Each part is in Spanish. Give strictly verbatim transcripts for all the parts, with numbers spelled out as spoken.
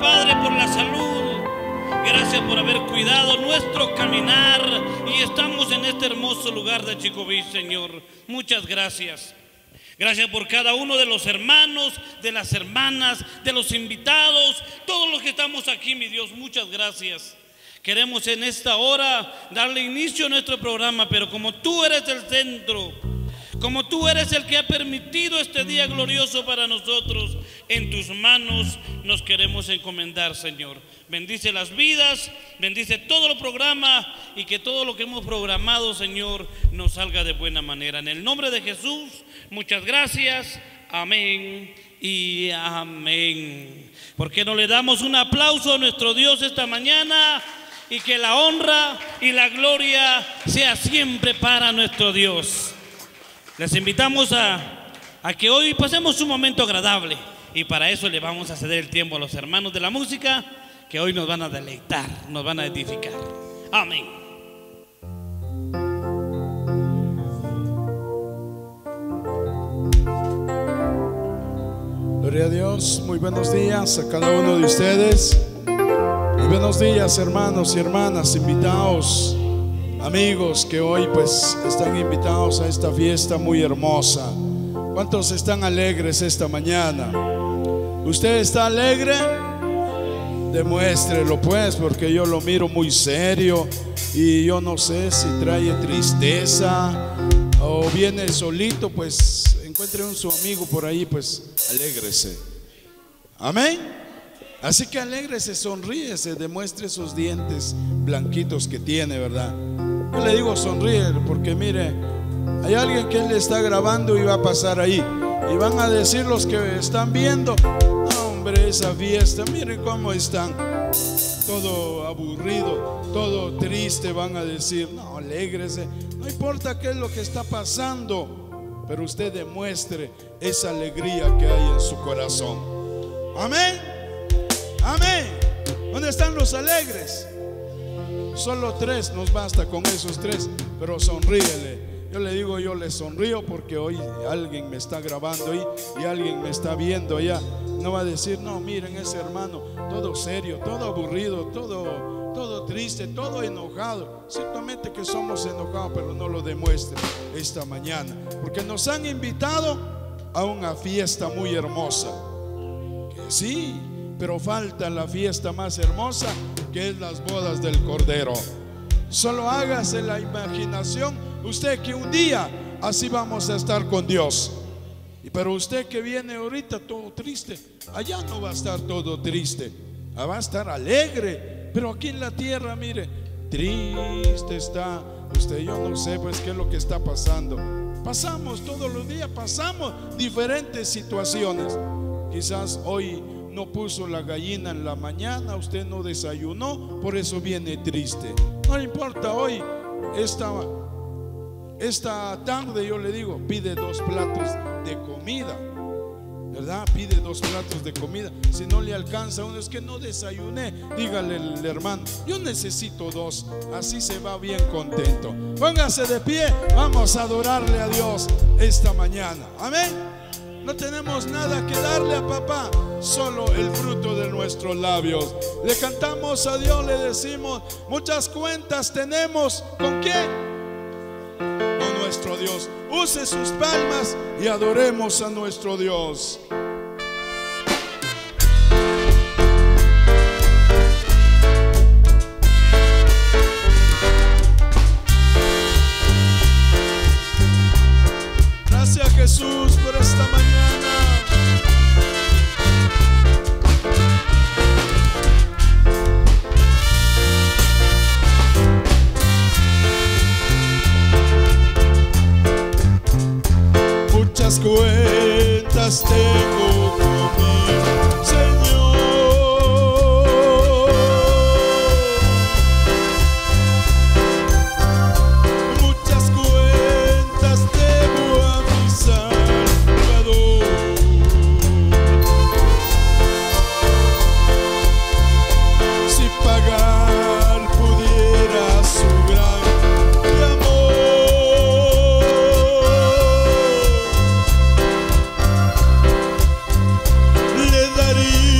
Padre, por la salud. Gracias por haber cuidado nuestro caminar y estamos en este hermoso lugar de Chicoví, Señor. Muchas gracias. Gracias por cada uno de los hermanos, de las hermanas, de los invitados, todos los que estamos aquí, mi Dios, muchas gracias. Queremos en esta hora darle inicio a nuestro programa, pero como tú eres el centro, como tú eres el que ha permitido este día glorioso para nosotros, en tus manos nos queremos encomendar, Señor. Bendice las vidas, bendice todo el programa y que todo lo que hemos programado, Señor, nos salga de buena manera. En el nombre de Jesús, muchas gracias. Amén y amén. ¿Por qué no le damos un aplauso a nuestro Dios esta mañana? Y que la honra y la gloria sea siempre para nuestro Dios. Les invitamos a, a que hoy pasemos un momento agradable y para eso le vamos a ceder el tiempo a los hermanos de la música que hoy nos van a deleitar, nos van a edificar. Amén. Gloria a Dios, muy buenos días a cada uno de ustedes. Muy buenos días, hermanos y hermanas, invitados, amigos que hoy pues están invitados a esta fiesta muy hermosa. ¿Cuántos están alegres esta mañana? ¿Usted está alegre? Demuéstrelo pues, porque yo lo miro muy serio y yo no sé si trae tristeza o viene solito. Pues encuentre un su amigo por ahí, pues alégrese. Amén. Así que alégrese, sonríese, demuestre esos dientes blanquitos que tiene, ¿verdad? Yo le digo sonríe porque mire, hay alguien que le está grabando y va a pasar ahí y van a decir los que están viendo: hombre, esa fiesta, miren cómo están, todo aburrido, todo triste. Van a decir: no, alégrese, no importa qué es lo que está pasando, pero usted demuestre esa alegría que hay en su corazón. Amén. Amén. ¿Dónde están los alegres? Solo tres, nos basta con esos tres, pero sonríele. Yo le digo, yo le sonrío porque hoy alguien me está grabando ahí y alguien me está viendo allá. No va a decir: no, miren ese hermano, todo serio, todo aburrido, todo, todo triste, todo enojado. Ciertamente que somos enojados, pero no lo demuestre esta mañana, porque nos han invitado a una fiesta muy hermosa. Que sí, pero falta la fiesta más hermosa, que es las bodas del Cordero. Solo hágase la imaginación usted que un día así vamos a estar con Dios. Y pero usted que viene ahorita todo triste, allá no va a estar todo triste, va a estar alegre. Pero aquí en la tierra, mire, triste está usted. Yo no sé pues qué es lo que está pasando. Pasamos todos los días, pasamos diferentes situaciones. Quizás hoy no puso la gallina en la mañana, usted no desayunó, por eso viene triste. No importa, hoy esta, esta tarde yo le digo, pide dos platos de comida, ¿verdad? Pide dos platos de comida. Si no le alcanza uno, es que no desayuné, dígale al hermano: yo necesito dos. Así se va bien contento. Póngase de pie, vamos a adorarle a Dios esta mañana. Amén. No tenemos nada que darle a papá, solo el fruto de nuestros labios. Le cantamos a Dios, le decimos: muchas cuentas tenemos. ¿Con quién? Con nuestro Dios. Use sus palmas y adoremos a nuestro Dios. Gracias, Jesús, por esta mañana. Muchas cuentas tengo conmigo, Señor. Muchas cuentas debo a mi Salvador. Si pagar pudiera su gran amor, le daría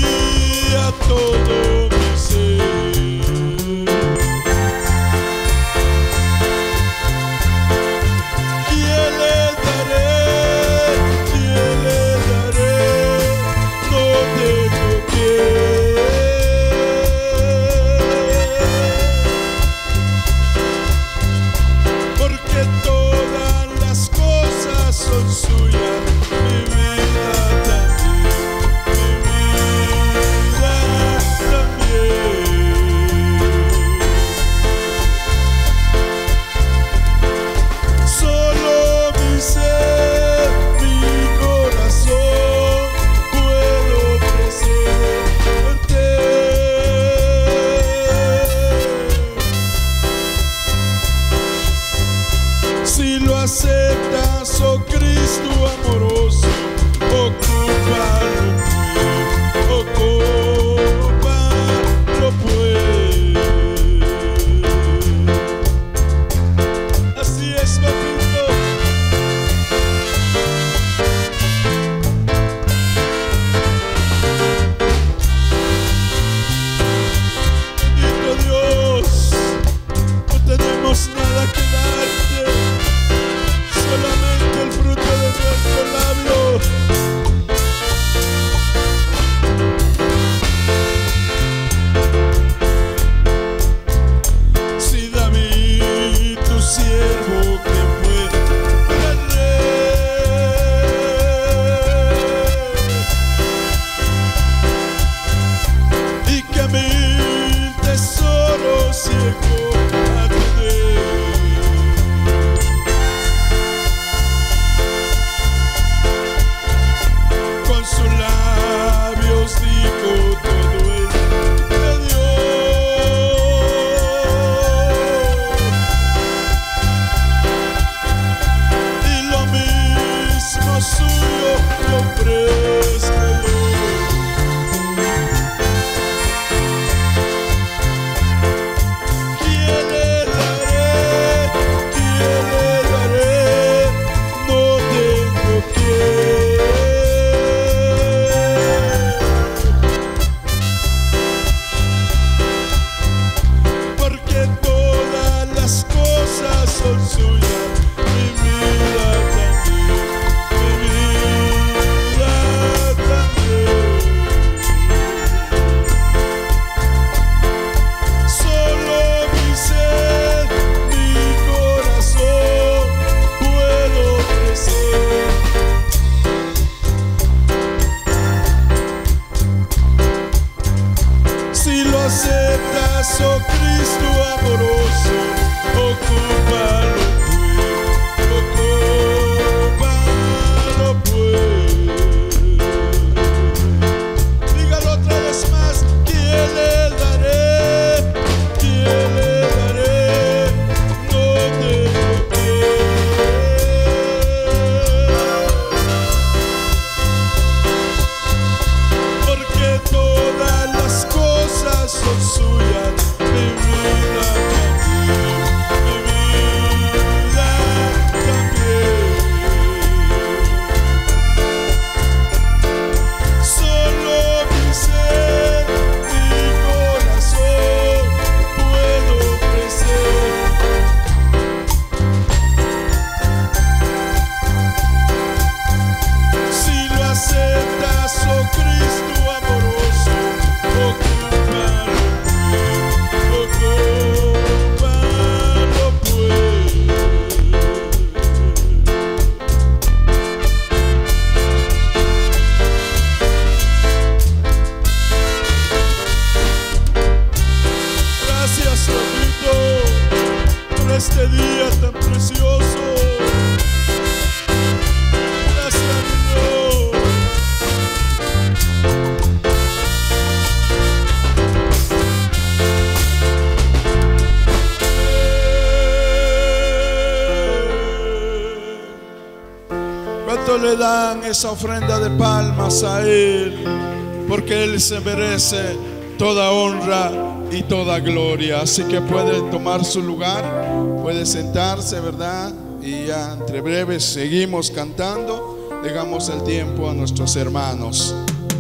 ¿Cuántos le dan esa ofrenda de palmas a Él? Porque Él se merece toda honra y toda gloria. Así que puede tomar su lugar, puede sentarse, ¿verdad? Y ya entre breves seguimos cantando. Dejamos el tiempo a nuestros hermanos.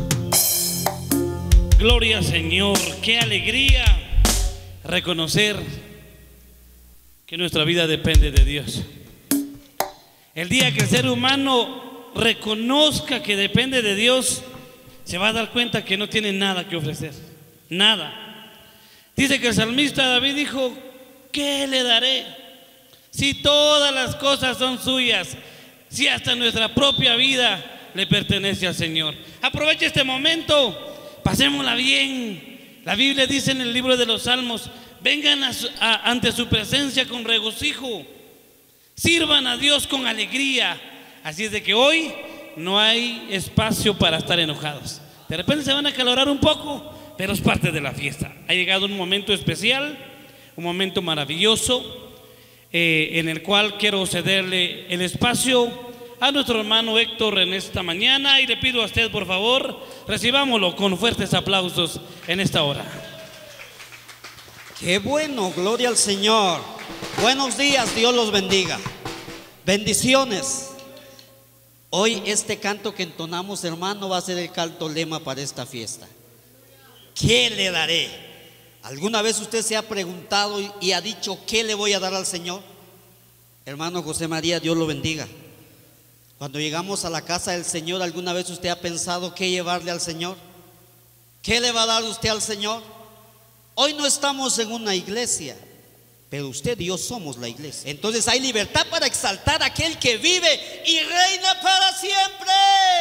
Gloria al Señor, qué alegría reconocer que nuestra vida depende de Dios. El día que el ser humano reconozca que depende de Dios, se va a dar cuenta que no tiene nada que ofrecer, nada. Dice que el salmista David dijo: ¿qué le daré? Si todas las cosas son suyas, si hasta nuestra propia vida le pertenece al Señor. Aprovecha este momento, pasémosla bien. La Biblia dice en el libro de los Salmos: vengan a su, a, ante su presencia con regocijo, sirvan a Dios con alegría. Así es de que hoy no hay espacio para estar enojados. De repente se van a acalorar un poco, pero es parte de la fiesta. Ha llegado un momento especial, un momento maravilloso, eh, en el cual quiero cederle el espacio a nuestro hermano Héctor en esta mañana, y le pido a usted, por favor, recibámoslo con fuertes aplausos en esta hora. Qué bueno, gloria al Señor. Buenos días, Dios los bendiga. Bendiciones. Hoy este canto que entonamos, hermano, va a ser el canto lema para esta fiesta. ¿Qué le daré? ¿Alguna vez usted se ha preguntado y ha dicho: ¿qué le voy a dar al Señor? Hermano José María, Dios lo bendiga. Cuando llegamos a la casa del Señor, ¿alguna vez usted ha pensado qué llevarle al Señor? ¿Qué le va a dar usted al Señor? Hoy no estamos en una iglesia, pero usted y yo somos la iglesia. Entonces hay libertad para exaltar a aquel que vive y reina para siempre.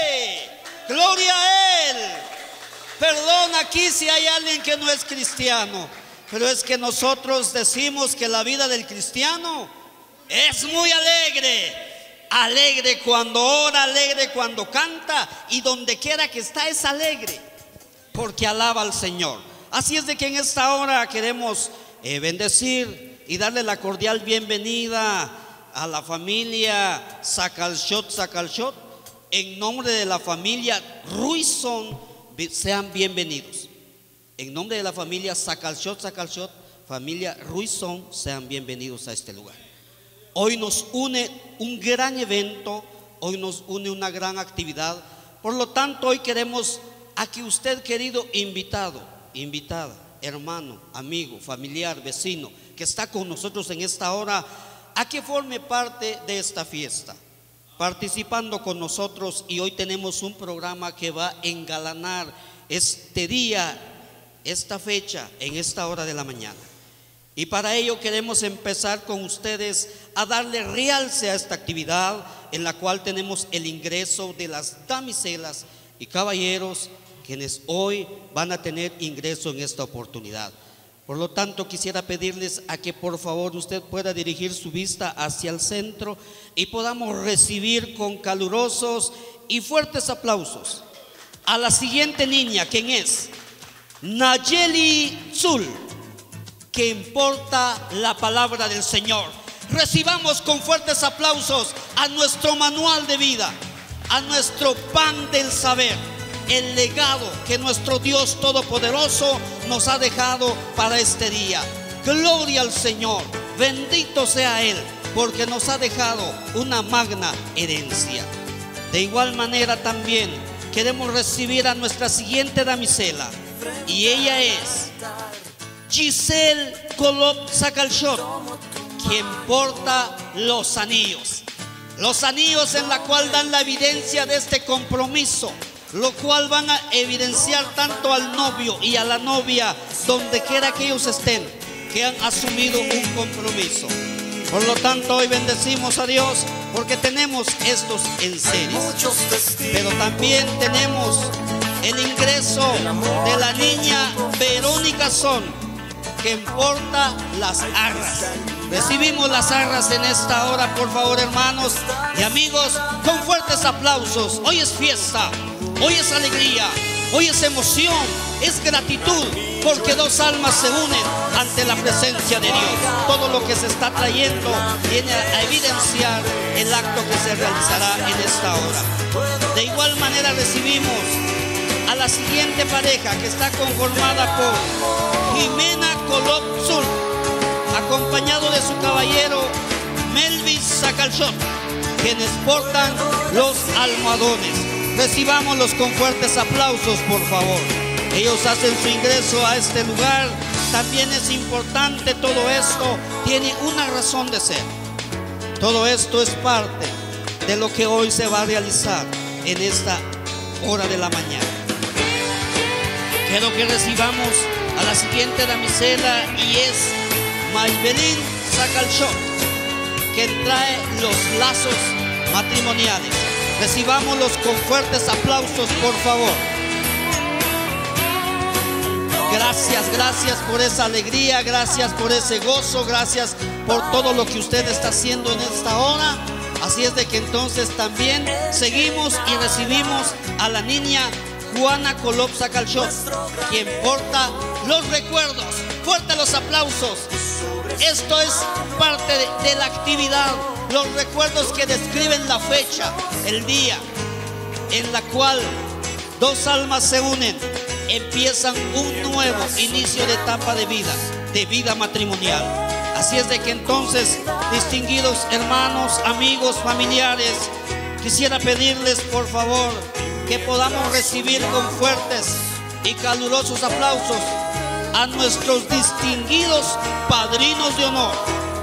Gloria a Él. Perdón aquí si hay alguien que no es cristiano, pero es que nosotros decimos que la vida del cristiano es muy alegre. Alegre cuando ora, alegre cuando canta, y donde quiera que está es alegre, porque alaba al Señor. Así es de que en esta hora queremos eh, bendecir y darle la cordial bienvenida a la familia Sacalshot Sacalshot. En nombre de la familia Ruizón, sean bienvenidos. En nombre de la familia Sacalshot Sacalshot, familia Ruizón, sean bienvenidos a este lugar. Hoy nos une un gran evento, hoy nos une una gran actividad. Por lo tanto, hoy queremos a que usted, querido invitado, invitada, hermano, amigo, familiar, vecino, que está con nosotros en esta hora, a que forme parte de esta fiesta, participando con nosotros. Y hoy tenemos un programa que va a engalanar este día, esta fecha, en esta hora de la mañana. Y para ello queremos empezar con ustedes a darle realce a esta actividad, en la cual tenemos el ingreso de las damiselas y caballeros, quienes hoy van a tener ingreso en esta oportunidad. Por lo tanto, quisiera pedirles a que por favor usted pueda dirigir su vista hacia el centro y podamos recibir con calurosos y fuertes aplausos a la siguiente niña, quien es Nayeli Zul, que importa la palabra del Señor. Recibamos con fuertes aplausos a nuestro manual de vida, a nuestro pan del saber, el legado que nuestro Dios Todopoderoso nos ha dejado para este día. Gloria al Señor, bendito sea Él, porque nos ha dejado una magna herencia. De igual manera también queremos recibir a nuestra siguiente damisela, y ella es Giselle Golop Sacalshot, quien porta los anillos. Los anillos en la cual dan la evidencia de este compromiso, lo cual van a evidenciar tanto al novio y a la novia, donde quiera que ellos estén, que han asumido un compromiso. Por lo tanto, hoy bendecimos a Dios porque tenemos estos enseres, pero también tenemos el ingreso de la niña Verónica Son, que porta las arras. Recibimos las arras en esta hora, por favor, hermanos y amigos, con fuertes aplausos. Hoy es fiesta, hoy es alegría, hoy es emoción, es gratitud, porque dos almas se unen ante la presencia de Dios. Todo lo que se está trayendo viene a evidenciar el acto que se realizará en esta hora. De igual manera recibimos a la siguiente pareja, que está conformada por Jimena Colop Sur, acompañado de su caballero Melvis Sacalchot, quienes portan los almohadones. Recibámoslos con fuertes aplausos, por favor. Ellos hacen su ingreso a este lugar. También es importante, todo esto tiene una razón de ser. Todo esto es parte de lo que hoy se va a realizar en esta hora de la mañana. Quiero que recibamos a la siguiente damisela, y es Maybelline Sacalchot, que trae los lazos matrimoniales. Recibámoslos con fuertes aplausos, por favor. Gracias, gracias por esa alegría, gracias por ese gozo, gracias por todo lo que usted está haciendo en esta hora. Así es de que entonces también seguimos y recibimos a la niña Juana Colop Sacalchot, quien porta los recuerdos. Fuerte los aplausos. Esto es parte de, de la actividad, los recuerdos que describen la fecha, el día en la cual dos almas se unen, empiezan un nuevo inicio de etapa de vida, de vida matrimonial. Así es de que entonces, distinguidos hermanos, amigos, familiares, quisiera pedirles por favor que podamos recibir con fuertes y calurosos aplausos a nuestros distinguidos padrinos de honor.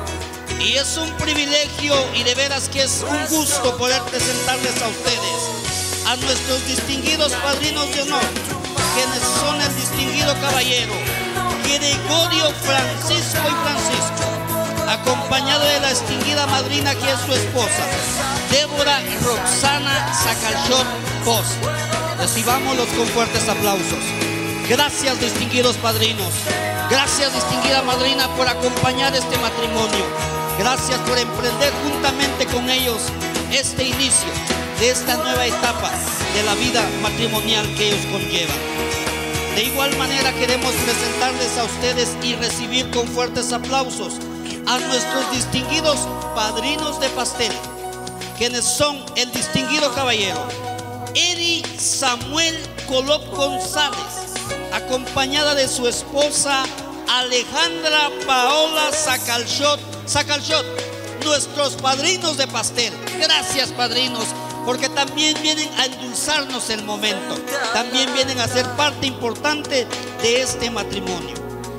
Y es un privilegio y de veras que es un gusto poder presentarles a ustedes a nuestros distinguidos padrinos de honor, quienes son el distinguido caballero Gregorio Francisco y Francisco, acompañado de la distinguida madrina, que es su esposa, Débora Roxana Sacalchot Poz. Recibámoslos con fuertes aplausos. Gracias, distinguidos padrinos. Gracias, distinguida madrina, por acompañar este matrimonio. Gracias por emprender juntamente con ellos este inicio de esta nueva etapa de la vida matrimonial que ellos conllevan. De igual manera queremos presentarles a ustedes y recibir con fuertes aplausos a nuestros distinguidos padrinos de pastel, quienes son el distinguido caballero Eri Samuel Colop González, acompañada de su esposa Alejandra Paola Sacalchot Sacalchot, nuestros padrinos de pastel. Gracias, padrinos, porque también vienen a endulzarnos el momento, también vienen a ser parte importante de este matrimonio.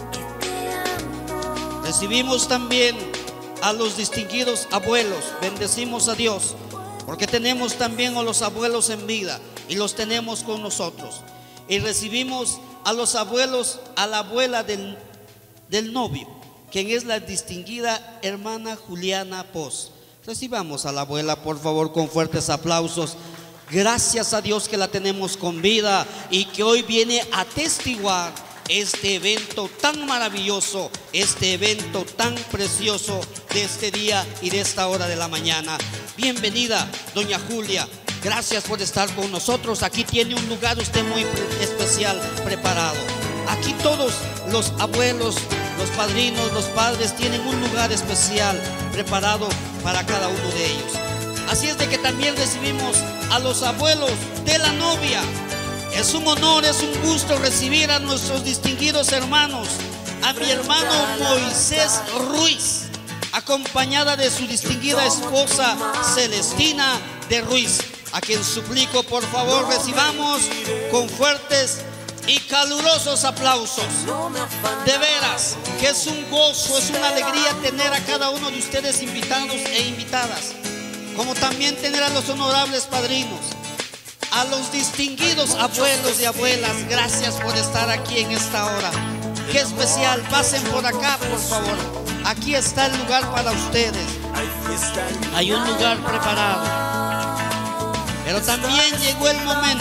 Recibimos también a los distinguidos abuelos. Bendecimos a Dios porque tenemos también a los abuelos en vida y los tenemos con nosotros. Y recibimos a los abuelos, a la abuela del, del novio, quien es la distinguida hermana Juliana Poz. Recibamos a la abuela, por favor, con fuertes aplausos. Gracias a Dios que la tenemos con vida y que hoy viene a testiguar este evento tan maravilloso, este evento tan precioso de este día y de esta hora de la mañana. Bienvenida, doña Julia. Gracias por estar con nosotros. Aquí tiene un lugar usted muy especial preparado. Aquí todos los abuelos, los padrinos, los padres tienen un lugar especial preparado para cada uno de ellos. Así es de que también recibimos a los abuelos de la novia. Es un honor, es un gusto recibir a nuestros distinguidos hermanos, a mi hermano Moisés Ruiz, acompañada de su distinguida esposa Celestina de Ruiz, a quien suplico por favor recibamos con fuertes y calurosos aplausos. De veras que es un gozo, es una alegría tener a cada uno de ustedes invitados e invitadas, como también tener a los honorables padrinos, a los distinguidos abuelos y abuelas. Gracias por estar aquí en esta hora. Qué especial, pasen por acá por favor. Aquí está el lugar para ustedes. Hay un lugar preparado. Pero también llegó el momento,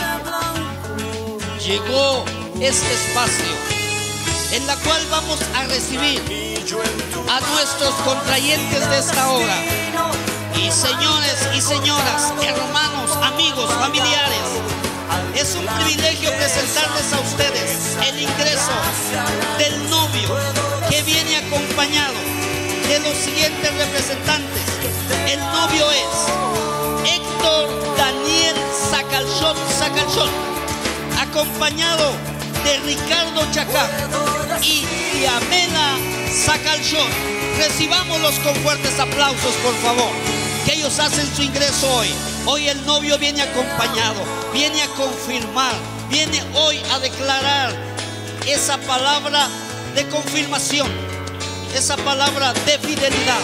llegó este espacio en la cual vamos a recibir a nuestros contrayentes de esta hora. Y señores y señoras, hermanos, amigos, familiares, es Es un privilegio presentarles a ustedes el ingreso del novio, que viene acompañado de los siguientes representantes. El novio es Héctor Daniel Sacalchot Sacalchot, acompañado de Ricardo Chacá y Diamela Sacalchot. Recibámoslos con fuertes aplausos, por favor, que ellos hacen su ingreso hoy. Hoy el novio viene acompañado, viene a confirmar, viene hoy a declarar esa palabra de confirmación, esa palabra de fidelidad.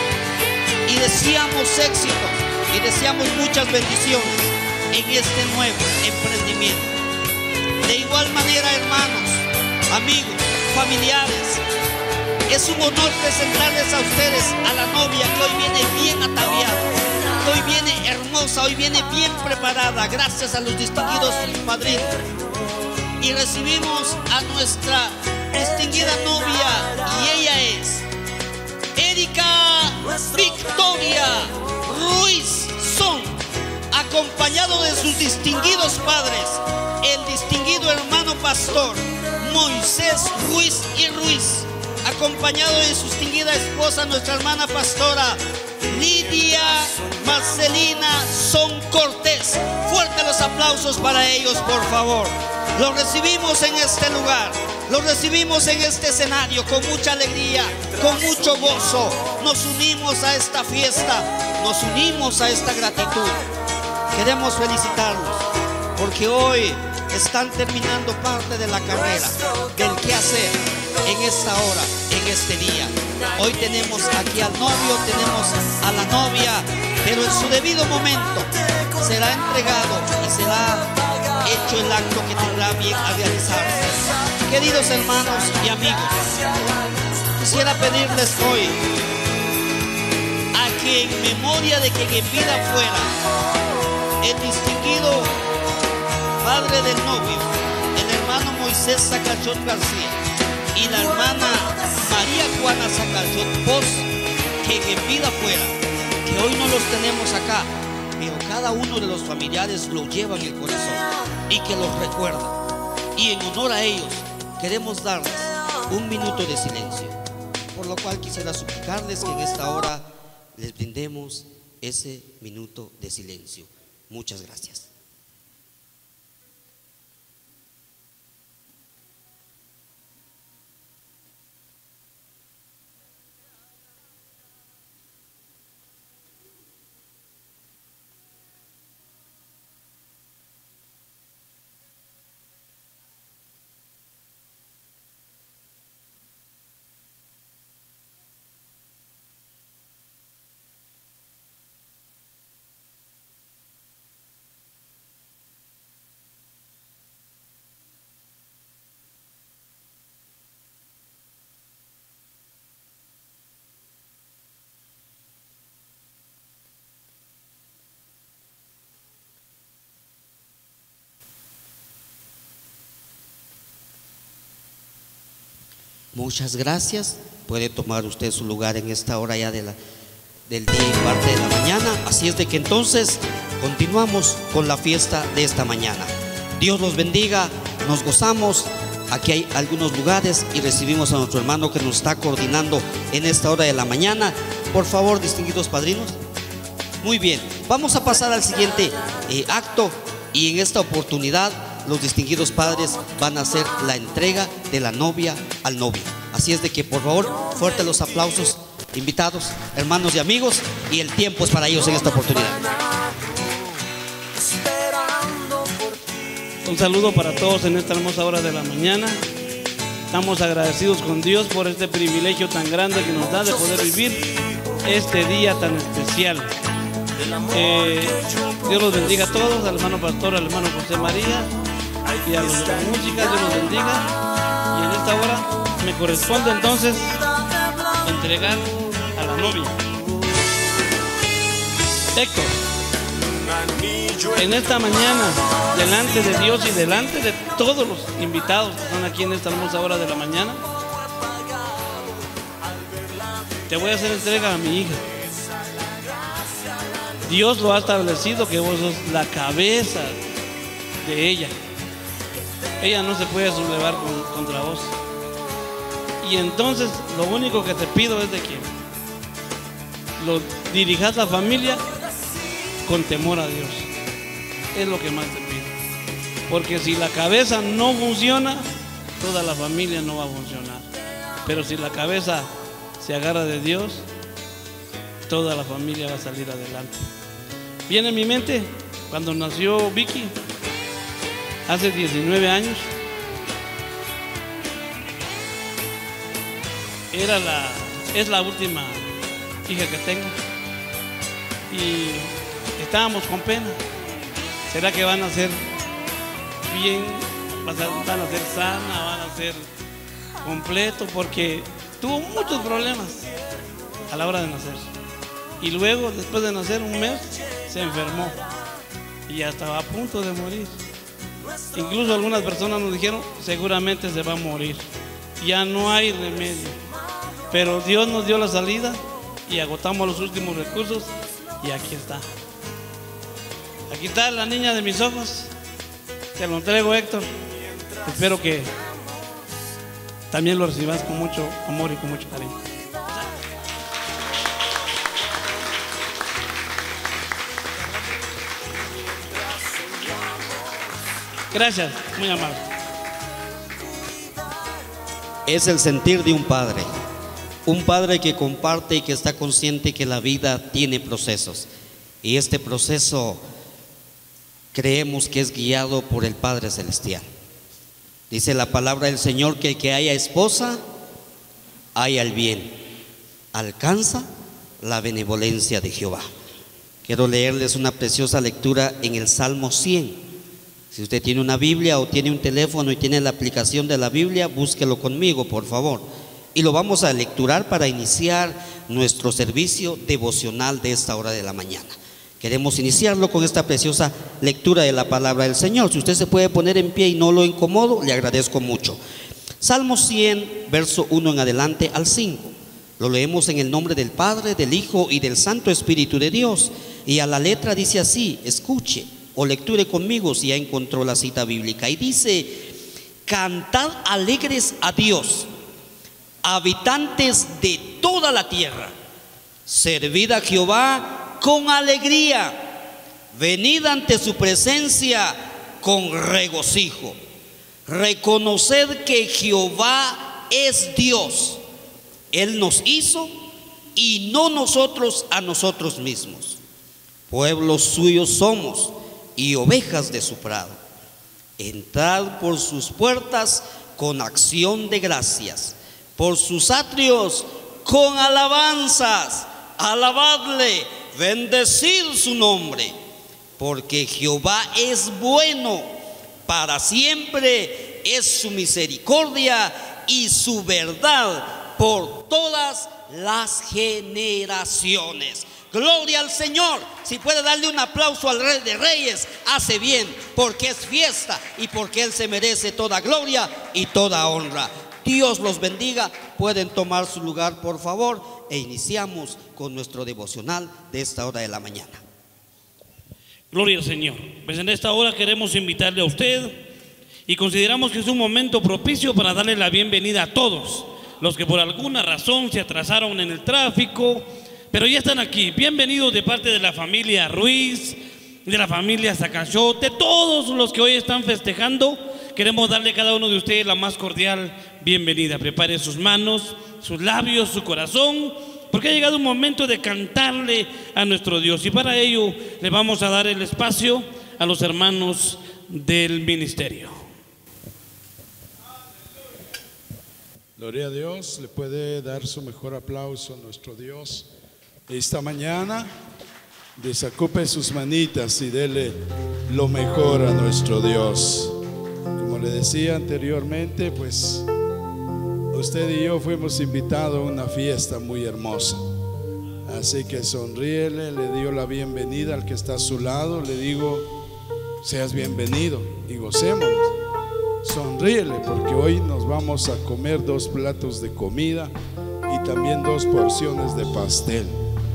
Y deseamos éxito y deseamos muchas bendiciones en este nuevo emprendimiento. De igual manera, hermanos, amigos, familiares, es un honor presentarles a ustedes a la novia, que hoy viene bien ataviada, que hoy viene hermosa, hoy viene bien preparada, gracias a los distinguidos padrinos. Y recibimos a nuestra distinguida novia, y ella es Erika Victoria Ruiz Son, acompañado de sus distinguidos padres, el distinguido hermano pastor Moisés Ruiz y Ruiz, acompañado de su distinguida esposa, nuestra hermana pastora Lidia Marcelina Son Cortés. Fuertes los aplausos para ellos, por favor. Los recibimos en este lugar, los recibimos en este escenario con mucha alegría, con mucho gozo. Nos unimos a esta fiesta, nos unimos a esta gratitud. Queremos felicitarlos porque hoy están terminando parte de la carrera, del quehacer en esta hora, en este día. Hoy tenemos aquí al novio, tenemos a la novia, pero en su debido momento será entregado y será hecho el acto que tendrá bien a realizarse. Queridos hermanos y amigos, quisiera pedirles hoy a que, en memoria de que en vida fuera el distinguido padre del novio, el hermano Moisés Sacalchot García, y la hermana María Juana Sacalchot Poz, que en vida fuera, que hoy no los tenemos acá, pero cada uno de los familiares lo lleva en el corazón y que los recuerda. Y en honor a ellos queremos darles un minuto de silencio, por lo cual quisiera suplicarles que en esta hora les brindemos ese minuto de silencio. Muchas gracias. Muchas gracias. Puede tomar usted su lugar en esta hora ya de la, del día y parte de la mañana. Así es de que entonces continuamos con la fiesta de esta mañana. Dios los bendiga, nos gozamos. Aquí hay algunos lugares y recibimos a nuestro hermano que nos está coordinando en esta hora de la mañana. Por favor, distinguidos padrinos. Muy bien, vamos a pasar al siguiente eh, acto, y en esta oportunidad los distinguidos padres van a hacer la entrega de la novia al novio. Así es de que, por favor, fuertes los aplausos, invitados, hermanos y amigos, y el tiempo es para ellos en esta oportunidad. Un saludo para todos en esta hermosa hora de la mañana. Estamos agradecidos con Dios por este privilegio tan grande que nos da de poder vivir este día tan especial. Eh, Dios los bendiga a todos, al hermano pastor, al hermano José María y a los de la música. Dios los bendiga. Y en esta hora me corresponde entonces entregar a la novia. Héctor, en esta mañana, delante de Dios y delante de todos los invitados que están aquí en esta hermosa hora de la mañana, te voy a hacer entrega a mi hija. Dios lo ha establecido que vos sos la cabeza de ella. Ella no se puede sublevar con, contra vos. Y entonces lo único que te pido es de que lo dirijas a la familia con temor a Dios. Es lo que más te pido. Porque si la cabeza no funciona, toda la familia no va a funcionar. Pero si la cabeza se agarra de Dios, toda la familia va a salir adelante. Viene en mi mente cuando nació Vicky, hace diecinueve años. Era la, es la última hija que tengo. Y estábamos con pena. ¿Será que van a ser bien? ¿Van a ser sana? ¿Van a ser completo? Porque tuvo muchos problemas a la hora de nacer. Y luego, después de nacer un mes, se enfermó. Y ya estaba a punto de morir. Incluso algunas personas nos dijeron, seguramente se va a morir. Ya no hay remedio. Pero Dios nos dio la salida y agotamos los últimos recursos y aquí está. Aquí está la niña de mis ojos. Te lo entrego, Héctor. Espero que también lo recibas con mucho amor y con mucho cariño. Gracias, muy amable. Es el sentir de un padre. Un padre que comparte y que está consciente que la vida tiene procesos. Y este proceso creemos que es guiado por el Padre Celestial. Dice la palabra del Señor que el que haya esposa, haya el bien. Alcanza la benevolencia de Jehová. Quiero leerles una preciosa lectura en el Salmo cien. Si usted tiene una Biblia o tiene un teléfono y tiene la aplicación de la Biblia, búsquelo conmigo, por favor. Y lo vamos a lecturar para iniciar nuestro servicio devocional de esta hora de la mañana. Queremos iniciarlo con esta preciosa lectura de la palabra del Señor. Si usted se puede poner en pie y no lo incomodo, le agradezco mucho. Salmo cien, verso uno en adelante al cinco. Lo leemos en el nombre del Padre, del Hijo y del Santo Espíritu de Dios. Y a la letra dice así, escuche o lecture conmigo si ya encontró la cita bíblica. Y dice, cantad alegres a Dios, habitantes de toda la tierra, servid a Jehová con alegría, venid ante su presencia con regocijo, reconoced que Jehová es Dios, Él nos hizo y no nosotros a nosotros mismos, pueblos suyos somos y ovejas de su prado. Entrad por sus puertas con acción de gracias, por sus atrios con alabanzas, alabadle, bendecid su nombre, porque Jehová es bueno, para siempre es su misericordia y su verdad por todas las generaciones. Gloria al Señor. Si puede darle un aplauso al Rey de Reyes, hace bien, porque es fiesta y porque Él se merece toda gloria y toda honra. Dios los bendiga. Pueden tomar su lugar, por favor, e iniciamos con nuestro devocional de esta hora de la mañana. Gloria al Señor. Pues en esta hora queremos invitarle a usted y consideramos que es un momento propicio para darle la bienvenida a todos los que por alguna razón se atrasaron en el tráfico, pero ya están aquí. Bienvenidos de parte de la familia Ruiz, de la familia Zacachot, de todos los que hoy están festejando. Queremos darle a cada uno de ustedes la más cordial bienvenida. Prepare sus manos, sus labios, su corazón, porque ha llegado un momento de cantarle a nuestro Dios. Y para ello le vamos a dar el espacio a los hermanos del ministerio. Gloria a Dios. Le puede dar su mejor aplauso a nuestro Dios. Esta mañana desocupe sus manitas y dele lo mejor a nuestro Dios. Como le decía anteriormente, pues usted y yo fuimos invitados a una fiesta muy hermosa. Así que sonríele, le dio la bienvenida al que está a su lado. Le digo, seas bienvenido y gocémonos. Sonríele, porque hoy nos vamos a comer dos platos de comida y también dos porciones de pastel.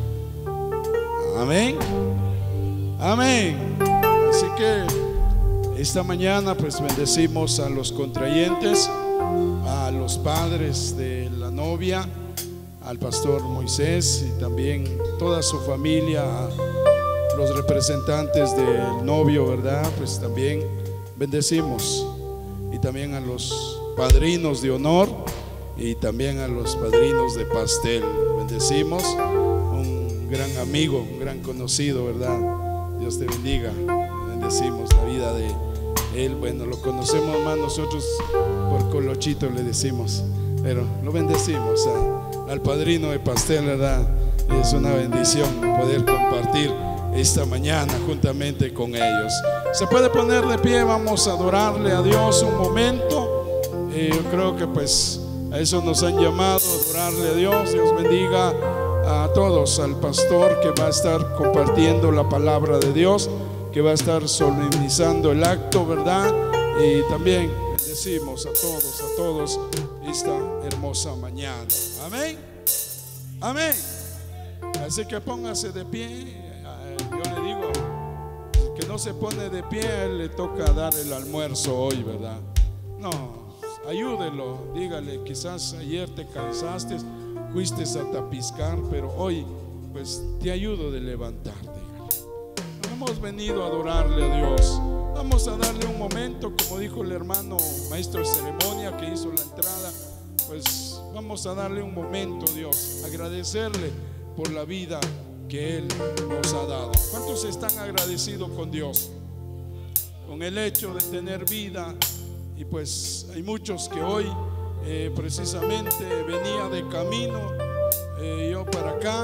Amén. Amén. Así que esta mañana pues bendecimos a los contrayentes, a los padres de la novia, al pastor Moisés y también toda su familia, a los representantes del novio, ¿verdad? Pues también bendecimos, y también a los padrinos de honor y también a los padrinos de pastel. Bendecimos un gran amigo, un gran conocido, ¿verdad? Dios te bendiga. Bendecimos la vida de él. Bueno, lo conocemos más nosotros por Colochito, le decimos, pero lo bendecimos a, al padrino de pastel, ¿verdad? Es una bendición poder compartir esta mañana juntamente con ellos. Se puede poner de pie, vamos a adorarle a Dios un momento. Eh, yo creo que pues a eso nos han llamado, adorarle a Dios. Dios bendiga a todos, al pastor que va a estar compartiendo la palabra de Dios, que va a estar solemnizando el acto, ¿verdad? Y también bendecimos a todos, a todos esta hermosa mañana. Amén, amén. Así que póngase de pie. Yo le digo, el que no se pone de pie, a él le toca dar el almuerzo hoy, ¿verdad? No, ayúdelo, dígale, quizás ayer te cansaste, fuiste a tapiscar, pero hoy pues te ayudo de levantar, dígale. Hemos venido a adorarle a Dios. Vamos a darle un momento, como dijo el hermano maestro de ceremonia que hizo la entrada, pues vamos a darle un momento, Dios, agradecerle por la vida que Él nos ha dado. ¿Cuántos están agradecidos con Dios? Con el hecho de tener vida. Y pues hay muchos que hoy eh, precisamente venía de camino eh, yo para acá,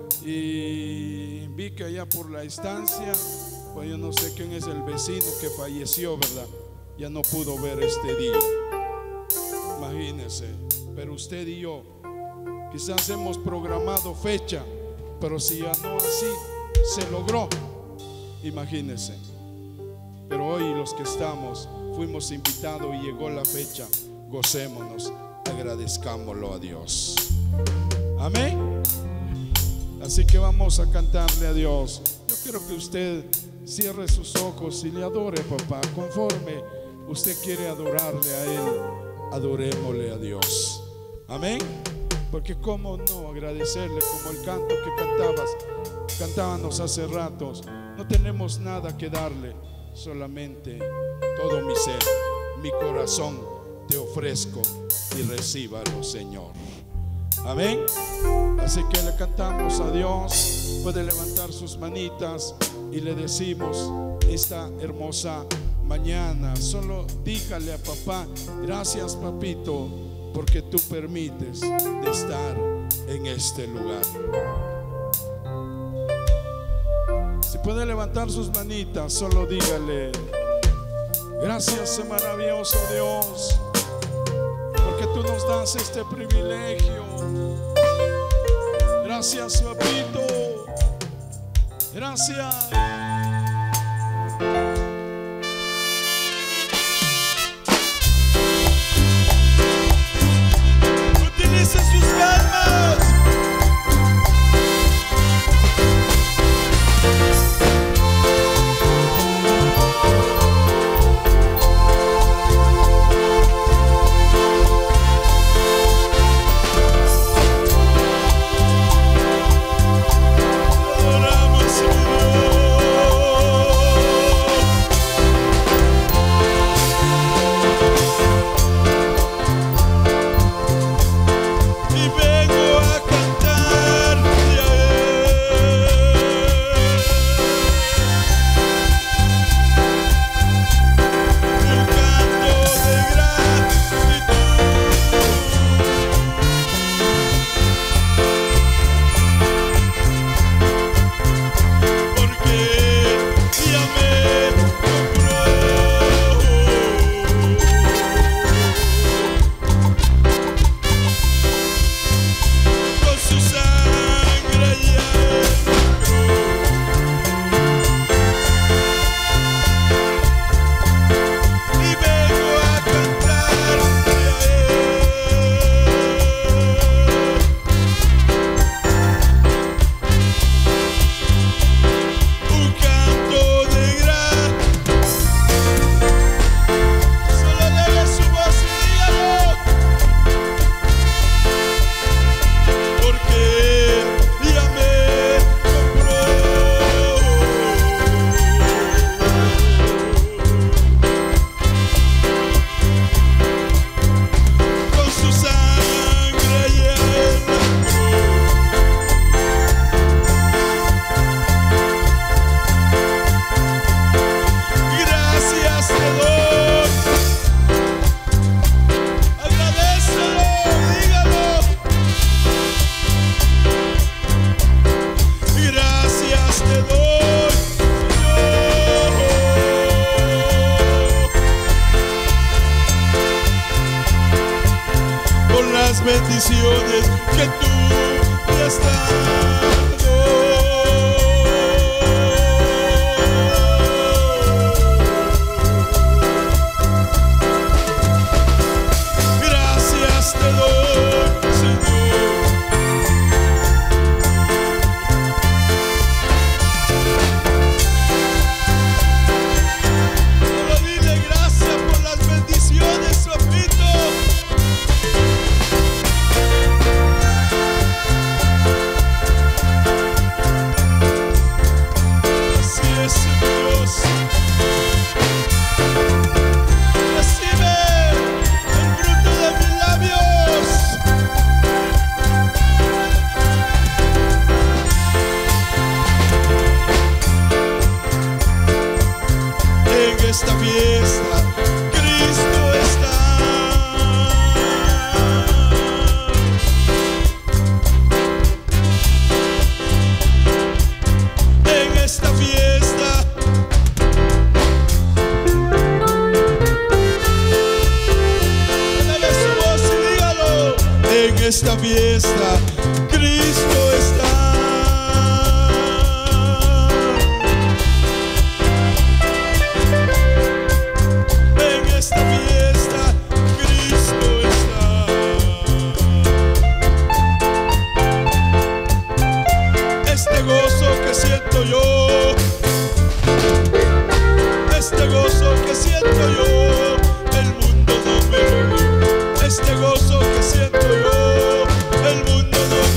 y vi que allá por la estancia, pues yo no sé quién es el vecino que falleció, ¿verdad? Ya no pudo ver este día. Imagínense, pero usted y yo quizás hemos programado fecha, pero si ya no así se logró, imagínense. Pero hoy los que estamos fuimos invitados y llegó la fecha. Gocémonos, agradezcámoslo a Dios. Amén. Así que vamos a cantarle a Dios. Yo quiero que usted cierre sus ojos y le adore, papá. Conforme usted quiere adorarle a Él, adorémosle a Dios. Amén. Porque cómo no agradecerle, como el canto que cantabas, cantábamos hace ratos. No tenemos nada que darle, solamente todo mi ser, mi corazón te ofrezco, y recíbalo, Señor. Amén. Así que le cantamos a Dios. Puede levantar sus manitas y le decimos esta hermosa mañana. Solo dígale a papá: gracias, papito, porque tú permites de estar en este lugar. Si puede levantar sus manitas, solo dígale: gracias, maravilloso Dios, porque tú nos das este privilegio. Gracias, papito. Gracias. Utilice sus palmas. Adoramos, Señor. bendiciones que tú me has dado. Gracias te doy, Señor. Solo dile gracias por las bendiciones, papito. Así es, Dios. Recibe el fruto de mis labios. En esta fiesta Cristo está. En esta fiesta eleve su voz y dígalo. En esta fiesta Cristo está. En esta fiesta Cristo está. Este gozo que siento yo, este gozo que siento yo, el mundo no me lo dio. Este gozo que siento yo, el mundo no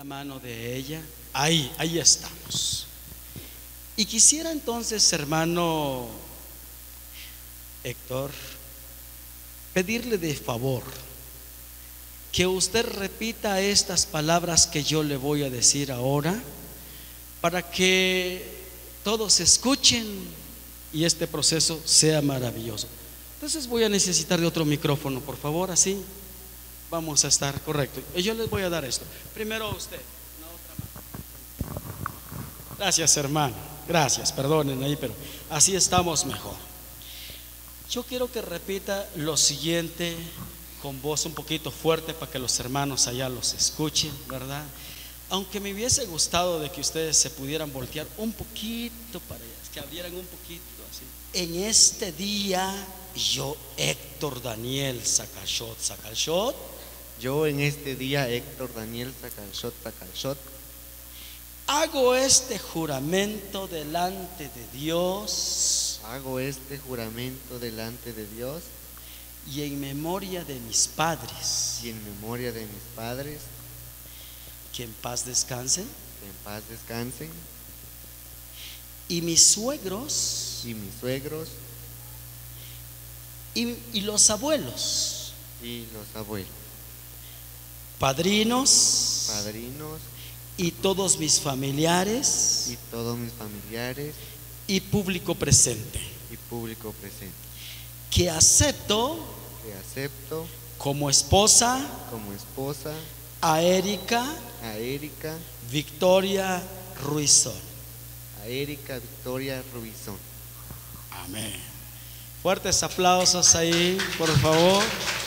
mano de ella. Ahí, ahí estamos. Y quisiera entonces, hermano Héctor, pedirle de favor que usted repita estas palabras que yo le voy a decir ahora, para que todos escuchen y este proceso sea maravilloso. Entonces voy a necesitar de otro micrófono, por favor, así vamos a estar correcto. Y yo les voy a dar esto. Primero a usted. Gracias, hermano. Gracias, perdonen ahí, pero así estamos mejor. Yo quiero que repita lo siguiente con voz un poquito fuerte para que los hermanos allá los escuchen, ¿verdad? Aunque me hubiese gustado de que ustedes se pudieran voltear un poquito para allá, que abrieran un poquito así. En este día, yo, Héctor Daniel Sacalshot Sacalshot, Yo en este día, Héctor Daniel Sacalshot Sacalshot, hago este juramento delante de Dios hago este juramento delante de Dios y en memoria de mis padres, y en memoria de mis padres, que en paz descansen, que en paz descansen, y mis suegros y mis suegros y, y los abuelos, y los abuelos, padrinos padrinos y todos mis familiares y todos mis familiares y público presente, y público presente, que acepto que acepto como esposa como esposa a Erika a Erika, Victoria Ruizón. a Erika Victoria Ruizón. Amén. Fuertes aplausos ahí, por favor.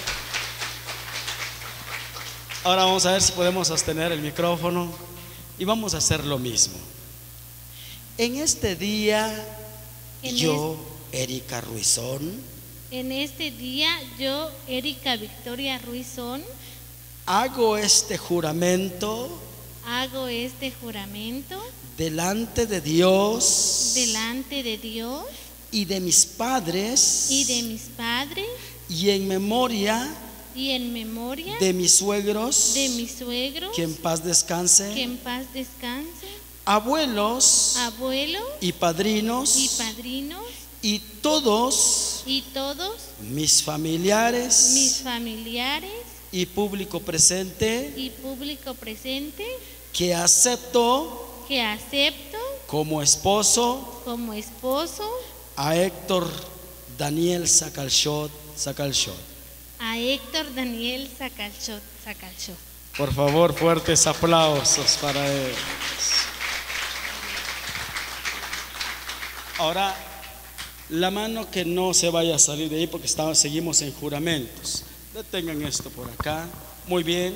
Ahora vamos a ver si podemos sostener el micrófono y vamos a hacer lo mismo. En este día, En yo, Erika Ruizón, En este día, yo, Erika Victoria Ruizón, hago este juramento hago este juramento delante de Dios delante de Dios y de mis padres y de mis padres y en memoria y en memoria de mis suegros, de mis suegros, que en paz descanse, que en paz descanse, abuelos abuelos y padrinos y padrinos y todos y todos mis familiares mis familiares y público presente, y público presente, que acepto que acepto como esposo como esposo a Héctor Daniel Sacalshot Sacalshot. a Héctor Daniel Sacalshot Sacalshot. Por favor, fuertes aplausos para él. Ahora, la mano que no se vaya a salir de ahí porque estamos, seguimos en juramentos. Detengan esto por acá. Muy bien.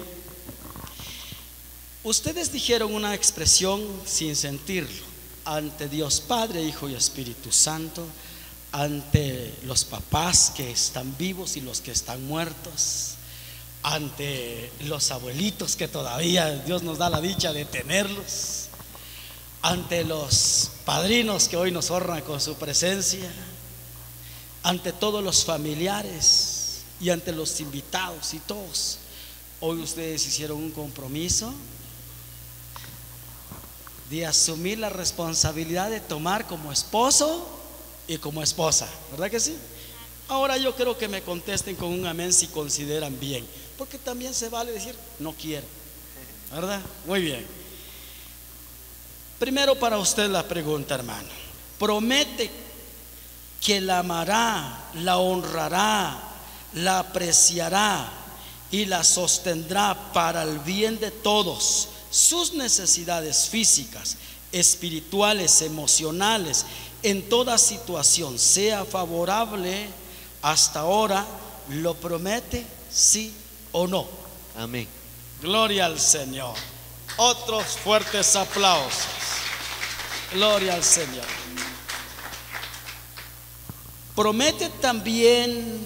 Ustedes dijeron una expresión sin sentirlo. Ante Dios Padre, Hijo y Espíritu Santo, ante los papás que están vivos y los que están muertos, ante los abuelitos que todavía Dios nos da la dicha de tenerlos, ante los padrinos que hoy nos honran con su presencia, ante todos los familiares y ante los invitados y todos. Hoy ustedes hicieron un compromiso de asumir la responsabilidad de tomar como esposo y como esposa, ¿verdad que sí? Ahora yo creo que me contesten con un amén si consideran bien, porque también se vale decir no quiero, ¿verdad? Muy bien. Primero para usted la pregunta, hermano. ¿Promete que la amará, la honrará, la apreciará y la sostendrá para el bien de todos sus necesidades físicas, espirituales, emocionales, en toda situación, sea favorable hasta ahora? ¿Lo promete, sí o no? Amén. Gloria al Señor. Otros fuertes aplausos. Gloria al Señor. Promete también,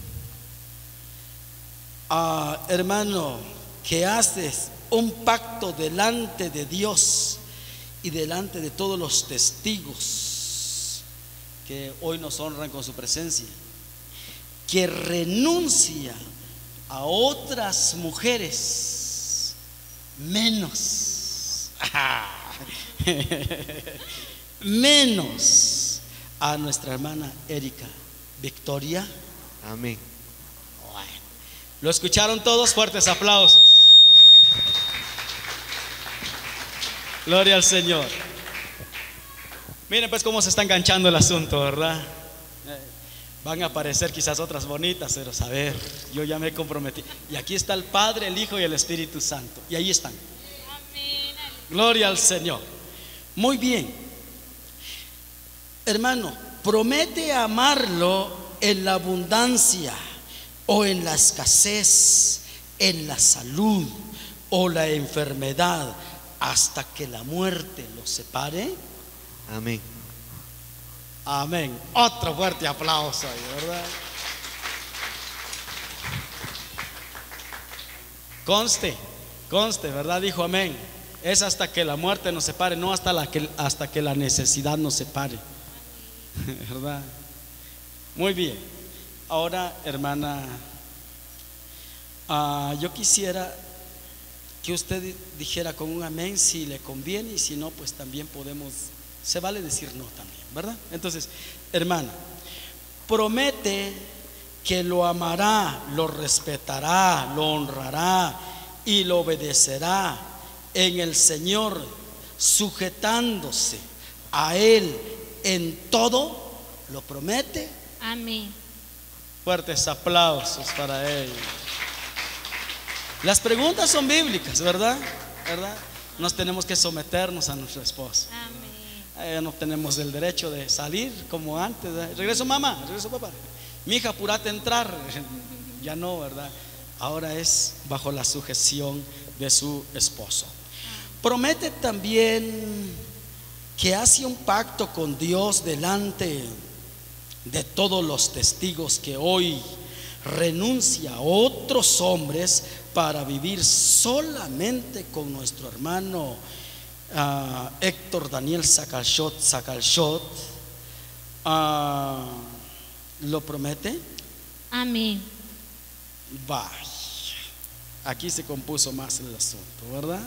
ah, hermano, que haces un pacto delante de Dios y delante de todos los testigos que hoy nos honran con su presencia, que renuncia a otras mujeres menos Menos a nuestra hermana Erika Victoria. Amén. Bueno, ¿lo escucharon todos? Fuertes aplausos. Gloria al Señor. Miren pues cómo se está enganchando el asunto, ¿verdad? Eh, Van a aparecer quizás otras bonitas, pero saber, yo ya me comprometí. Y aquí está el Padre, el Hijo y el Espíritu Santo. Y ahí están. Gloria al Señor. Muy bien. Hermano, promete amarlo en la abundancia o en la escasez, en la salud o la enfermedad, hasta que la muerte los separe. Amén. Amén. Otro fuerte aplauso ahí, ¿verdad? Conste, conste, ¿verdad? Dijo amén. Es hasta que la muerte nos separe, no hasta, la que, hasta que la necesidad nos separe. ¿Verdad? Muy bien. Ahora, hermana, uh, yo quisiera que usted dijera con un amén si le conviene, y si no, pues también podemos, se vale decir no también, ¿verdad? Entonces, hermana, promete que lo amará, lo respetará, lo honrará y lo obedecerá en el Señor, sujetándose a Él en todo. ¿Lo promete? Amén. Fuertes aplausos para Él. Las preguntas son bíblicas, ¿verdad? ¿Verdad? Nos tenemos que someternos a nuestro esposo. Amén. Eh, no tenemos el derecho de salir como antes, ¿verdad? Regreso mamá, regreso papá. Mi hija, apúrate a entrar. Ya no, ¿verdad? Ahora es bajo la sujeción de su esposo. Promete también que hace un pacto con Dios delante de todos los testigos, que hoy renuncia a otros hombres para vivir solamente con nuestro hermano uh, Héctor Daniel Sacalshot Sacalshot. Uh, ¿Lo promete? Amén. Vaya, aquí se compuso más el asunto, ¿verdad?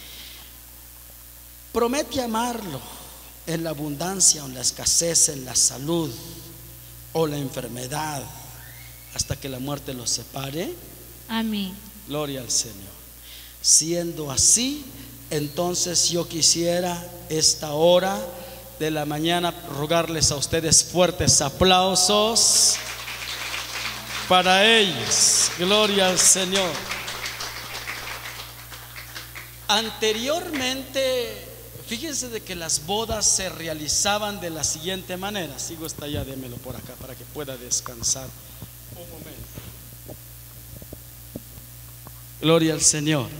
Promete amarlo en la abundancia o en la escasez, en la salud o la enfermedad, hasta que la muerte los separe. Amén. Gloria al Señor. Siendo así, entonces yo quisiera esta hora de la mañana rogarles a ustedes fuertes aplausos para ellos. Gloria al Señor. Anteriormente, fíjense de que las bodas se realizaban de la siguiente manera. Sigo hasta allá, démelo por acá para que pueda descansar un momento. Gloria al Señor.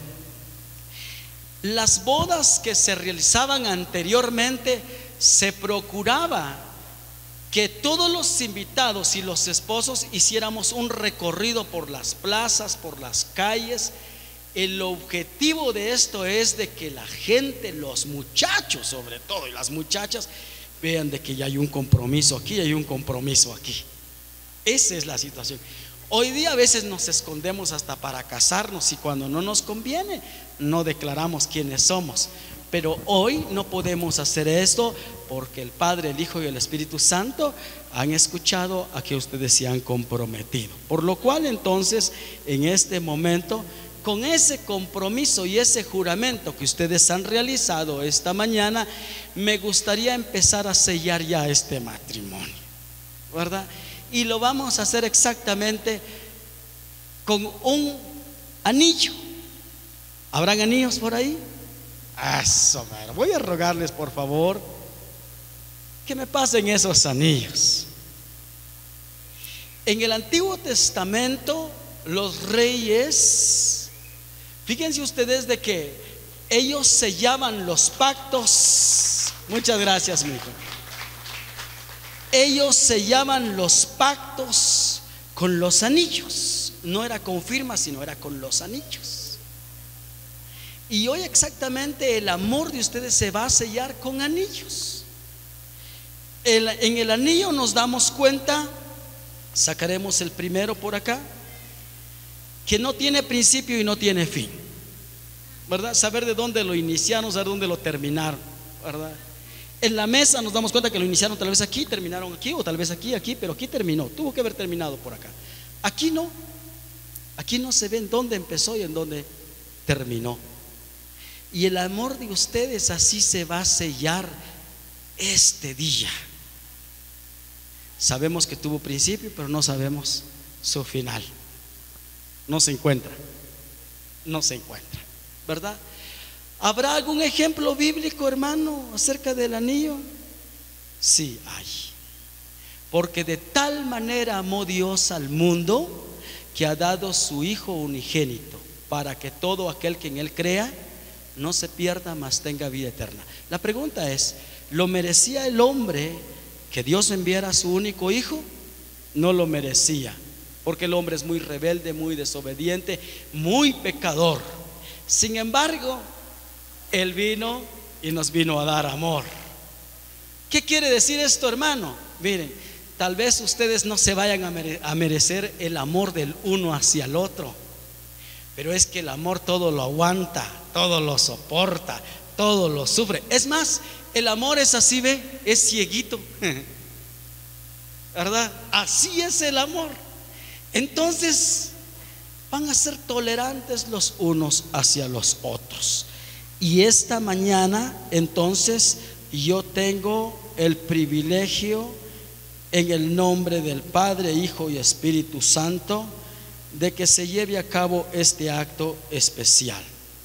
Las bodas que se realizaban anteriormente, se procuraba que todos los invitados y los esposos hiciéramos un recorrido por las plazas, por las calles. El objetivo de esto es de que la gente, los muchachos sobre todo, y las muchachas, vean de que ya hay un compromiso aquí y hay un compromiso aquí. Esa es la situación. Hoy día a veces nos escondemos hasta para casarnos, y cuando no nos conviene no declaramos quiénes somos. Pero hoy no podemos hacer esto, porque el Padre, el Hijo y el Espíritu Santo han escuchado a que ustedes se han comprometido. Por lo cual entonces, en este momento, con ese compromiso y ese juramento que ustedes han realizado esta mañana, me gustaría empezar a sellar ya este matrimonio, ¿verdad? Y lo vamos a hacer exactamente con un anillo. ¿Habrán anillos por ahí? Eso, mero. Voy a rogarles por favor que me pasen esos anillos. En el Antiguo Testamento, los reyes, fíjense ustedes de que ellos sellaban los pactos. Muchas gracias, mi hijo. Ellos sellaban los pactos con los anillos. No era con firmas, sino era con los anillos. Y hoy exactamente el amor de ustedes se va a sellar con anillos. El, en el anillo nos damos cuenta, sacaremos el primero por acá, que no tiene principio y no tiene fin. ¿verdad? Saber de dónde lo iniciaron, saber dónde lo terminaron, ¿verdad? En la mesa nos damos cuenta que lo iniciaron tal vez aquí, terminaron aquí, o tal vez aquí, aquí, pero aquí terminó, tuvo que haber terminado por acá. Aquí no, aquí no se ve en dónde empezó y en dónde terminó. Y el amor de ustedes así se va a sellar este día. Sabemos que tuvo principio, pero no sabemos su final. No se encuentra, no se encuentra, ¿verdad? ¿Habrá algún ejemplo bíblico, hermano, acerca del anillo? Sí, hay. Porque de tal manera amó Dios al mundo que ha dado su Hijo unigénito, para que todo aquel que en Él crea no se pierda, mas tenga vida eterna. La pregunta es, ¿lo merecía el hombre que Dios enviara a su único Hijo? No lo merecía, porque el hombre es muy rebelde, muy desobediente, muy pecador. Sin embargo, Él vino y nos vino a dar amor. ¿Qué quiere decir esto, hermano? Miren, tal vez ustedes no se vayan a, mere- a merecer el amor del uno hacia el otro, pero es que el amor todo lo aguanta, todo lo soporta, todo lo sufre. Es más, el amor es así, ve, es cieguito, ¿verdad? Así es el amor. Entonces van a ser tolerantes los unos hacia los otros. Y esta mañana entonces yo tengo el privilegio, en el nombre del Padre, Hijo y Espíritu Santo, de que se lleve a cabo este acto especial.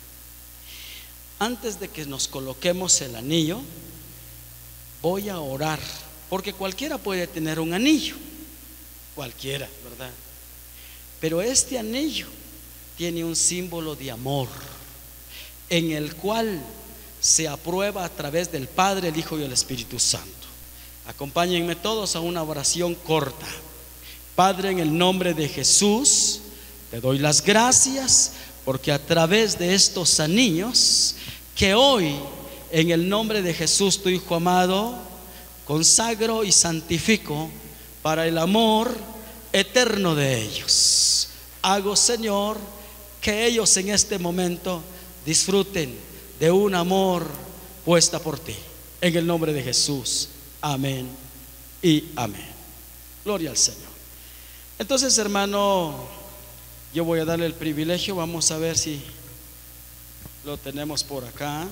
Antes de que nos coloquemos el anillo, voy a orar, porque cualquiera puede tener un anillo, cualquiera, ¿verdad? Pero este anillo tiene un símbolo de amor, en el cual se aprueba a través del Padre, el Hijo y el Espíritu Santo. Acompáñenme todos a una oración corta. Padre, en el nombre de Jesús, te doy las gracias porque a través de estos anillos que hoy, en el nombre de Jesús, tu Hijo amado, consagro y santifico para el amor eterno de ellos. Hago, Señor, que ellos en este momento disfruten de un amor puesta por ti. En el nombre de Jesús, amén y amén. Gloria al Señor. Entonces, hermano, yo voy a darle el privilegio. Vamos a ver si lo tenemos por acá.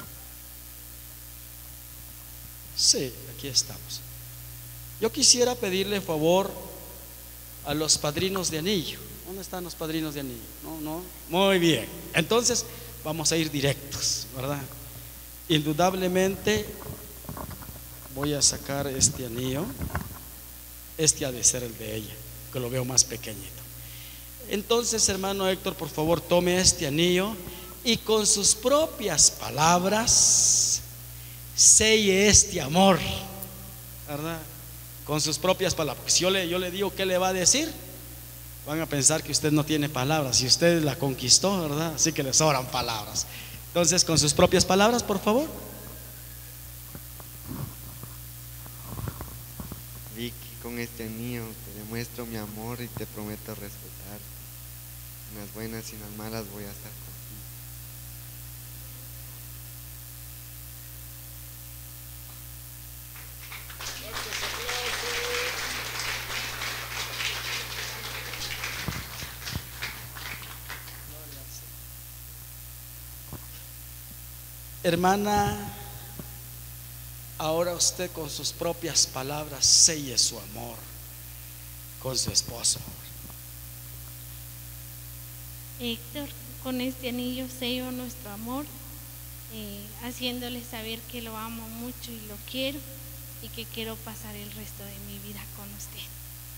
Sí, aquí estamos. Yo quisiera pedirle favor a los padrinos de anillo. ¿Dónde están los padrinos de anillo? No, no. Muy bien. Entonces vamos a ir directos, ¿verdad? Indudablemente voy a sacar este anillo. Este ha de ser el de ella, que lo veo más pequeñito. Entonces, hermano Héctor, por favor, tome este anillo y con sus propias palabras selle este amor, ¿verdad? Con sus propias palabras. Si yo le, yo le digo qué le va a decir, van a pensar que usted no tiene palabras y usted la conquistó, ¿verdad? Así que le sobran palabras. Entonces, con sus propias palabras, por favor. Vicky, con este anillo te demuestro mi amor y te prometo respetar. En las buenas y en las malas voy a estar contigo. Hermana, ahora usted con sus propias palabras selle su amor con su esposo. Héctor, con este anillo sello nuestro amor, eh, haciéndole saber que lo amo mucho y lo quiero y que quiero pasar el resto de mi vida con usted.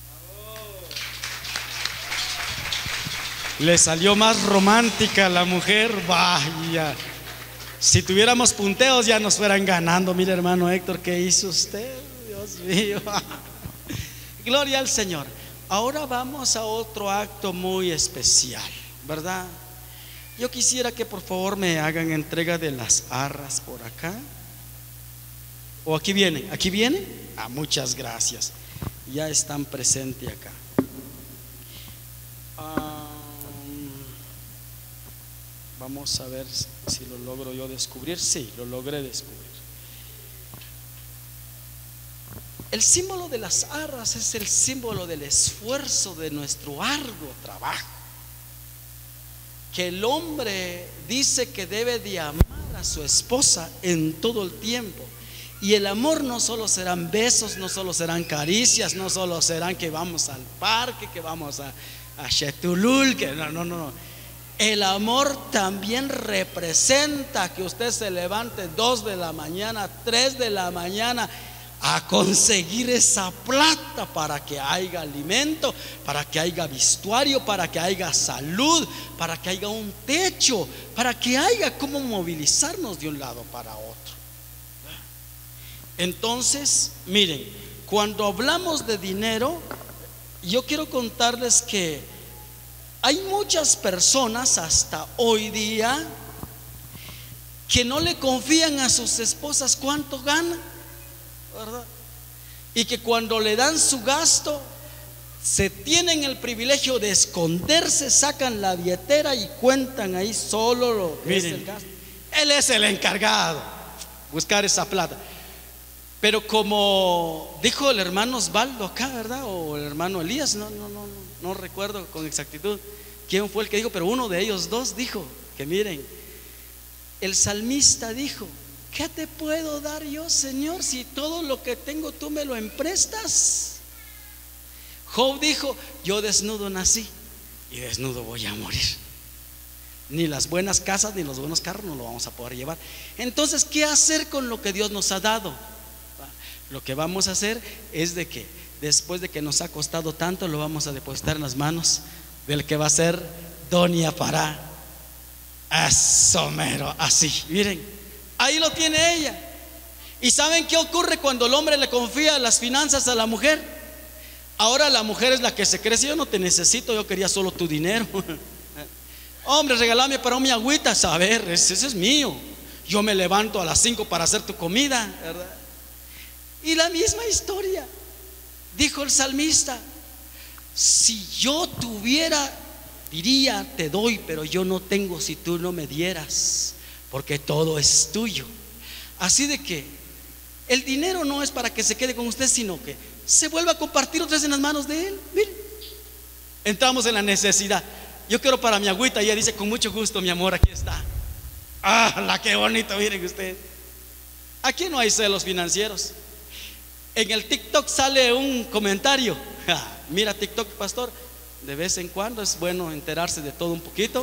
Le salió más romántica la mujer, vaya. Si tuviéramos punteos ya nos fueran ganando. Mire, hermano Héctor, ¿qué hizo usted? Dios mío. Gloria al Señor. Ahora vamos a otro acto muy especial, ¿verdad? Yo quisiera que por favor me hagan entrega de las arras por acá. ¿O aquí vienen? ¿Aquí vienen? Ah, muchas gracias. Ya están presentes acá. Ah, Vamos a ver si lo logro yo descubrir. Sí, lo logré descubrir. El símbolo de las arras es el símbolo del esfuerzo de nuestro arduo trabajo, que el hombre dice que debe de amar a su esposa en todo el tiempo. Y el amor no solo serán besos, no solo serán caricias, no solo serán que vamos al parque, que vamos a, a Chetulul, que no, no, no. El amor también representa que usted se levante dos de la mañana, tres de la mañana a conseguir esa plata para que haya alimento, para que haya vestuario, para que haya salud, para que haya un techo, para que haya cómo movilizarnos de un lado para otro. Entonces, miren, cuando hablamos de dinero, yo quiero contarles que hay muchas personas hasta hoy día que no le confían a sus esposas cuánto ganan, ¿verdad? Y que cuando le dan su gasto, se tienen el privilegio de esconderse, sacan la billetera y cuentan ahí solo lo que es el gasto. Él es el encargado, buscar esa plata. Pero como dijo el hermano Osvaldo acá, ¿verdad? O el hermano Elías, no, no, no, no, no recuerdo con exactitud quién fue el que dijo, pero uno de ellos dos dijo que miren, el salmista dijo: ¿qué te puedo dar yo, Señor, si todo lo que tengo tú me lo emprestas? Job dijo: yo desnudo nací y desnudo voy a morir. Ni las buenas casas ni los buenos carros no lo vamos a poder llevar. Entonces, ¿qué hacer con lo que Dios nos ha dado? Lo que vamos a hacer es de que después de que nos ha costado tanto, lo vamos a depositar en las manos del que va a ser Doña Pará. Asomero, así, miren, ahí lo tiene ella. ¿Y saben qué ocurre cuando el hombre le confía las finanzas a la mujer? Ahora la mujer es la que se cree: yo no te necesito, yo quería solo tu dinero. Hombre, regálame para mi agüita. A ver, ese, ese es mío. Yo me levanto a las cinco para hacer tu comida, ¿verdad? Y la misma historia, dijo el salmista: si yo tuviera, diría te doy, pero yo no tengo si tú no me dieras, porque todo es tuyo. Así de que el dinero no es para que se quede con usted, sino que se vuelva a compartir otra vez en las manos de él. Miren, entramos en la necesidad. Yo quiero para mi agüita, y ella dice: con mucho gusto, mi amor, aquí está. Ah, la qué bonito, miren usted. Aquí no hay celos financieros. En el TikTok sale un comentario. Ja, mira TikTok, pastor, de vez en cuando es bueno enterarse de todo un poquito.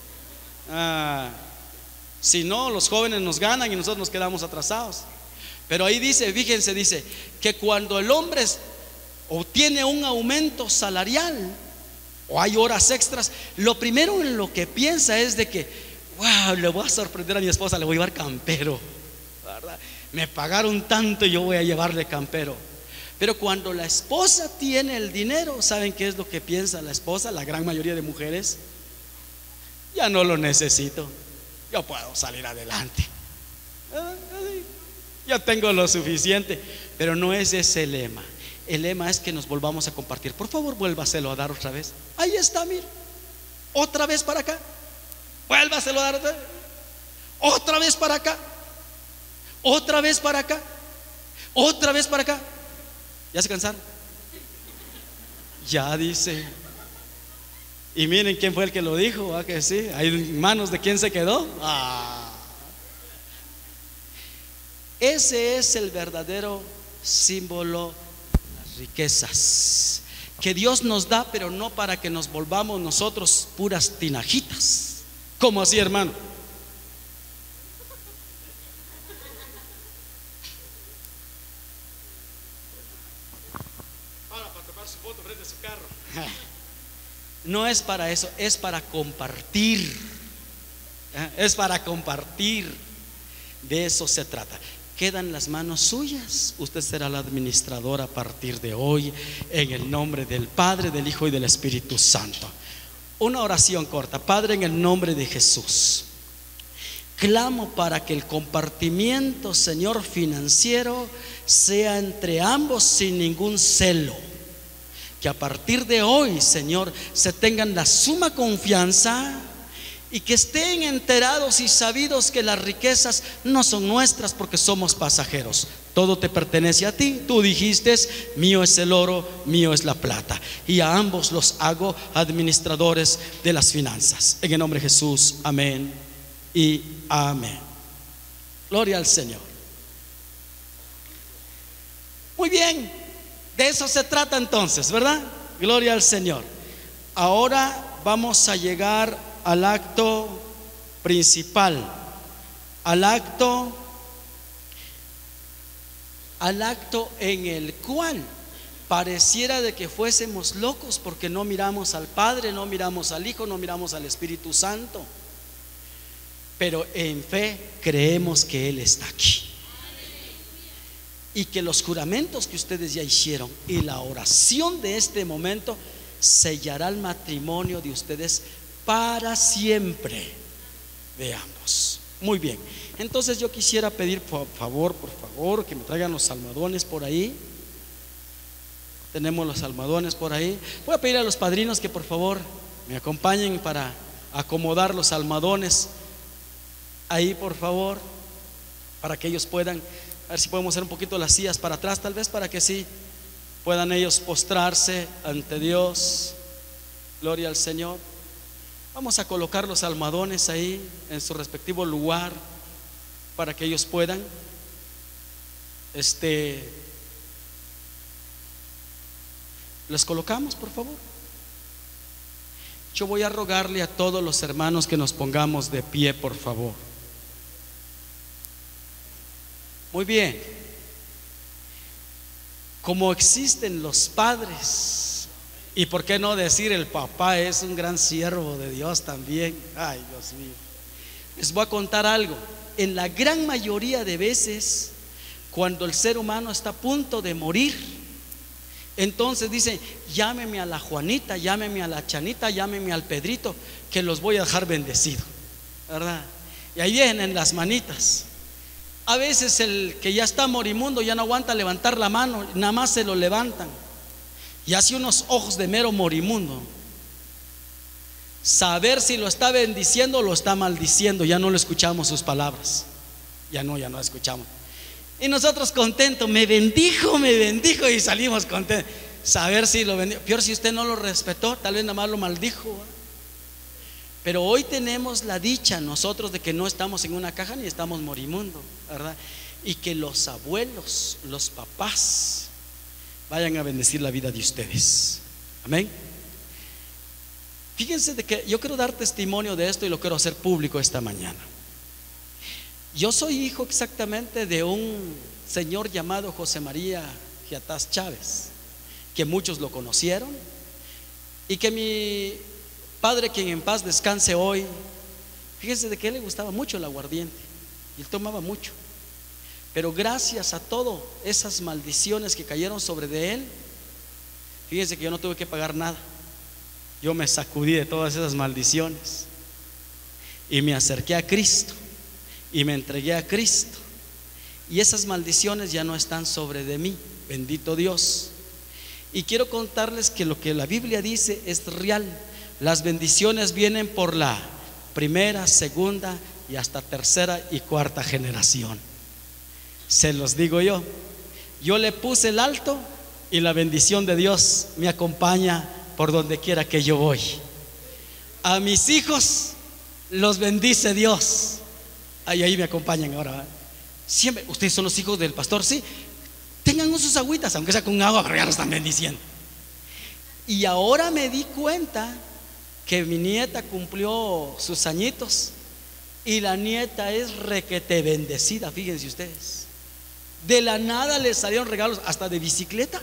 Ah, si no, los jóvenes nos ganan y nosotros nos quedamos atrasados. Pero ahí dice, fíjense, dice que cuando el hombre obtiene un aumento salarial o hay horas extras, lo primero en lo que piensa es de que, wow, le voy a sorprender a mi esposa, le voy a llevar campero, ¿verdad? Me pagaron tanto y yo voy a llevarle campero. Pero cuando la esposa tiene el dinero, ¿saben qué es lo que piensa la esposa? La gran mayoría de mujeres: ya no lo necesito, yo puedo salir adelante, yo tengo lo suficiente. Pero no es ese el lema. El lema es que nos volvamos a compartir. Por favor, vuélvaselo a dar otra vez. Ahí está, mira, otra vez para acá. Vuélvaselo a dar otra vez. Otra vez para acá. Otra vez para acá. Otra vez para acá. ¿Ya se cansaron? Ya dice. Y miren quién fue el que lo dijo, ¿a que sí? ¿Hay manos de quién se quedó? Ah. Ese es el verdadero símbolo de las riquezas que Dios nos da, pero no para que nos volvamos nosotros puras tinajitas. ¿Cómo así, hermano? No es para eso, es para compartir. Es para compartir. De eso se trata. Quedan las manos suyas. Usted será la administradora a partir de hoy, en el nombre del Padre, del Hijo y del Espíritu Santo. Una oración corta. Padre, en el nombre de Jesús, clamo para que el compartimiento, Señor, financiero sea entre ambos sin ningún celo. Que a partir de hoy, Señor, se tengan la suma confianza y que estén enterados y sabidos que las riquezas no son nuestras, porque somos pasajeros. Todo te pertenece a ti. Tú dijiste: mío es el oro, mío es la plata, y a ambos los hago administradores de las finanzas. En el nombre de Jesús, amén y amén. Gloria al Señor. Muy bien, de eso se trata entonces, ¿verdad? Gloria al Señor. Ahora vamos a llegar al acto principal, al acto, al acto en el cual pareciera de que fuésemos locos, porque no miramos al Padre, no miramos al Hijo, no miramos al Espíritu Santo, pero en fe creemos que Él está aquí, y que los juramentos que ustedes ya hicieron y la oración de este momento sellará el matrimonio de ustedes para siempre. Veamos. Muy bien. Entonces yo quisiera pedir por favor, por favor, que me traigan los almohadones por ahí. Tenemos los almohadones por ahí. Voy a pedir a los padrinos que por favor me acompañen para acomodar los almohadones ahí, por favor, para que ellos puedan, a ver si podemos hacer un poquito las sillas para atrás, tal vez, para que sí puedan ellos postrarse ante Dios. Gloria al Señor. Vamos a colocar los almohadones ahí en su respectivo lugar para que ellos puedan este los colocamos, por favor. Yo voy a rogarle a todos los hermanos que nos pongamos de pie, por favor. Muy bien. Como existen los padres, y por qué no decir el papá es un gran siervo de Dios también. Ay, Dios mío. Les voy a contar algo. En la gran mayoría de veces, cuando el ser humano está a punto de morir, entonces dice: llámeme a la Juanita, llámeme a la Chanita, llámeme al Pedrito, que los voy a dejar bendecido, ¿verdad? Y ahí vienen las manitas. A veces el que ya está morimundo ya no aguanta levantar la mano, nada más se lo levantan y hace unos ojos de mero morimundo. Saber si lo está bendiciendo o lo está maldiciendo. Ya no le escuchamos sus palabras. Ya no, ya no escuchamos. Y nosotros contentos: me bendijo, me bendijo, y salimos contentos. Saber si lo bendijo. Peor si usted no lo respetó, tal vez nada más lo maldijo. Pero hoy tenemos la dicha nosotros de que no estamos en una caja ni estamos morimundo, ¿verdad? Y que los abuelos, los papás vayan a bendecir la vida de ustedes. Amén. Fíjense de que yo quiero dar testimonio de esto y lo quiero hacer público esta mañana. Yo soy hijo exactamente de un señor llamado José María Giatás Chávez, que muchos lo conocieron, y que mi padre, quien en paz descanse hoy, fíjense de que a él le gustaba mucho el aguardiente y él tomaba mucho. Pero gracias a todas esas maldiciones que cayeron sobre de él, fíjense que yo no tuve que pagar nada. Yo me sacudí de todas esas maldiciones y me acerqué a Cristo y me entregué a Cristo, y esas maldiciones ya no están sobre de mí, bendito Dios. Y quiero contarles que lo que la Biblia dice es real. Las bendiciones vienen por la primera, segunda y hasta tercera y cuarta generación. Se los digo yo. Yo le puse el alto y la bendición de Dios me acompaña por donde quiera que yo voy. A mis hijos los bendice Dios. Ahí, ahí me acompañan ahora. Siempre, ustedes son los hijos del pastor, sí. Tengan sus agüitas, aunque sea con agua, pero ya los están bendiciendo. Y ahora me di cuenta que mi nieta cumplió sus añitos y la nieta es requete bendecida, fíjense ustedes. De la nada les salieron regalos hasta de bicicleta.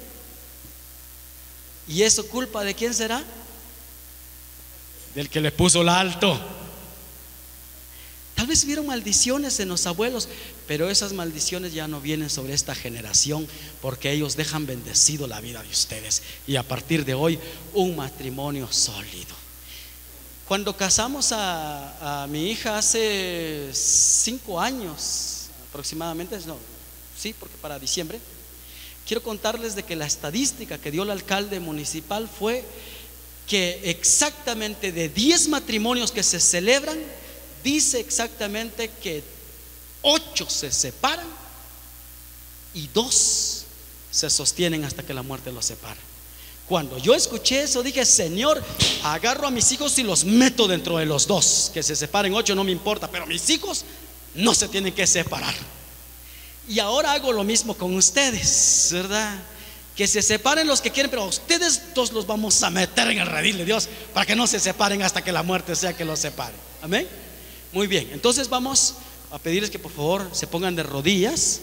¿Y eso culpa de quién será? Del que le puso el alto. Tal vez hubieron maldiciones en los abuelos, pero esas maldiciones ya no vienen sobre esta generación, porque ellos dejan bendecido la vida de ustedes. Y a partir de hoy, un matrimonio sólido. Cuando casamos a, a mi hija hace cinco años aproximadamente, no, sí, porque para diciembre, quiero contarles de que la estadística que dio el alcalde municipal fue que exactamente de diez matrimonios que se celebran, dice exactamente que ocho se separan y dos se sostienen hasta que la muerte los separa. Cuando yo escuché eso dije: Señor, agarro a mis hijos y los meto dentro de los dos. Que se separen ocho no me importa, pero mis hijos no se tienen que separar. Y ahora hago lo mismo con ustedes, ¿verdad? Que se separen los que quieren, pero a ustedes dos los vamos a meter en el redil de Dios para que no se separen hasta que la muerte sea que los separe. Amén. Muy bien, entonces vamos a pedirles que por favor se pongan de rodillas.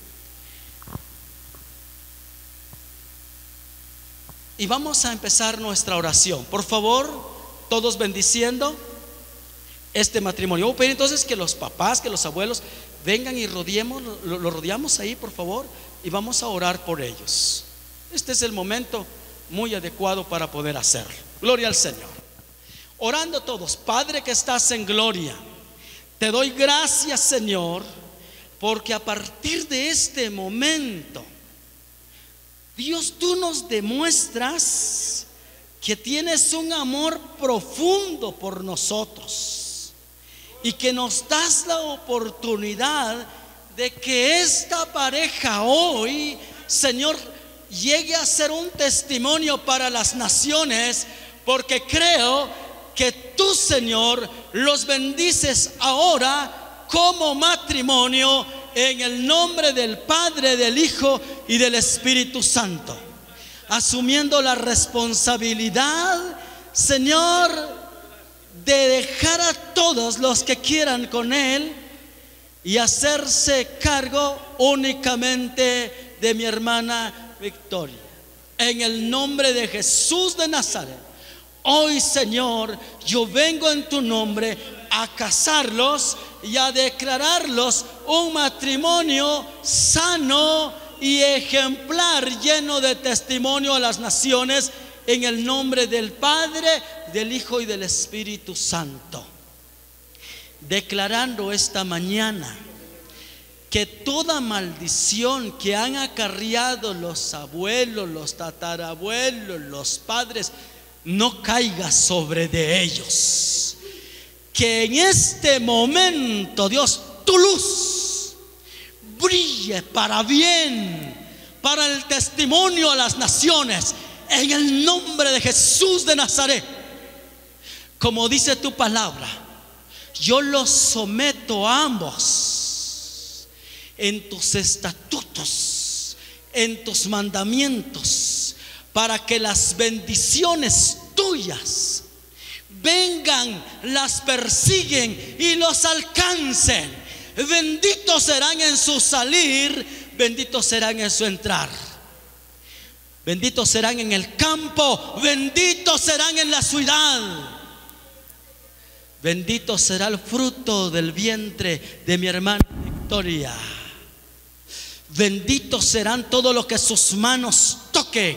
Y vamos a empezar nuestra oración. Por favor, todos bendiciendo este matrimonio. Voy a pedir entonces que los papás, que los abuelos vengan y rodeemos, lo, lo rodeamos ahí, por favor, y vamos a orar por ellos. Este es el momento muy adecuado para poder hacerlo. Gloria al Señor. Orando todos. Padre que estás en gloria, te doy gracias, Señor, porque a partir de este momento, Dios, tú nos demuestras que tienes un amor profundo por nosotros y que nos das la oportunidad de que esta pareja hoy, Señor, llegue a ser un testimonio para las naciones, porque creo que tú, Señor, los bendices ahora como matrimonio en el nombre del Padre, del Hijo y del Espíritu Santo, asumiendo la responsabilidad, Señor, de dejar a todos los que quieran con Él y hacerse cargo únicamente de mi hermana Victoria. En el nombre de Jesús de Nazaret, hoy, Señor, yo vengo en tu nombre a casarlos y a declararlos un matrimonio sano y ejemplar, lleno de testimonio a las naciones, en el nombre del Padre, del Hijo y del Espíritu Santo. Declarando esta mañana que toda maldición que han acarreado los abuelos, los tatarabuelos, los padres, no caiga sobre de ellos. Que en este momento, Dios, tu luz brille para bien, para el testimonio a las naciones, en el nombre de Jesús de Nazaret. Como dice tu palabra, yo los someto a ambos en tus estatutos, en tus mandamientos, para que las bendiciones tuyas vengan, las persiguen y los alcancen. Benditos serán en su salir, benditos serán en su entrar, benditos serán en el campo, benditos serán en la ciudad. Bendito será el fruto del vientre de mi hermana Victoria. Benditos serán todo lo que sus manos toquen.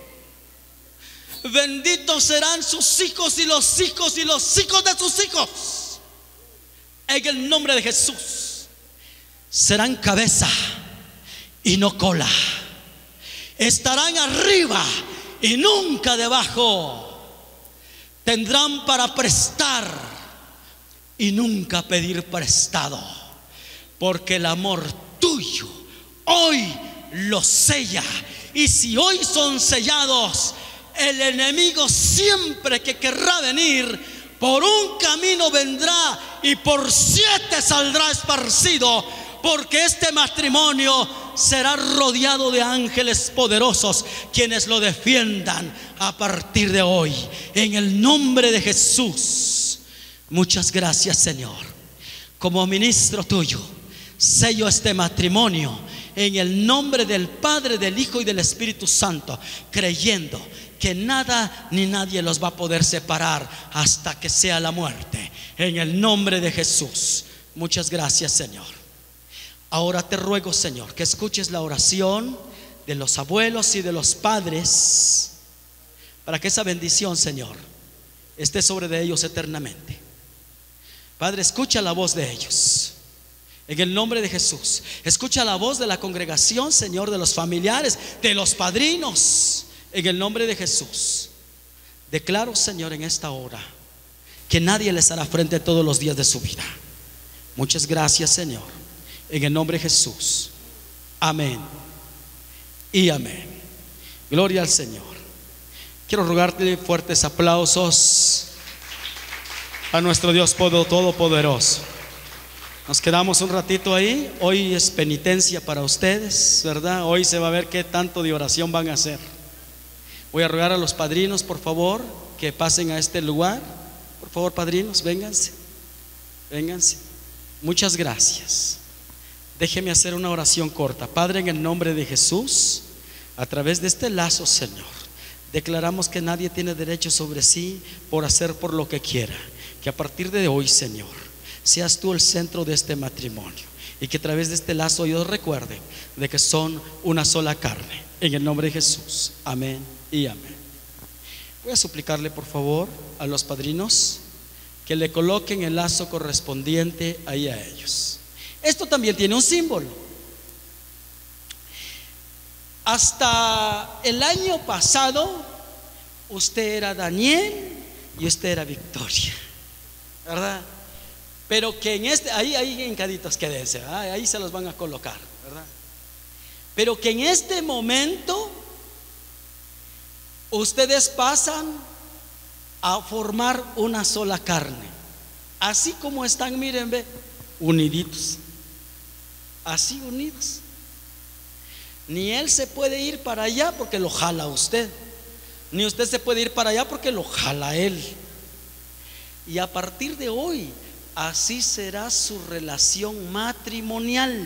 Benditos serán sus hijos y los hijos y los hijos de sus hijos. En el nombre de Jesús. Serán cabeza y no cola. Estarán arriba y nunca debajo. Tendrán para prestar y nunca pedir prestado, porque el amor tuyo hoy los sella. Y si hoy son sellados, el enemigo siempre que querrá venir, por un camino vendrá y por siete saldrá esparcido, porque este matrimonio será rodeado de ángeles poderosos, quienes lo defiendan a partir de hoy, en el nombre de Jesús. Muchas gracias, Señor. Como ministro tuyo, sello este matrimonio en el nombre del Padre, del Hijo y del Espíritu Santo, creyendo que nada ni nadie los va a poder separar hasta que sea la muerte, en el nombre de Jesús. Muchas gracias, Señor. Ahora te ruego, Señor, que escuches la oración de los abuelos y de los padres, para que esa bendición, Señor, esté sobre de ellos eternamente. Padre, escucha la voz de ellos en el nombre de Jesús. Escucha la voz de la congregación, Señor, de los familiares, de los padrinos, en el nombre de Jesús. Declaro, Señor, en esta hora que nadie les hará frente todos los días de su vida. Muchas gracias, Señor, en el nombre de Jesús. Amén y amén. Gloria al Señor. Quiero rogarte fuertes aplausos a nuestro Dios Todopoderoso. Nos quedamos un ratito ahí. Hoy es penitencia para ustedes, ¿verdad? Hoy se va a ver qué tanto de oración van a hacer. Voy a rogar a los padrinos, por favor, que pasen a este lugar. Por favor, padrinos, vénganse. Vénganse. Muchas gracias. Déjeme hacer una oración corta. Padre, en el nombre de Jesús, a través de este lazo, Señor, declaramos que nadie tiene derecho sobre sí por hacer por lo que quiera. Que a partir de hoy, Señor, seas tú el centro de este matrimonio, y que a través de este lazo ellos recuerden de que son una sola carne. En el nombre de Jesús. Amén y amén. Voy a suplicarle, por favor, a los padrinos que le coloquen el lazo correspondiente ahí a ellos. Esto también tiene un símbolo. Hasta el año pasado usted era Daniel y usted era Victoria, ¿verdad? Pero que en este, ahí, ahí hincaditos quédense, ¿verdad? Ahí se los van a colocar, ¿verdad? Pero que en este momento ustedes pasan a formar una sola carne. Así como están, miren, ve, uniditos. Así unidos. Ni él se puede ir para allá porque lo jala usted, ni usted se puede ir para allá porque lo jala él. Y a partir de hoy, así será su relación matrimonial.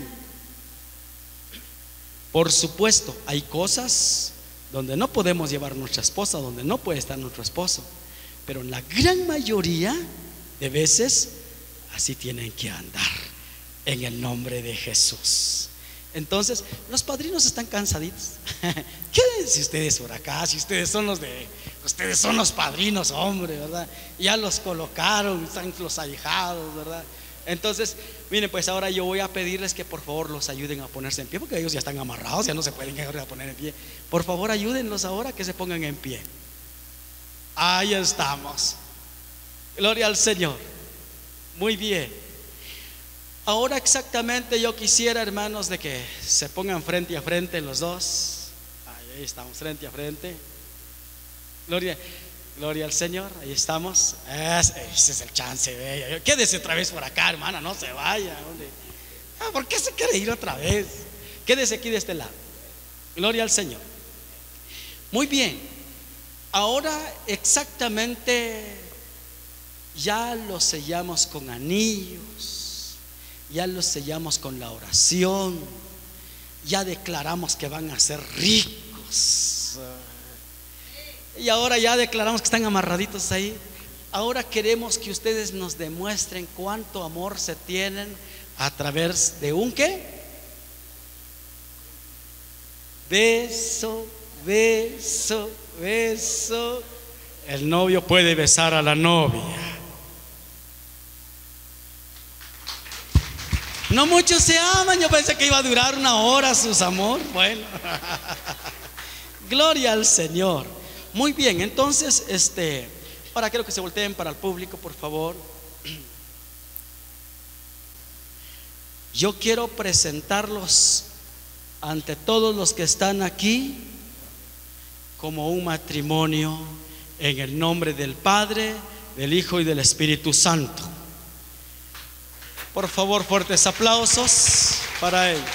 Por supuesto, hay cosas donde no podemos llevar nuestra esposa, donde no puede estar nuestro esposo, pero en la gran mayoría de veces así tienen que andar, en el nombre de Jesús. Entonces, los padrinos están cansaditos. Quédense ustedes por acá, si ustedes son los de, ustedes son los padrinos, hombre, ¿verdad? Ya los colocaron, están los ahijados, ¿verdad? Entonces, miren, pues ahora yo voy a pedirles que por favor los ayuden a ponerse en pie, porque ellos ya están amarrados, ya no se pueden ahora poner en pie. Por favor, ayúdenlos ahora que se pongan en pie. Ahí estamos. Gloria al Señor. Muy bien. Ahora exactamente yo quisiera, hermanos, de que se pongan frente a frente los dos. Ahí estamos, frente a frente. Gloria, gloria al Señor. Ahí estamos. Ese, ese es el chance. ¿Ve? Quédese otra vez por acá, hermana, no se vaya. Ah, ¿por qué se quiere ir otra vez? Quédese aquí de este lado. Gloria al Señor. Muy bien. Ahora exactamente ya los sellamos con anillos. Ya los sellamos con la oración. Ya declaramos que van a ser ricos. Y ahora ya declaramos que están amarraditos ahí. Ahora queremos que ustedes nos demuestren cuánto amor se tienen a través de un ¿qué? Beso, beso, beso. El novio puede besar a la novia. No muchos se aman. Yo pensé que iba a durar una hora sus amor. Bueno, gloria al Señor. Muy bien, entonces, este, ahora quiero que se volteen para el público, por favor. Yo quiero presentarlos ante todos los que están aquí como un matrimonio en el nombre del Padre, del Hijo y del Espíritu Santo. Por favor, fuertes aplausos para ellos.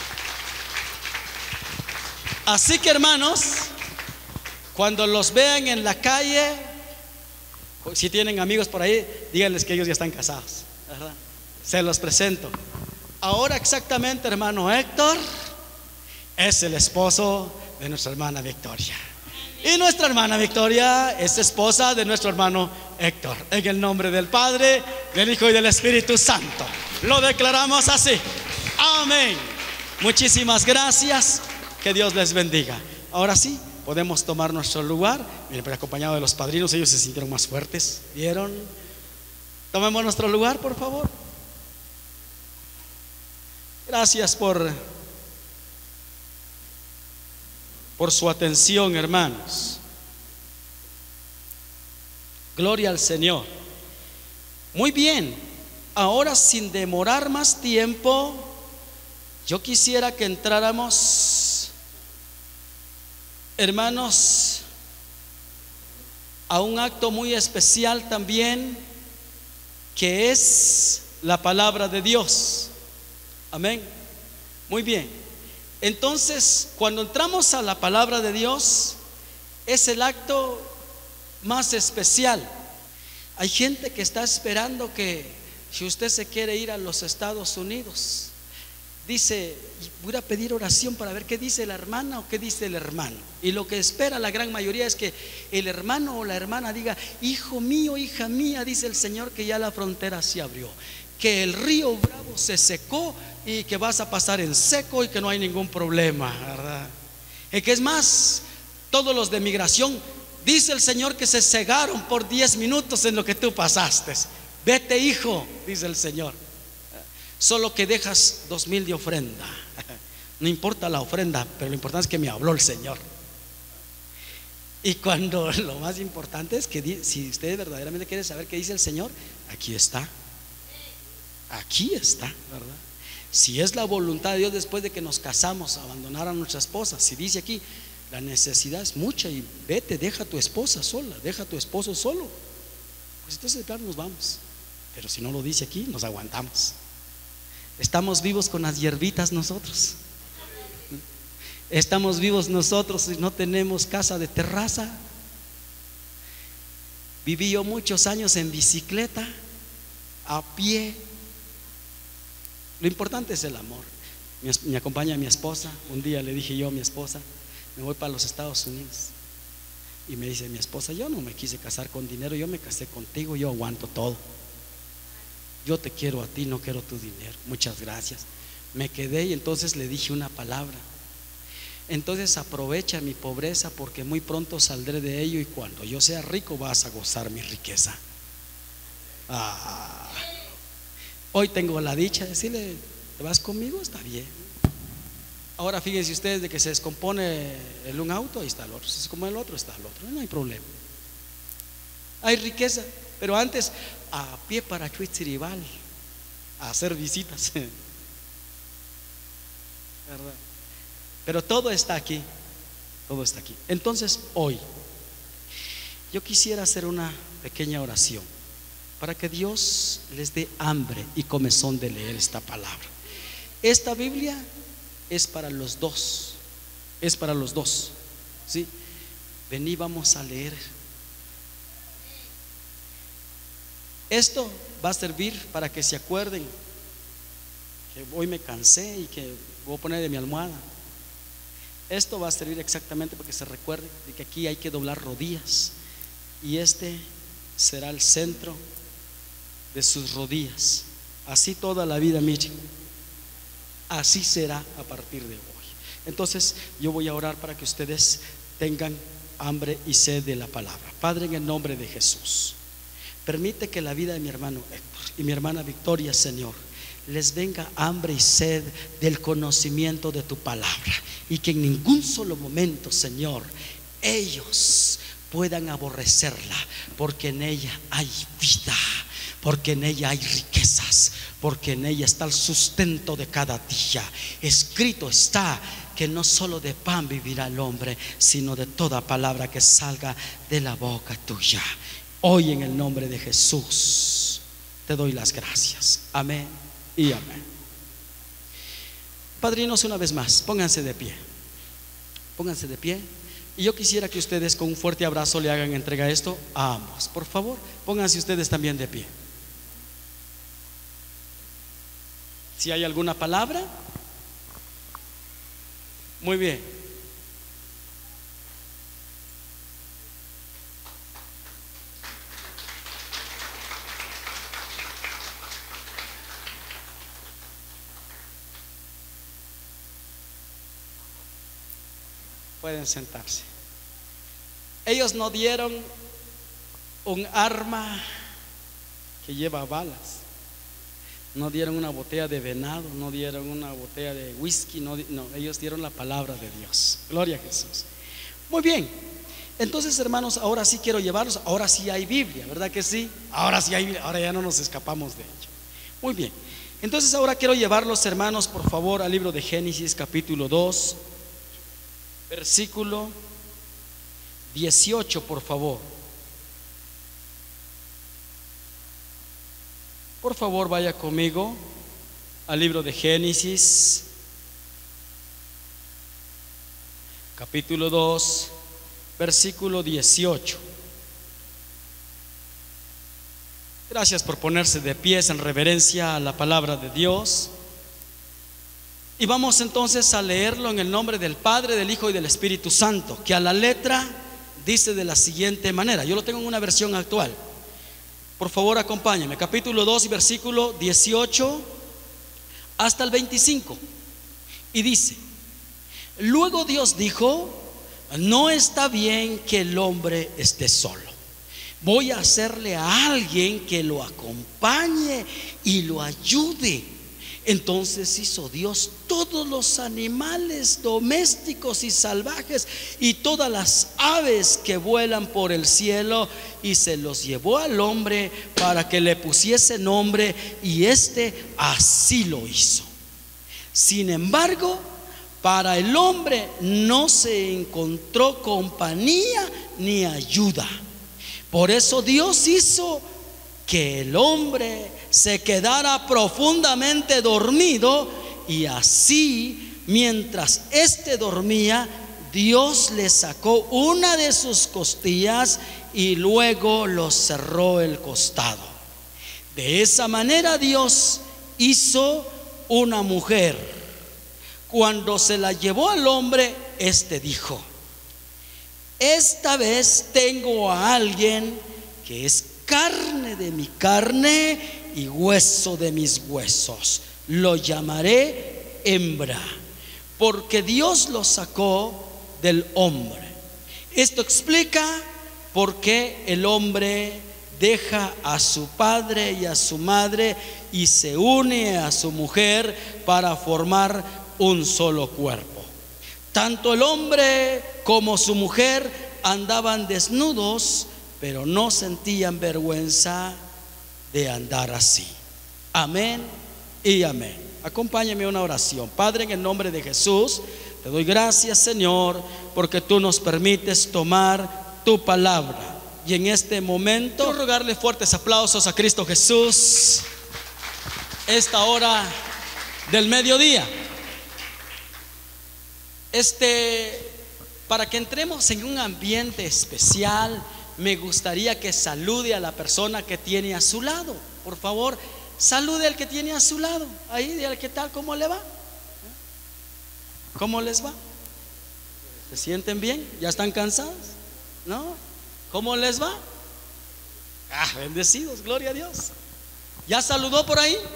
Así que, hermanos, cuando los vean en la calle, si tienen amigos por ahí, díganles que ellos ya están casados, ¿verdad? Se los presento. Ahora exactamente, hermano Héctor es el esposo de nuestra hermana Victoria, y nuestra hermana Victoria es esposa de nuestro hermano Héctor. En el nombre del Padre, del Hijo y del Espíritu Santo lo declaramos así. Amén. Muchísimas gracias. Que Dios les bendiga. Ahora sí, podemos tomar nuestro lugar. Miren, pues acompañado de los padrinos, ellos se sintieron más fuertes. ¿Vieron? Tomemos nuestro lugar, por favor. Gracias por por su atención, hermanos. Gloria al Señor. Muy bien, ahora sin demorar más tiempo, yo quisiera que entráramos, hermanos, a un acto muy especial también, que es la palabra de Dios. Amén. Muy bien. Entonces, cuando entramos a la palabra de Dios, es el acto más especial. Hay gente que está esperando que, si usted se quiere ir a los Estados Unidos, dice, voy a pedir oración para ver qué dice la hermana o qué dice el hermano. Y lo que espera la gran mayoría es que el hermano o la hermana diga, hijo mío, hija mía, dice el Señor que ya la frontera se abrió, que el río Bravo se secó y que vas a pasar en seco y que no hay ningún problema, ¿verdad? Y que es más, todos los de migración, dice el Señor que se cegaron por diez minutos en lo que tú pasaste. Vete, hijo, dice el Señor. Solo que dejas dos mil de ofrenda. No importa la ofrenda, pero lo importante es que me habló el Señor. Y cuando lo más importante es que si usted verdaderamente quiere saber qué dice el Señor, aquí está. Aquí está, ¿verdad? Si es la voluntad de Dios después de que nos casamos, abandonar a nuestra esposa, si dice aquí, la necesidad es mucha y vete, deja a tu esposa sola, deja a tu esposo solo, pues entonces claro nos vamos. Pero si no lo dice aquí, nos aguantamos. Estamos vivos con las hierbitas nosotros. Estamos vivos nosotros y no tenemos casa de terraza. Viví yo muchos años en bicicleta, a pie. Lo importante es el amor. Me, me acompaña mi esposa. Un día le dije yo a mi esposa, me voy para los Estados Unidos. Y me dice mi esposa, yo no me quise casar con dinero, yo me casé contigo, yo aguanto todo. Yo te quiero a ti, no quiero tu dinero. Muchas gracias. Me quedé y entonces le dije una palabra. Entonces aprovecha mi pobreza porque muy pronto saldré de ello y cuando yo sea rico vas a gozar mi riqueza. Ah. Hoy tengo la dicha de decirle, ¿te vas conmigo? Está bien. Ahora fíjense ustedes de que se descompone el un auto, ahí está el otro. Si se descompone el otro, está el otro. No hay problema. Hay riqueza. Pero antes, a pie para Chuitziribal, a hacer visitas. ¿Verdad? Pero todo está aquí. Todo está aquí. Entonces, hoy, yo quisiera hacer una pequeña oración para que Dios les dé hambre y comezón de leer esta palabra. Esta Biblia es para los dos. Es para los dos. ¿Sí? Vení, vamos a leer. Esto va a servir para que se acuerden que hoy me cansé y que voy a poner de mi almohada. Esto va a servir exactamente para que se recuerde de que aquí hay que doblar rodillas y este será el centro de sus rodillas. Así toda la vida, miren, así será a partir de hoy. Entonces yo voy a orar para que ustedes tengan hambre y sed de la palabra. Padre, en el nombre de Jesús, permite que la vida de mi hermano Héctor y mi hermana Victoria, Señor, les venga hambre y sed del conocimiento de tu palabra y que en ningún solo momento, Señor, ellos puedan aborrecerla, porque en ella hay vida, porque en ella hay riquezas, porque en ella está el sustento de cada día. Escrito está que no solo de pan vivirá el hombre, sino de toda palabra que salga de la boca tuya. Hoy en el nombre de Jesús te doy las gracias. Amén y amén. Padrinos, una vez más, pónganse de pie. Pónganse de pie. Y yo quisiera que ustedes con un fuerte abrazo le hagan entrega esto a ambos. Por favor, pónganse ustedes también de pie. Si hay alguna palabra, muy bien. Pueden sentarse. Ellos no dieron un arma que lleva balas, no dieron una botella de venado, no dieron una botella de whisky, no, no, ellos dieron la palabra de Dios. Gloria a Jesús. Muy bien, Entonces, hermanos, ahora sí quiero llevarlos. Ahora sí hay Biblia, ¿verdad que sí? Ahora sí hay Biblia, ahora ya no nos escapamos de ello. Muy bien. Entonces ahora quiero llevarlos, hermanos, por favor, al libro de Génesis capítulo dos, versículo dieciocho, por favor. Por favor, vaya conmigo al libro de Génesis capítulo dos, versículo dieciocho. Gracias por ponerse de pies en reverencia a la palabra de Dios. Y vamos entonces a leerlo en el nombre del Padre, del Hijo y del Espíritu Santo, que a la letra dice de la siguiente manera. Yo lo tengo en una versión actual. Por favor, acompáñame. Capítulo dos y versículo dieciocho hasta el veinticinco. Y dice: luego Dios dijo: no está bien que el hombre esté solo. Voy a hacerle a alguien que lo acompañe y lo ayude. Entonces hizo Dios todos los animales domésticos y salvajes y todas las aves que vuelan por el cielo, y se los llevó al hombre para que le pusiese nombre, y éste así lo hizo. Sin embargo, para el hombre no se encontró compañía ni ayuda. Por eso Dios hizo que el hombre se quedara profundamente dormido, y así, mientras éste dormía, Dios le sacó una de sus costillas y luego lo cerró el costado. De esa manera Dios hizo una mujer. Cuando se la llevó al hombre, éste dijo: esta vez tengo a alguien que es carne de mi carne y hueso de mis huesos. Lo llamaré hembra, porque Dios lo sacó del hombre. Esto explica por qué el hombre deja a su padre y a su madre y se une a su mujer para formar un solo cuerpo. Tanto el hombre como su mujer andaban desnudos, pero no sentían vergüenza de andar así. Amén y amén. Acompáñame a una oración. Padre, en el nombre de Jesús, te doy gracias, Señor, porque tú nos permites tomar tu palabra. Y en este momento quiero rogarle fuertes aplausos a Cristo Jesús esta hora del mediodía. Este, para que entremos en un ambiente especial, me gustaría que salude a la persona que tiene a su lado. Por favor, salude al que tiene a su lado. Ahí, dígale: ¿qué tal? ¿Cómo le va? ¿Cómo les va? ¿Se sienten bien? ¿Ya están cansados? ¿No? ¿Cómo les va? Ah, bendecidos, gloria a Dios. ¿Ya saludó por ahí?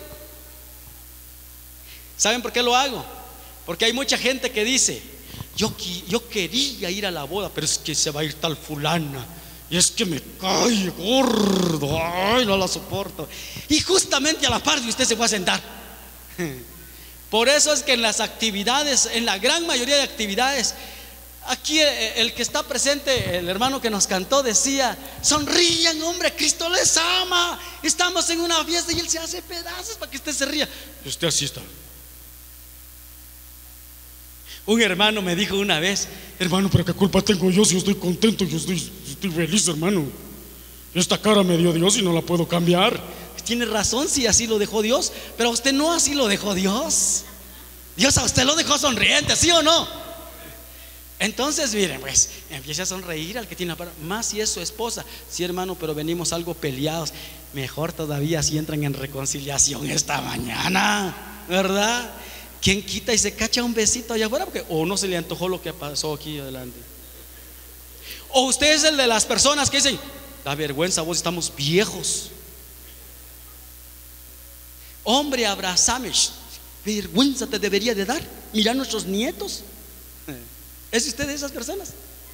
¿Saben por qué lo hago? Porque hay mucha gente que dice: yo, yo quería ir a la boda, pero es que se va a ir tal fulana, y es que me cae gordo, ay, no la soporto. Y justamente a la par de usted se va a sentar. Por eso es que en las actividades, en la gran mayoría de actividades, aquí el que está presente, el hermano que nos cantó, decía: sonrían, hombre, Cristo les ama. Estamos en una fiesta y Él se hace pedazos para que usted se ría. Usted así está. Un hermano me dijo una vez: hermano, pero qué culpa tengo yo si estoy contento, yo estoy, estoy feliz, hermano. Esta cara me dio Dios y no la puedo cambiar. Tiene razón, si así lo dejó Dios, pero a usted no así lo dejó Dios. Dios a usted lo dejó sonriente, ¿sí o no? Entonces, miren, pues empiece a sonreír al que tiene la palabra. Más si es su esposa. Sí, hermano, pero venimos algo peleados. Mejor todavía si entran en reconciliación esta mañana, ¿verdad? ¿Quién quita y se cacha un besito allá afuera? Porque o no se le antojó lo que pasó aquí adelante. O usted es el de las personas que dicen: da vergüenza, vos, estamos viejos. Hombre, abrazame. Vergüenza te debería de dar. Mira a nuestros nietos. ¿Es usted de esas personas?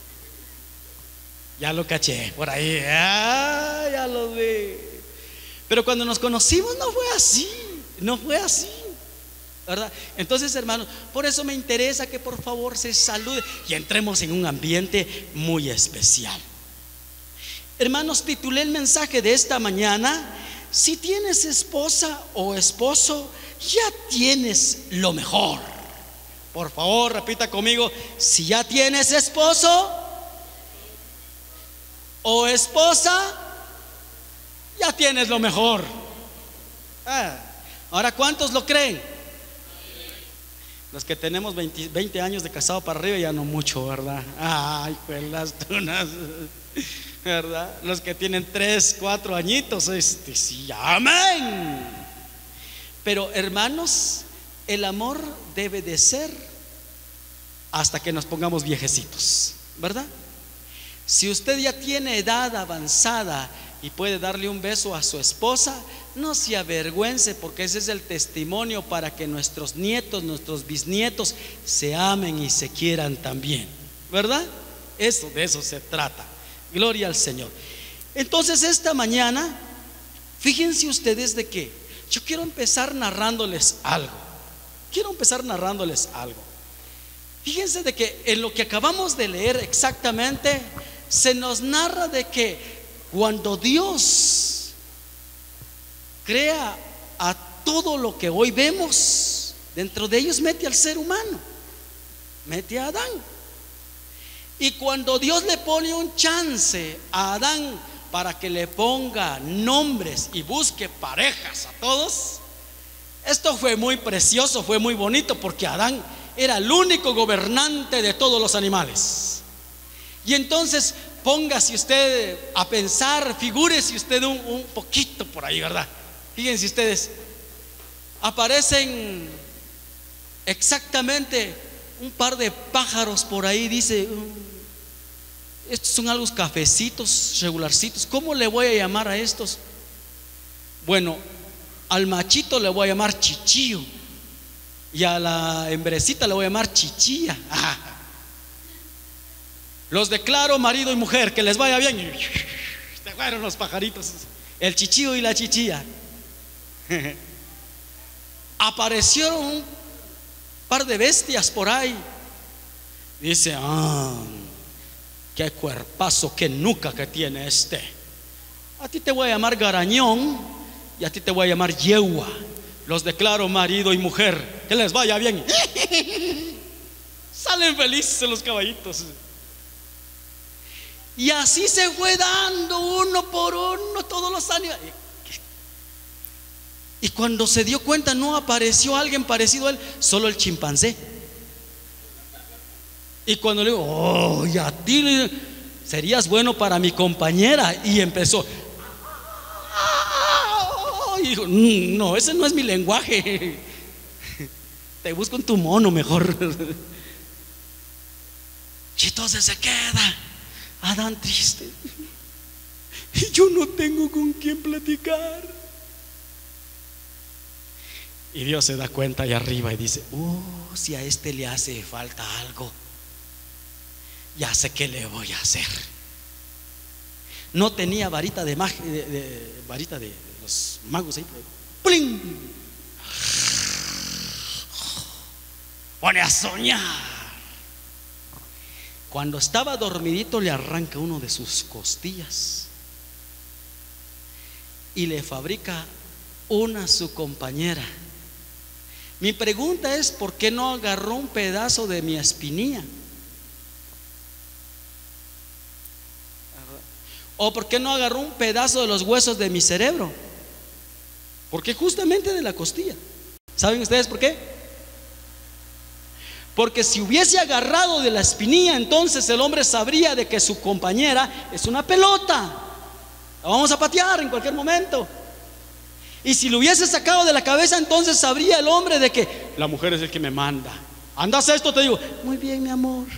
Ya lo caché por ahí. Ah, ya lo vi. Pero cuando nos conocimos no fue así. No fue así. ¿verdad? Entonces, hermanos, por eso me interesa que por favor se salude y entremos en un ambiente muy especial. Hermanos, titulé el mensaje de esta mañana: si tienes esposa o esposo, ya tienes lo mejor. Por favor, repita conmigo: si ya tienes esposo o esposa, ya tienes lo mejor. Ah, ahora, ¿cuántos lo creen? Los que tenemos veinte, veinte años de casado para arriba, ya no mucho, ¿verdad? Ay, pues las tunas, ¿verdad? Los que tienen tres, cuatro añitos, este, sí, amén. Pero hermanos, el amor debe de ser hasta que nos pongamos viejecitos, ¿verdad? Si usted ya tiene edad avanzada y puede darle un beso a su esposa, no se avergüence, porque ese es el testimonio para que nuestros nietos, nuestros bisnietos se amen y se quieran también, ¿verdad? Eso, de eso se trata. Gloria al Señor. Entonces, esta mañana, fíjense ustedes de que yo quiero empezar narrándoles algo. Quiero empezar narrándoles algo. Fíjense de que en lo que acabamos de leer exactamente, se nos narra de que cuando Dios crea a todo lo que hoy vemos, dentro de ellos mete al ser humano, mete a Adán. Y cuando Dios le pone un chance a Adán para que le ponga nombres y busque parejas a todos, esto fue muy precioso, fue muy bonito, porque Adán era el único gobernante de todos los animales. Y entonces, póngase usted a pensar, figúrese usted un, un poquito por ahí, ¿verdad? Fíjense ustedes, aparecen exactamente un par de pájaros por ahí. Dice, estos son algo cafecitos, regularcitos. ¿Cómo le voy a llamar a estos? Bueno, al machito le voy a llamar chichillo, y a la hembrecita le voy a llamar chichilla. Los declaro marido y mujer, que les vaya bien. Se fueron los pajaritos, el chichillo y la chichilla. Aparecieron un par de bestias por ahí. Dice, ah, qué cuerpazo, qué nuca que tiene este. A ti te voy a llamar garañón y a ti te voy a llamar yegua. Los declaro marido y mujer, que les vaya bien. Salen felices los caballitos. Y así se fue dando uno por uno todos los años. Y cuando se dio cuenta, no apareció alguien parecido a él, solo el chimpancé. Y cuando le digo, oh, y a ti serías bueno para mi compañera, y empezó, y dijo, no, ese no es mi lenguaje, te busco en tu mono mejor. Y entonces se queda Adán triste, y yo no tengo con quién platicar. Y Dios se da cuenta allá arriba y dice, oh, si a este le hace falta algo, ya sé qué le voy a hacer. No tenía varita de magia, de, de, varita de los magos ahí, ¡pling! Pone a soñar. Cuando estaba dormidito, le arranca uno de sus costillas y le fabrica una a su compañera. Mi pregunta es, ¿por qué no agarró un pedazo de mi espinilla? ¿O por qué no agarró un pedazo de los huesos de mi cerebro? Porque justamente de la costilla. ¿Saben ustedes por qué? Porque si hubiese agarrado de la espinilla, entonces el hombre sabría de que su compañera es una pelota, la vamos a patear en cualquier momento. Y si lo hubiese sacado de la cabeza, entonces sabría el hombre de que la mujer es el que me manda. Andas esto, te digo, muy bien, mi amor.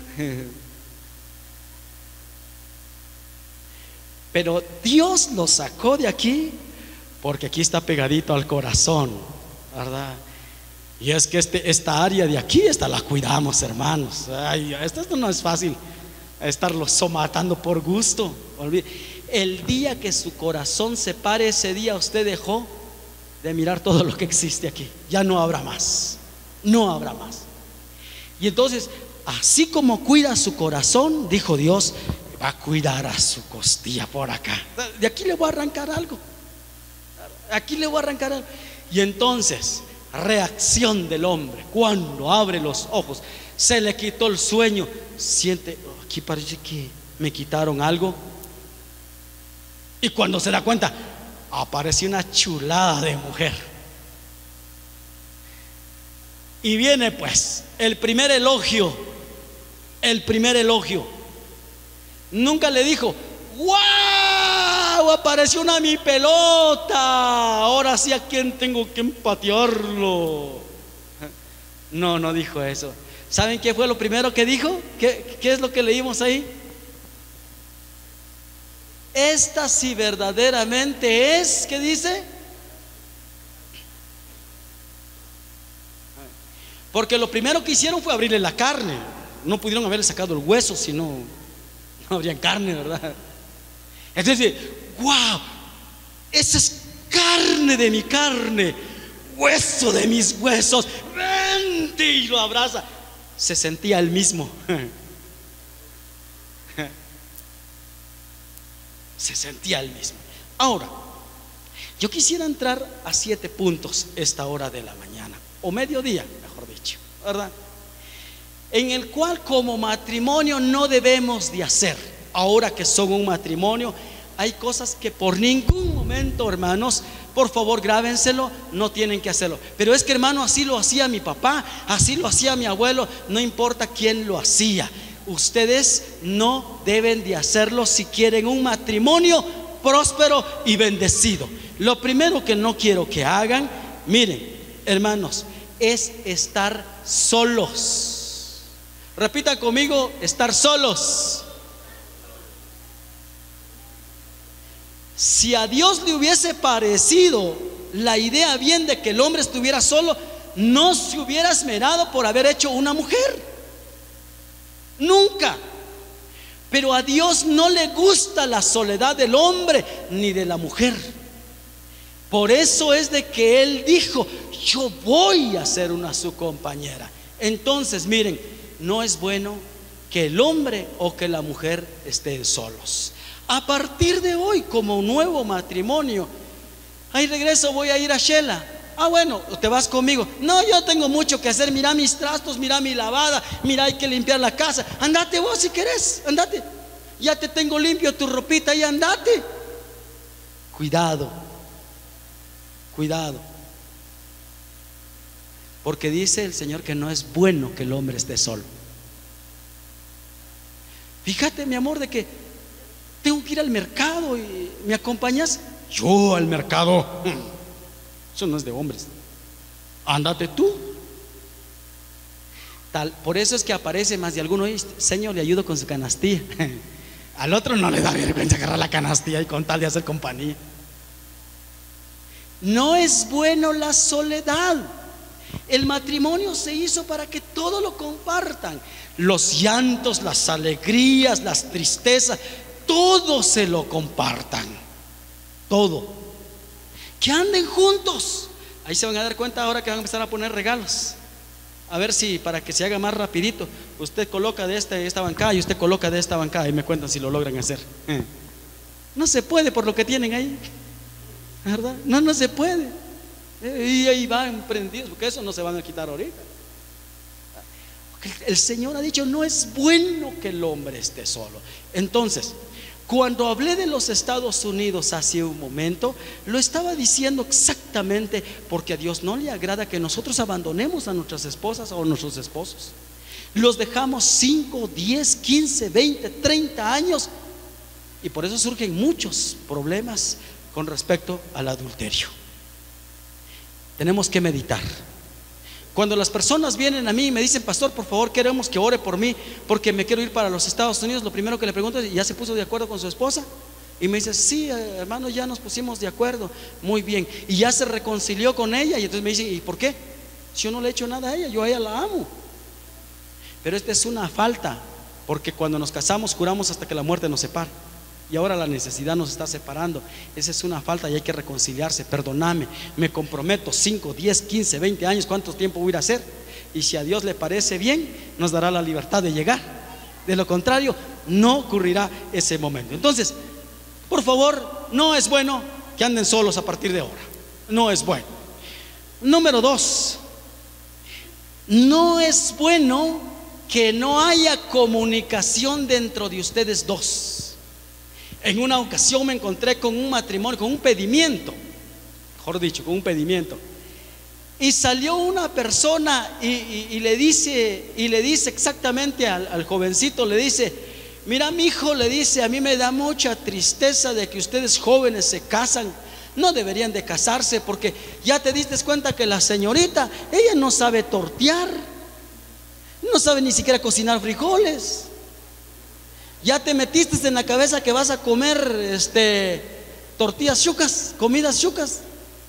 Pero Dios lo sacó de aquí porque aquí está pegadito al corazón, ¿verdad? Y es que este, esta área de aquí, esta la cuidamos, hermanos. Ay, esto, esto no es fácil estarlo somatando por gusto. El día que su corazón se pare, ese día usted dejó de mirar todo lo que existe aquí. Ya no habrá más. no habrá más. Y entonces, así como cuida su corazón, dijo Dios, va a cuidar a su costilla por acá. De aquí le voy a arrancar algo. Aquí le voy a arrancar algo. Y entonces, reacción del hombre, cuando abre los ojos, se le quitó el sueño, siente, oh, aquí parece que me quitaron algo. Y cuando se da cuenta, aparece una chulada de mujer. Y viene pues el primer elogio, el primer elogio. Nunca le dijo, ¡wow! Apareció una mi pelota. Ahora sí, ¿a quién tengo que empatearlo? No, no dijo eso. ¿Saben qué fue lo primero que dijo? ¿Qué, qué es lo que leímos ahí? Esta si verdaderamente es, ¿qué dice? Porque lo primero que hicieron fue abrirle la carne. No pudieron haberle sacado el hueso, si no, no habrían carne, ¿verdad? Entonces, wow, esa es carne de mi carne, hueso de mis huesos, vente, y lo abraza. Se sentía el mismo. Se sentía el mismo. Ahora, yo quisiera entrar a siete puntos esta hora de la mañana, o mediodía, mejor dicho, ¿verdad? En el cual como matrimonio no debemos de hacer. Ahora que son un matrimonio, hay cosas que por ningún momento, hermanos, por favor grábenselo, no tienen que hacerlo. Pero es que, hermano, así lo hacía mi papá, así lo hacía mi abuelo, no importa quién lo hacía. Ustedes no deben de hacerlo si quieren un matrimonio próspero y bendecido. Lo primero que no quiero que hagan, miren, hermanos, es estar solos. Repita conmigo, estar solos. Si a Dios le hubiese parecido la idea bien de que el hombre estuviera solo, no se hubiera esmerado por haber hecho una mujer. Nunca. Pero a Dios no le gusta la soledad del hombre ni de la mujer. Por eso es de que Él dijo, yo voy a ser una su compañera. Entonces, miren, no es bueno que el hombre o que la mujer estén solos. A partir de hoy, como nuevo matrimonio, ahí regreso, voy a ir a Shela. Ah, bueno, te vas conmigo. No, yo tengo mucho que hacer. Mira mis trastos, mira mi lavada, mira, hay que limpiar la casa. Andate vos si querés, andate. Ya te tengo limpio tu ropita y andate. Cuidado, cuidado. Porque dice el Señor que no es bueno que el hombre esté solo. Fíjate, mi amor, de que tengo que ir al mercado y ¿me acompañas? Yo al mercado. Eso no es de hombres. Ándate tú. Tal, por eso es que aparece más de alguno. Señor, le ayudo con su canastilla. Al otro no le da vergüenza agarrar la canastilla y con tal de hacer compañía. No es bueno la soledad. El matrimonio se hizo para que todo lo compartan. Los llantos, las alegrías, las tristezas, todo se lo compartan. Todo. Que anden juntos. Ahí se van a dar cuenta ahora que van a empezar a poner regalos. A ver si para que se haga más rapidito, usted coloca de esta, esta bancada y usted coloca de esta bancada y me cuentan si lo logran hacer. eh. No se puede por lo que tienen ahí, ¿verdad? No, no se puede. eh, Y ahí van prendidos, porque eso no se van a quitar ahorita. El Señor ha dicho, no es bueno que el hombre esté solo. Entonces, cuando hablé de los Estados Unidos hace un momento, lo estaba diciendo exactamente porque a Dios no le agrada que nosotros abandonemos a nuestras esposas o a nuestros esposos. Los dejamos cinco, diez, quince, veinte, treinta años y por eso surgen muchos problemas con respecto al adulterio. Tenemos que meditar. Cuando las personas vienen a mí y me dicen, pastor, por favor, queremos que ore por mí porque me quiero ir para los Estados Unidos, lo primero que le pregunto es, ¿ya se puso de acuerdo con su esposa? Y me dice, sí, hermano, ya nos pusimos de acuerdo. Muy bien. Y ya se reconcilió con ella. Y entonces me dice, ¿y por qué? Si yo no le he hecho nada a ella, yo a ella la amo. Pero esta es una falta, porque cuando nos casamos juramos hasta que la muerte nos separe. Y ahora la necesidad nos está separando. Esa es una falta y hay que reconciliarse. Perdóname, me comprometo cinco, diez, quince, veinte años, ¿cuánto tiempo voy a ir a hacer? y si a Dios le parece bien, nos dará la libertad de llegar. De lo contrario, no ocurrirá ese momento. Entonces, por favor, no es bueno que anden solos a partir de ahora. No es bueno. Número dos, no es bueno que no haya comunicación dentro de ustedes dos. En una ocasión me encontré con un matrimonio, con un pedimiento, mejor dicho, con un pedimiento. Y salió una persona y, y, y le dice, y le dice exactamente al, al jovencito, le dice: mira, mi hijo, le dice, a mí me da mucha tristeza de que ustedes jóvenes se casan. No deberían de casarse, porque ya te diste cuenta que la señorita, ella no sabe tortear, no sabe ni siquiera cocinar frijoles. Ya te metiste en la cabeza que vas a comer este, tortillas chucas, comidas chucas.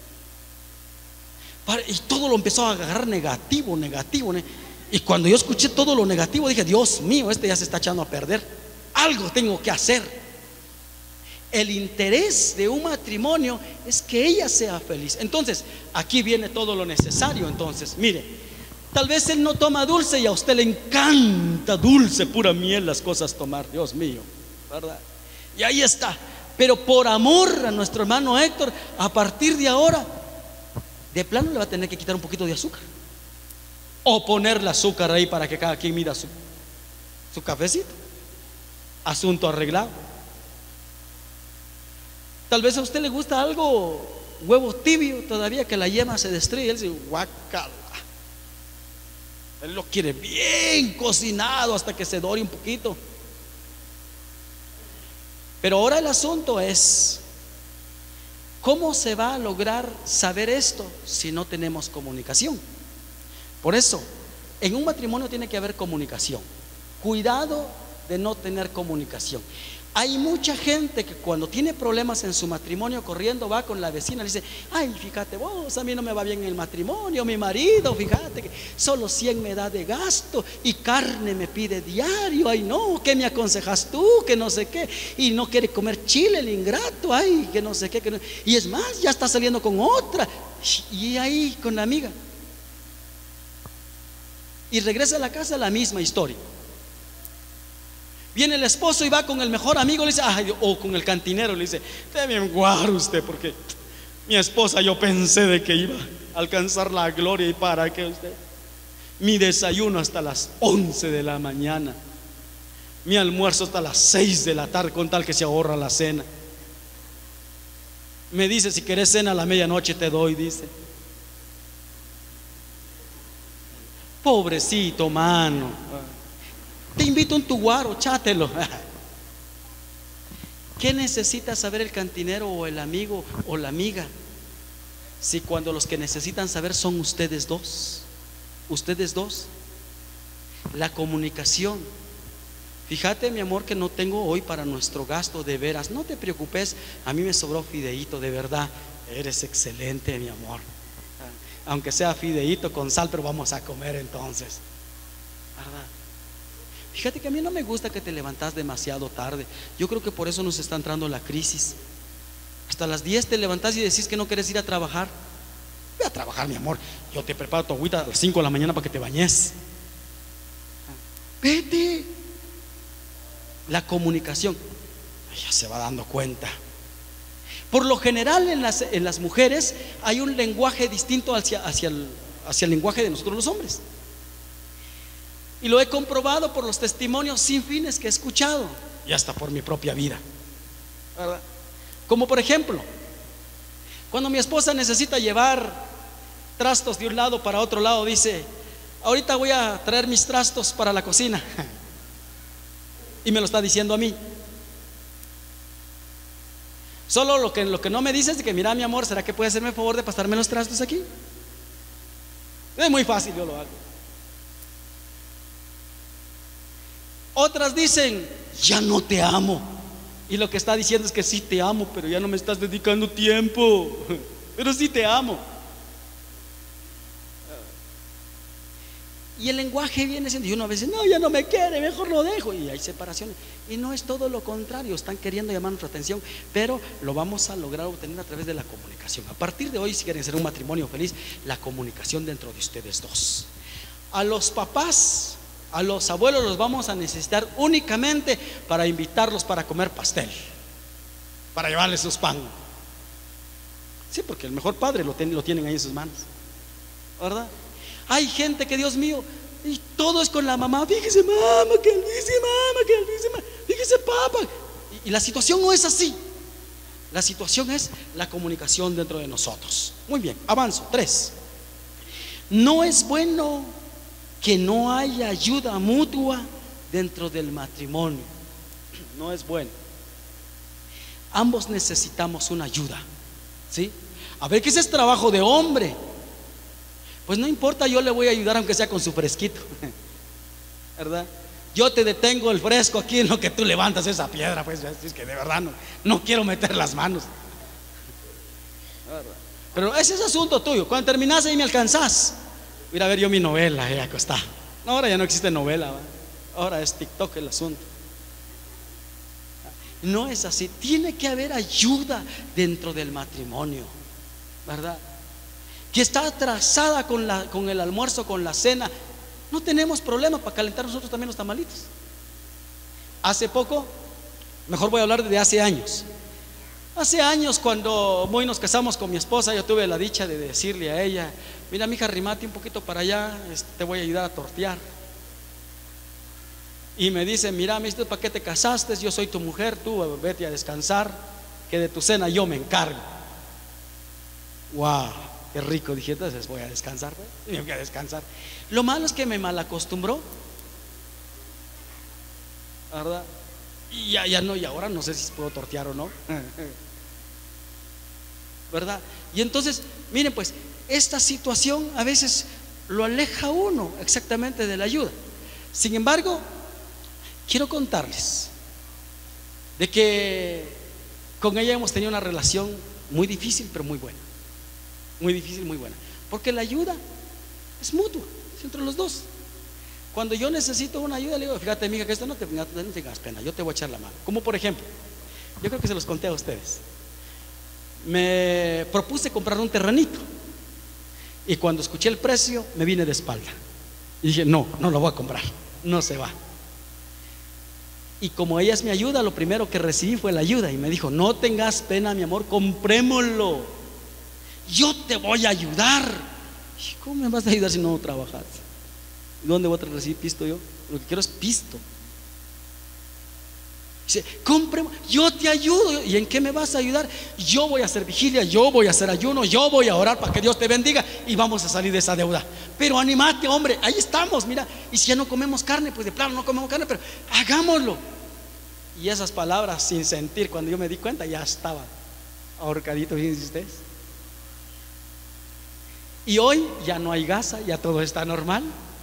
Y todo lo empezó a agarrar negativo, negativo. Y cuando yo escuché todo lo negativo, dije: Dios mío, este ya se está echando a perder. Algo tengo que hacer. El interés de un matrimonio es que ella sea feliz. Entonces, aquí viene todo lo necesario. Entonces, mire, tal vez él no toma dulce y a usted le encanta dulce, pura miel, las cosas tomar. Dios mío, ¿verdad? Y ahí está. Pero por amor a nuestro hermano Héctor, a partir de ahora, de plano le va a tener que quitar un poquito de azúcar, o ponerle azúcar ahí para que cada quien mida su, su cafecito. Asunto arreglado. Tal vez a usted le gusta algo, huevo tibio, todavía que la yema se destruye. Él dice: guácala. Él lo quiere bien cocinado hasta que se dore un poquito. Pero ahora el asunto es: ¿cómo se va a lograr saber esto si no tenemos comunicación? Por eso, en un matrimonio tiene que haber comunicación. Cuidado de no tener comunicación. Hay mucha gente que cuando tiene problemas en su matrimonio, corriendo va con la vecina y le dice: ay, fíjate vos, a mí no me va bien el matrimonio, mi marido, fíjate que solo cien me da de gasto y carne me pide diario. Ay no, ¿qué me aconsejas tú? Que no sé qué. Y no quiere comer chile el ingrato. Ay, que no sé qué que no. Y es más, ya está saliendo con otra. Y ahí con la amiga. Y regresa a la casa, la misma historia. Viene el esposo y va con el mejor amigo, le dice: ay, o con el cantinero, le dice: esté bien guaro usted, porque mi esposa, yo pensé de que iba a alcanzar la gloria, y para qué usted, mi desayuno hasta las once de la mañana, mi almuerzo hasta las seis de la tarde, con tal que se ahorra la cena. Me dice: si querés cena a la medianoche te doy, dice. Pobrecito mano, te invito a un tu guaro, chátelo. ¿Qué necesita saber el cantinero o el amigo o la amiga? Si cuando los que necesitan saber son ustedes dos. Ustedes dos. La comunicación. Fíjate, mi amor, que no tengo hoy para nuestro gasto, de veras. No te preocupes, a mí me sobró fideíto, de verdad. Eres excelente, mi amor. Aunque sea fideíto con sal, pero vamos a comer entonces, ¿verdad? Fíjate que a mí no me gusta que te levantas demasiado tarde. Yo creo que por eso nos está entrando la crisis. Hasta las diez te levantas y decís que no quieres ir a trabajar. Ve a trabajar, mi amor. Yo te preparo tu agüita a las cinco de la mañana para que te bañes. Vete. La comunicación. Ella se va dando cuenta. Por lo general en las, en las mujeres hay un lenguaje distinto hacia, hacia, el, hacia el lenguaje de nosotros los hombres. Y lo he comprobado por los testimonios sin fines que he escuchado, y hasta por mi propia vida, ¿verdad? Como por ejemplo, cuando mi esposa necesita llevar trastos de un lado para otro lado, dice: ahorita voy a traer mis trastos para la cocina. Y me lo está diciendo a mí. Solo lo que, lo que no me dice es de que: mira, mi amor, ¿será que puede hacerme el favor de pasarme los trastos aquí? Es muy fácil, yo lo hago. Otras dicen: ya no te amo. Y lo que está diciendo es que sí te amo, pero ya no me estás dedicando tiempo. Pero sí te amo. Y el lenguaje viene siendo, y uno a veces: no, ya no me quiere, mejor lo dejo. Y hay separaciones. Y no es todo lo contrario, están queriendo llamar nuestra atención, pero lo vamos a lograr obtener a través de la comunicación. A partir de hoy, si quieren ser un matrimonio feliz, la comunicación dentro de ustedes dos. A los papás, a los abuelos los vamos a necesitar únicamente para invitarlos para comer pastel, para llevarles sus pan. Sí, porque el mejor padre lo, ten, lo tienen ahí en sus manos, ¿verdad? Hay gente que, Dios mío, y todo es con la mamá. Fíjese mamá, que dice mamá, que dice mamá, fíjese papá. Y, y la situación no es así. La situación es la comunicación dentro de nosotros. Muy bien, avanzo. Tres. No es bueno que no haya ayuda mutua dentro del matrimonio. No es bueno. Ambos necesitamos una ayuda, ¿sí? A ver, que ese es trabajo de hombre. Pues no importa, yo le voy a ayudar aunque sea con su fresquito, ¿verdad? Yo te detengo el fresco aquí en lo que tú levantas esa piedra. Pues es que de verdad no, no quiero meter las manos, ¿verdad? Pero ese es asunto tuyo. Cuando terminas ahí me alcanzás. Voy a ver yo mi novela ahí acostada. No, ahora ya no existe novela, ¿va? Ahora es TikTok el asunto. No es así. Tiene que haber ayuda dentro del matrimonio, ¿verdad? Que está atrasada con, la, con el almuerzo, con la cena. No tenemos problema para calentar nosotros también los tamalitos. Hace poco, mejor voy a hablar de hace años. Hace años, cuando muy nos casamos con mi esposa, yo tuve la dicha de decirle a ella: mira, mija, arrimate un poquito para allá, te voy a ayudar a tortear. Y me dice: mira, ¿me ¿para qué te casaste? Yo soy tu mujer, tú vete a descansar, que de tu cena yo me encargo. Wow, qué rico. Dije, entonces voy a descansar, y me voy a descansar. Lo malo es que me malacostumbró, ¿verdad? Y ya, ya no, y ahora no sé si puedo tortear o no, ¿verdad? Y entonces, miren, pues esta situación a veces lo aleja a uno exactamente de la ayuda. Sin embargo, quiero contarles de que con ella hemos tenido una relación muy difícil, pero muy buena. Muy difícil, muy buena. Porque la ayuda es mutua, es entre los dos. Cuando yo necesito una ayuda, le digo: fíjate, amiga, que esto no, te, no tengas pena, yo te voy a echar la mano. Como por ejemplo, yo creo que se los conté a ustedes. Me propuse comprar un terrenito, y cuando escuché el precio me vine de espalda y dije: no, no lo voy a comprar, no se va. Y como ella es mi ayuda, lo primero que recibí fue la ayuda, y me dijo: no tengas pena, mi amor, comprémoslo, yo te voy a ayudar. Y, ¿cómo me vas a ayudar si no trabajas? ¿Dónde voy a recibir pisto yo? Lo que quiero es pisto. Dice: compremos, yo te ayudo. ¿Y en qué me vas a ayudar? Yo voy a hacer vigilia, yo voy a hacer ayuno, yo voy a orar para que Dios te bendiga, y vamos a salir de esa deuda. Pero animate, hombre, ahí estamos, mira. Y si ya no comemos carne, pues de plano no comemos carne, pero hagámoslo. Y esas palabras sin sentir, cuando yo me di cuenta, ya estaba ahorcadito, fíjense ustedes. Y hoy ya no hay gasa, ya todo está normal.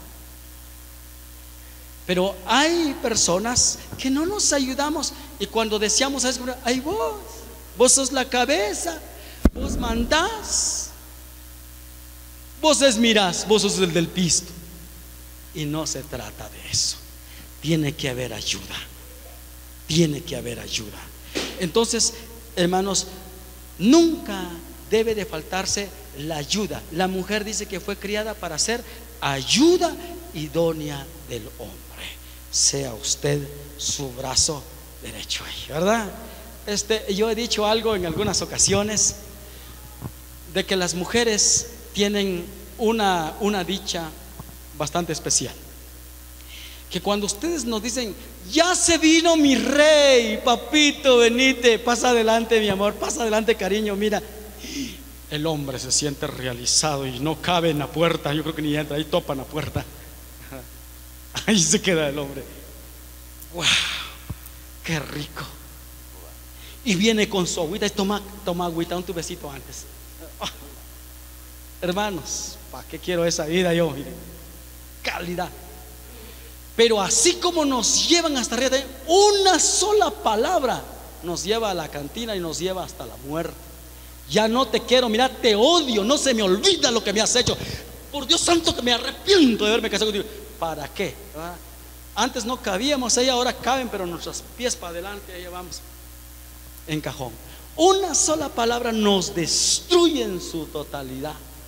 Pero hay personas que no nos ayudamos, y cuando deseamos, ay, vos, vos sos la cabeza, vos mandás, vos es mirás, vos sos el del pisto. Y no se trata de eso. Tiene que haber ayuda. Tiene que haber ayuda. Entonces, hermanos, nunca debe de faltarse la ayuda. La mujer dice que fue criada para ser ayuda idónea del hombre. Sea usted su brazo derecho ahí, ¿verdad? Este, yo he dicho algo en algunas ocasiones de que las mujeres tienen una, una dicha bastante especial. Que cuando ustedes nos dicen: ya se vino mi rey, papito, venite, pasa adelante, mi amor, pasa adelante, cariño, mira, el hombre se siente realizado y no cabe en la puerta. Yo creo que ni entra, ahí topa en la puerta. Ahí se queda el hombre. ¡Wow! ¡Qué rico! Y viene con su agüita y toma, toma agüita, un tu besito antes. Oh, hermanos, ¿para qué quiero esa vida yo? Miren, calidad. Pero así como nos llevan hasta arriba, una sola palabra nos lleva a la cantina y nos lleva hasta la muerte. Ya no te quiero, mira, te odio, no se me olvida lo que me has hecho. Por Dios santo que me arrepiento de haberme casado contigo. ¿Para qué? ¿Ah? Antes no cabíamos ahí, ahora caben, pero nuestros pies para adelante, ahí vamos en cajón. Una sola palabra nos destruye en su totalidad.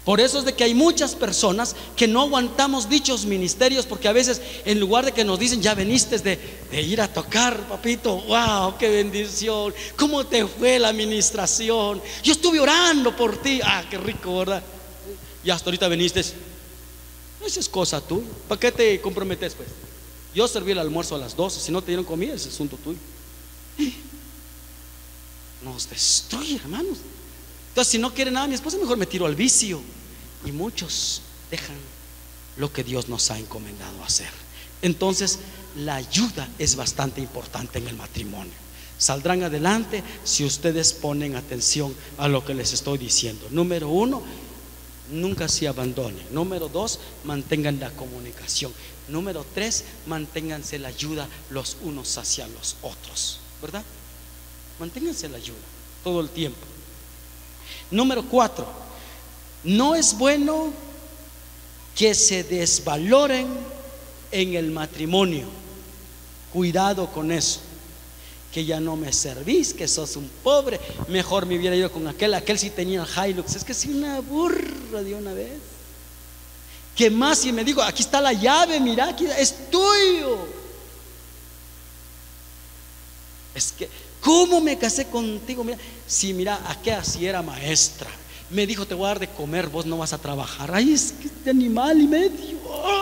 Por eso es de que hay muchas personas que no aguantamos dichos ministerios, porque a veces en lugar de que nos dicen, ya veniste de, de ir a tocar, papito, wow, qué bendición, cómo te fue la administración, yo estuve orando por ti, ah, qué rico, ¿verdad? Y hasta ahorita viniste, esa es cosa tuya, ¿para qué te comprometes pues? Yo serví el almuerzo a las doce, si no te dieron comida, ese es asunto tuyo. Nos destruye, hermanos. Entonces, si no quiere nada mi esposa, mejor me tiro al vicio. Y muchos dejan lo que Dios nos ha encomendado hacer. Entonces, la ayuda es bastante importante en el matrimonio. Saldrán adelante si ustedes ponen atención a lo que les estoy diciendo. Número uno, nunca se abandonen. Número dos, mantengan la comunicación. Número tres, manténganse la ayuda los unos hacia los otros, ¿verdad? Manténganse la ayuda todo el tiempo. Número cuatro, no es bueno que se desvaloren en el matrimonio. Cuidado con eso. Que ya no me servís, que sos un pobre, mejor me hubiera ido con aquel, aquel sí tenía el Hilux. Es que si una burra de una vez. ¿Qué más? Si me digo, aquí está la llave, mira, aquí es tuyo. Es que, ¿cómo me casé contigo? Mira, si mira, aquella sí era maestra. Me dijo, te voy a dar de comer, vos no vas a trabajar. Ay, es que este animal y medio.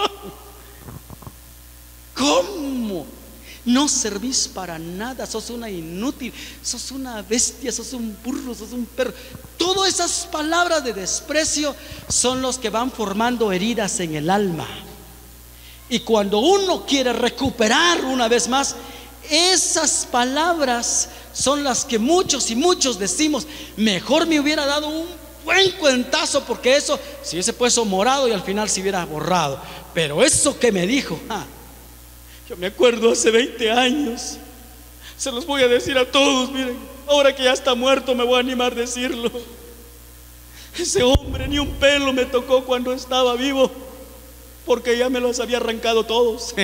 ¿Cómo? No servís para nada, sos una inútil, sos una bestia, sos un burro, sos un perro. Todas esas palabras de desprecio son los que van formando heridas en el alma. Y cuando uno quiere recuperar una vez más, esas palabras son las que muchos y muchos decimos, mejor me hubiera dado un buen cuentazo, porque eso si hubiese puesto morado y al final se hubiera borrado. Pero eso que me dijo, ah, yo me acuerdo hace veinte años. Se los voy a decir a todos, miren, ahora que ya está muerto me voy a animar a decirlo. Ese hombre ni un pelo me tocó cuando estaba vivo, porque ya me los había arrancado todos.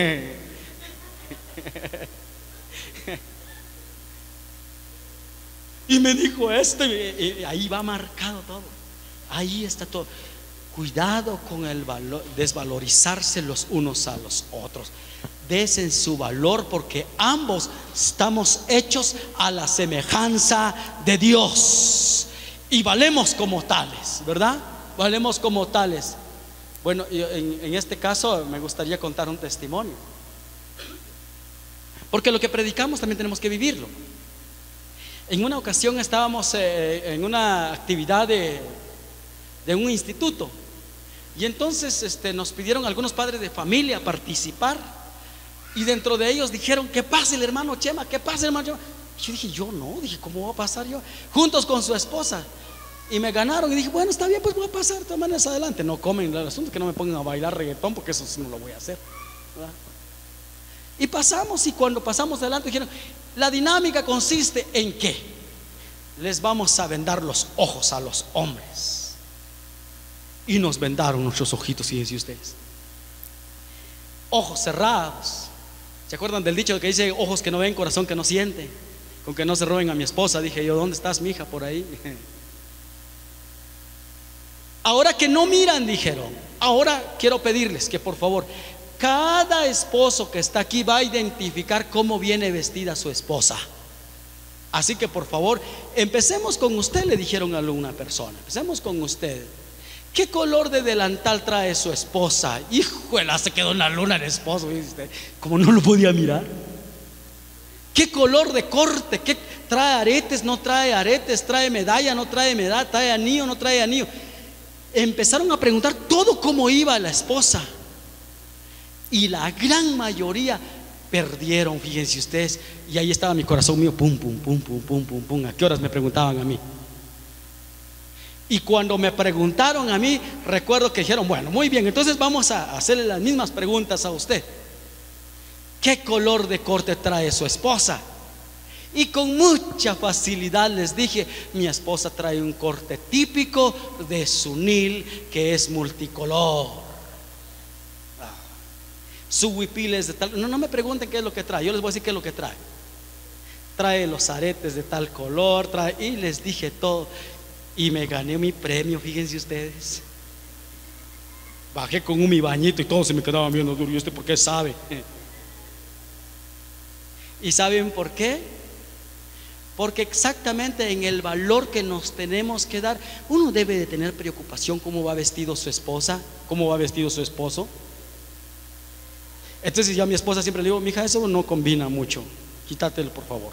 Y me dijo este, y ahí va marcado todo. Ahí está todo. Cuidado con el valor, desvalorizarse los unos a los otros. Desen su valor, porque ambos estamos hechos a la semejanza de Dios y valemos como tales, ¿verdad? Valemos como tales. Bueno, en, en este caso me gustaría contar un testimonio, porque lo que predicamos también tenemos que vivirlo. En una ocasión estábamos eh, en una actividad de, de un instituto, y entonces este, nos pidieron algunos padres de familia participar. Y dentro de ellos dijeron, que pase el hermano Chema, que pase el hermano Chema. Y yo dije, yo no, dije, ¿cómo va a pasar yo? Juntos con su esposa. Y me ganaron y dije, bueno, está bien, pues voy a pasar de todas maneras adelante. No comen, el asunto es que no me pongan a bailar reggaetón, porque eso sí no lo voy a hacer, ¿verdad? Y pasamos, y cuando pasamos adelante dijeron, la dinámica consiste en que les vamos a vendar los ojos a los hombres. Y nos vendaron nuestros ojitos, fíjense ustedes. Ojos cerrados. ¿Se acuerdan del dicho que dice, ojos que no ven, corazón que no siente? Con que no se roben a mi esposa. Dije yo, ¿dónde estás, mi hija? Por ahí. Ahora que no miran, dijeron, ahora quiero pedirles que por favor, cada esposo que está aquí va a identificar cómo viene vestida su esposa. Así que por favor, empecemos con usted, le dijeron a una persona. Empecemos con usted. ¿Qué color de delantal trae su esposa? Híjole, se quedó en la luna el esposo, ¿viste? Como no lo podía mirar. ¿Qué color de corte? ¿Qué trae aretes? ¿No trae aretes? ¿Trae medalla? ¿No trae medalla? ¿Trae anillo? ¿No trae anillo? Empezaron a preguntar todo cómo iba la esposa. Y la gran mayoría perdieron, fíjense ustedes. Y ahí estaba mi corazón mío, pum, pum, pum, pum, pum, pum, pum. ¿A qué horas me preguntaban a mí? Y cuando me preguntaron a mí, recuerdo que dijeron, bueno, muy bien, entonces vamos a hacerle las mismas preguntas a usted. ¿Qué color de corte trae su esposa? Y con mucha facilidad les dije, mi esposa trae un corte típico de sunil, que es multicolor. Su huipil es de tal. No, no me pregunten qué es lo que trae, yo les voy a decir qué es lo que trae. Trae los aretes de tal color, trae, y les dije todo. Y me gané mi premio, fíjense ustedes. Bajé con un mi bañito y todos se me quedaban viendo duro. ¿Y este por qué sabe? ¿Y saben por qué? Porque exactamente en el valor que nos tenemos que dar, uno debe de tener preocupación cómo va vestido su esposa, cómo va vestido su esposo. Entonces yo a mi esposa siempre le digo, mija, eso no combina mucho, quítatelo por favor.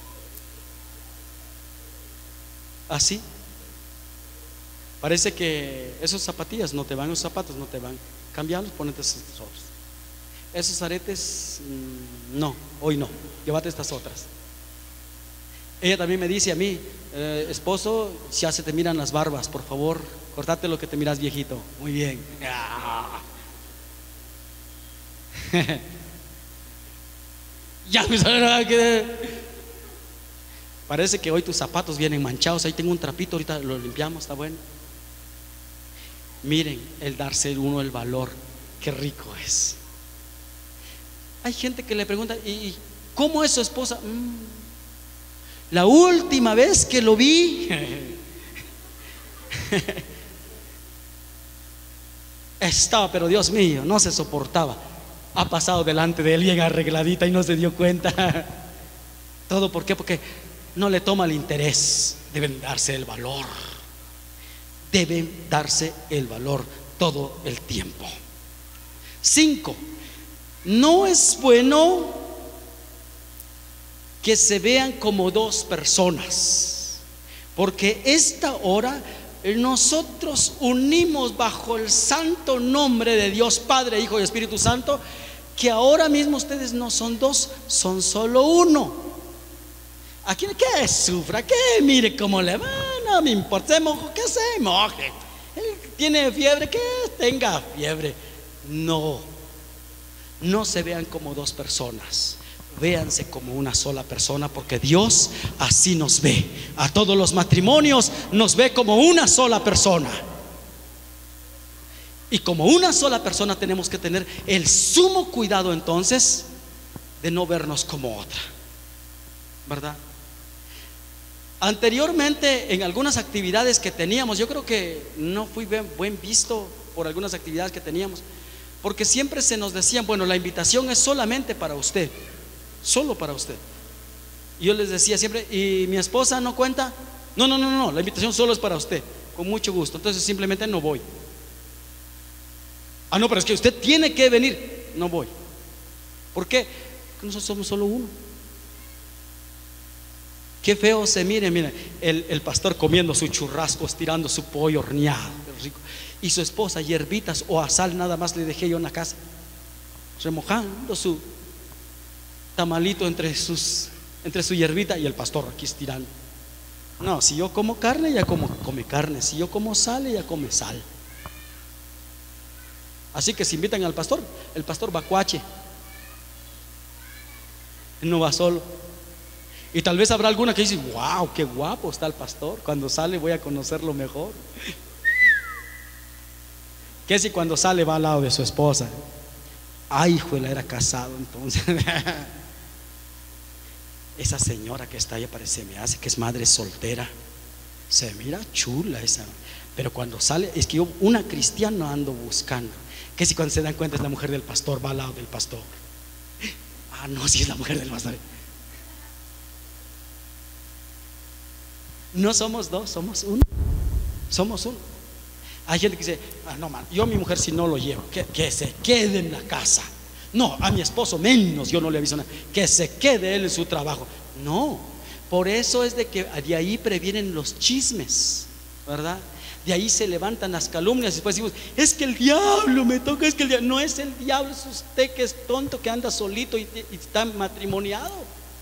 Así. Parece que esos zapatillas no te van, esos zapatos no te van. Cambiarlos, ponete esos otros. Esos aretes, no, hoy no, llévate estas otras. Ella también me dice a mí, eh, esposo, ya se te miran las barbas, por favor, cortate lo que te miras viejito. Muy bien. Ya me sale que parece que hoy tus zapatos vienen manchados. Ahí tengo un trapito, ahorita lo limpiamos, está bueno. Miren, el darse uno el valor, qué rico es. Hay gente que le pregunta, ¿y cómo es su esposa? Mm, la última vez que lo vi estaba, pero Dios mío, no se soportaba. Ha pasado delante de él bien arregladita y no se dio cuenta. ¿Todo por qué? Porque no le toma el interés. Deben darse el valor. Deben darse el valor todo el tiempo. Cinco, no es bueno que se vean como dos personas, porque esta hora nosotros unimos bajo el santo nombre de Dios Padre, Hijo y Espíritu Santo, que ahora mismo ustedes no son dos, son solo uno. Aquí que sufra, que mire cómo le va, no me importa, se mojo, que se moje. Él tiene fiebre, que tenga fiebre. No, no se vean como dos personas, véanse como una sola persona, porque Dios así nos ve. A todos los matrimonios nos ve como una sola persona. Y como una sola persona tenemos que tener el sumo cuidado entonces de no vernos como otra, ¿verdad? Anteriormente en algunas actividades que teníamos, yo creo que no fui bien, buen visto por algunas actividades que teníamos, porque siempre se nos decían, bueno, la invitación es solamente para usted, solo para usted. Y yo les decía siempre, ¿y mi esposa no cuenta? No, no, no, no, la invitación solo es para usted, con mucho gusto. Entonces simplemente no voy. Ah, no, pero es que usted tiene que venir. No voy. ¿Por qué? Porque nosotros somos solo uno. Qué feo se mire, mire, el, el pastor comiendo su churrasco, estirando su pollo horneado, rico, y su esposa hierbitas o a sal nada más le dejé yo en la casa, remojando su tamalito entre sus entre su hierbita y el pastor aquí estirando. No, si yo como carne, ella como, come carne. Si yo como sal, ella come sal. Así que si invitan al pastor, el pastor va cuache, no va solo. Y tal vez habrá alguna que dice, wow, qué guapo está el pastor, cuando sale voy a conocerlo mejor. ¿Qué si cuando sale va al lado de su esposa? Ay, hijuela, era casado entonces. Esa señora que está ahí parece, me hace que es madre soltera. Se mira chula esa. Pero cuando sale, es que yo una cristiana ando buscando. ¿Qué si cuando se dan cuenta es la mujer del pastor, va al lado del pastor? Ah, no, si es la mujer del pastor. No somos dos, somos uno. Somos uno. Hay gente que dice, ah, no, man, yo a mi mujer si no lo llevo, que, que se quede en la casa. No, a mi esposo menos, yo no le aviso nada, que se quede él en su trabajo. No, por eso es de que de ahí previenen los chismes, ¿verdad? De ahí se levantan las calumnias y después decimos, es que el diablo me toca, es que el diablo. No es el diablo, es usted que es tonto, que anda solito y, y está matrimoniado.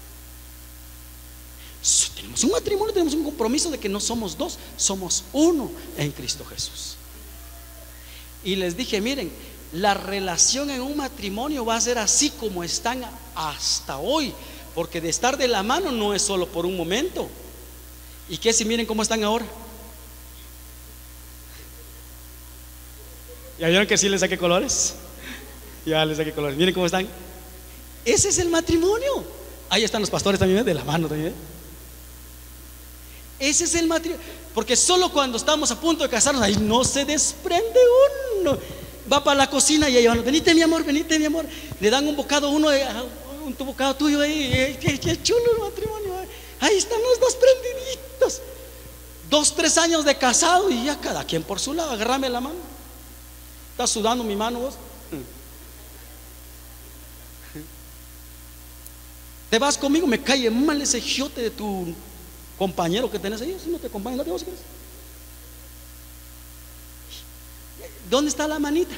Tenemos un matrimonio, tenemos un compromiso de que no somos dos, somos uno en Cristo Jesús. Y les dije, miren, la relación en un matrimonio va a ser así como están hasta hoy, porque de estar de la mano no es solo por un momento. ¿Y qué si miren cómo están ahora? ¿Ya vieron que sí les saqué colores? Ya les saqué colores, miren cómo están. Ese es el matrimonio. Ahí están los pastores también, de la mano también. Ese es el matrimonio. Porque solo cuando estamos a punto de casarnos, ahí no se desprende uno. va para la cocina y ella, venite mi amor, venite mi amor. Le dan un bocado uno, de, un tu bocado tuyo ahí, qué, qué chulo el matrimonio. Ahí están los dos prendiditos. Dos, tres años de casado y ya cada quien por su lado. Agárrame la mano. ¿Está sudando mi mano vos? Te vas conmigo, me cae mal ese giote de tu compañero que tenés ahí. Si no te acompaña, no te vas a querer. ¿Dónde está la manita?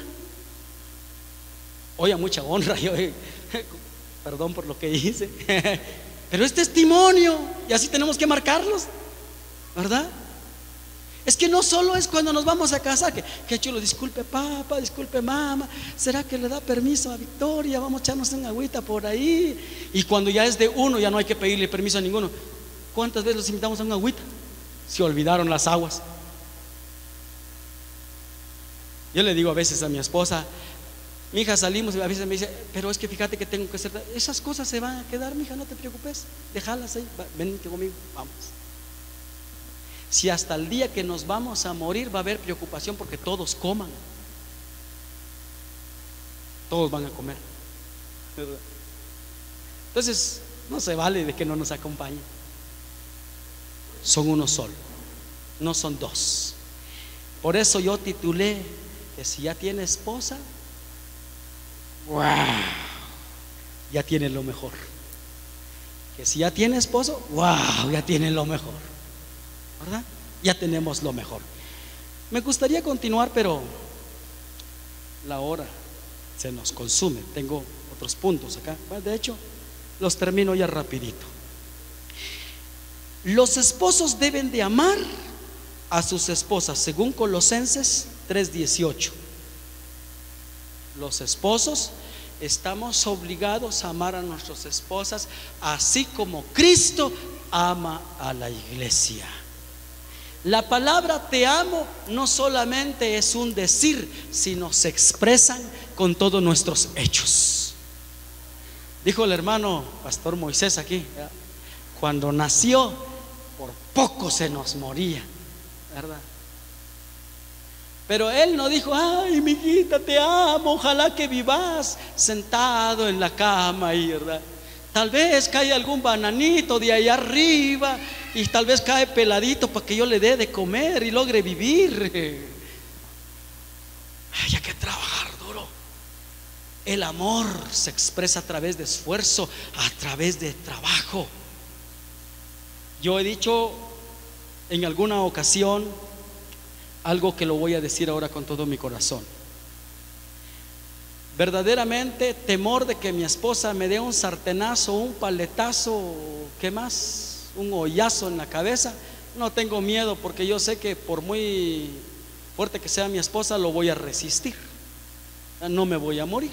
Oye, mucha honra, yo, perdón por lo que hice, pero es testimonio y así tenemos que marcarlos, ¿verdad? Es que no solo es cuando nos vamos a casar, que, que chulo, disculpe papá, disculpe mamá, ¿será que le da permiso a Victoria? Vamos a echarnos una agüita por ahí. Y cuando ya es de uno, ya no hay que pedirle permiso a ninguno. ¿Cuántas veces los invitamos a una agüita? Se olvidaron las aguas. Yo le digo a veces a mi esposa, mi hija, salimos y a veces me dice, pero es que fíjate que tengo que hacer, esas cosas se van a quedar, mi hija, no te preocupes, déjalas ahí, vente conmigo, vamos. Si hasta el día que nos vamos a morir va a haber preocupación porque todos coman, todos van a comer, ¿verdad? Entonces no se vale de que no nos acompañen. Son uno solo, no son dos. Por eso yo titulé que si ya tiene esposa, wow, ya tiene lo mejor. Que si ya tiene esposo, wow, ya tiene lo mejor, ¿verdad? Ya tenemos lo mejor. Me gustaría continuar, pero la hora se nos consume. Tengo otros puntos acá. De hecho, los termino ya rapidito. Los esposos deben de amar a sus esposas, según Colosenses tres dieciocho. Los esposos estamos obligados a amar a nuestras esposas, así como Cristo ama a la iglesia. La palabra te amo no solamente es un decir, sino se expresan con todos nuestros hechos. Dijo el hermano Pastor Moisés aquí, cuando nació, por poco se nos moría, ¿verdad? Pero él no dijo, ay, mi hijita, te amo, ojalá que vivas sentado en la cama ahí, ¿verdad? Tal vez cae algún bananito de allá arriba y tal vez cae peladito para que yo le dé de comer y logre vivir. Ay, hay que trabajar duro. El amor se expresa a través de esfuerzo, a través de trabajo. Yo he dicho en alguna ocasión algo que lo voy a decir ahora con todo mi corazón. Verdaderamente temor de que mi esposa me dé un sartenazo, un paletazo, ¿qué más? Un hoyazo en la cabeza. No tengo miedo porque yo sé que por muy fuerte que sea mi esposa lo voy a resistir. No me voy a morir.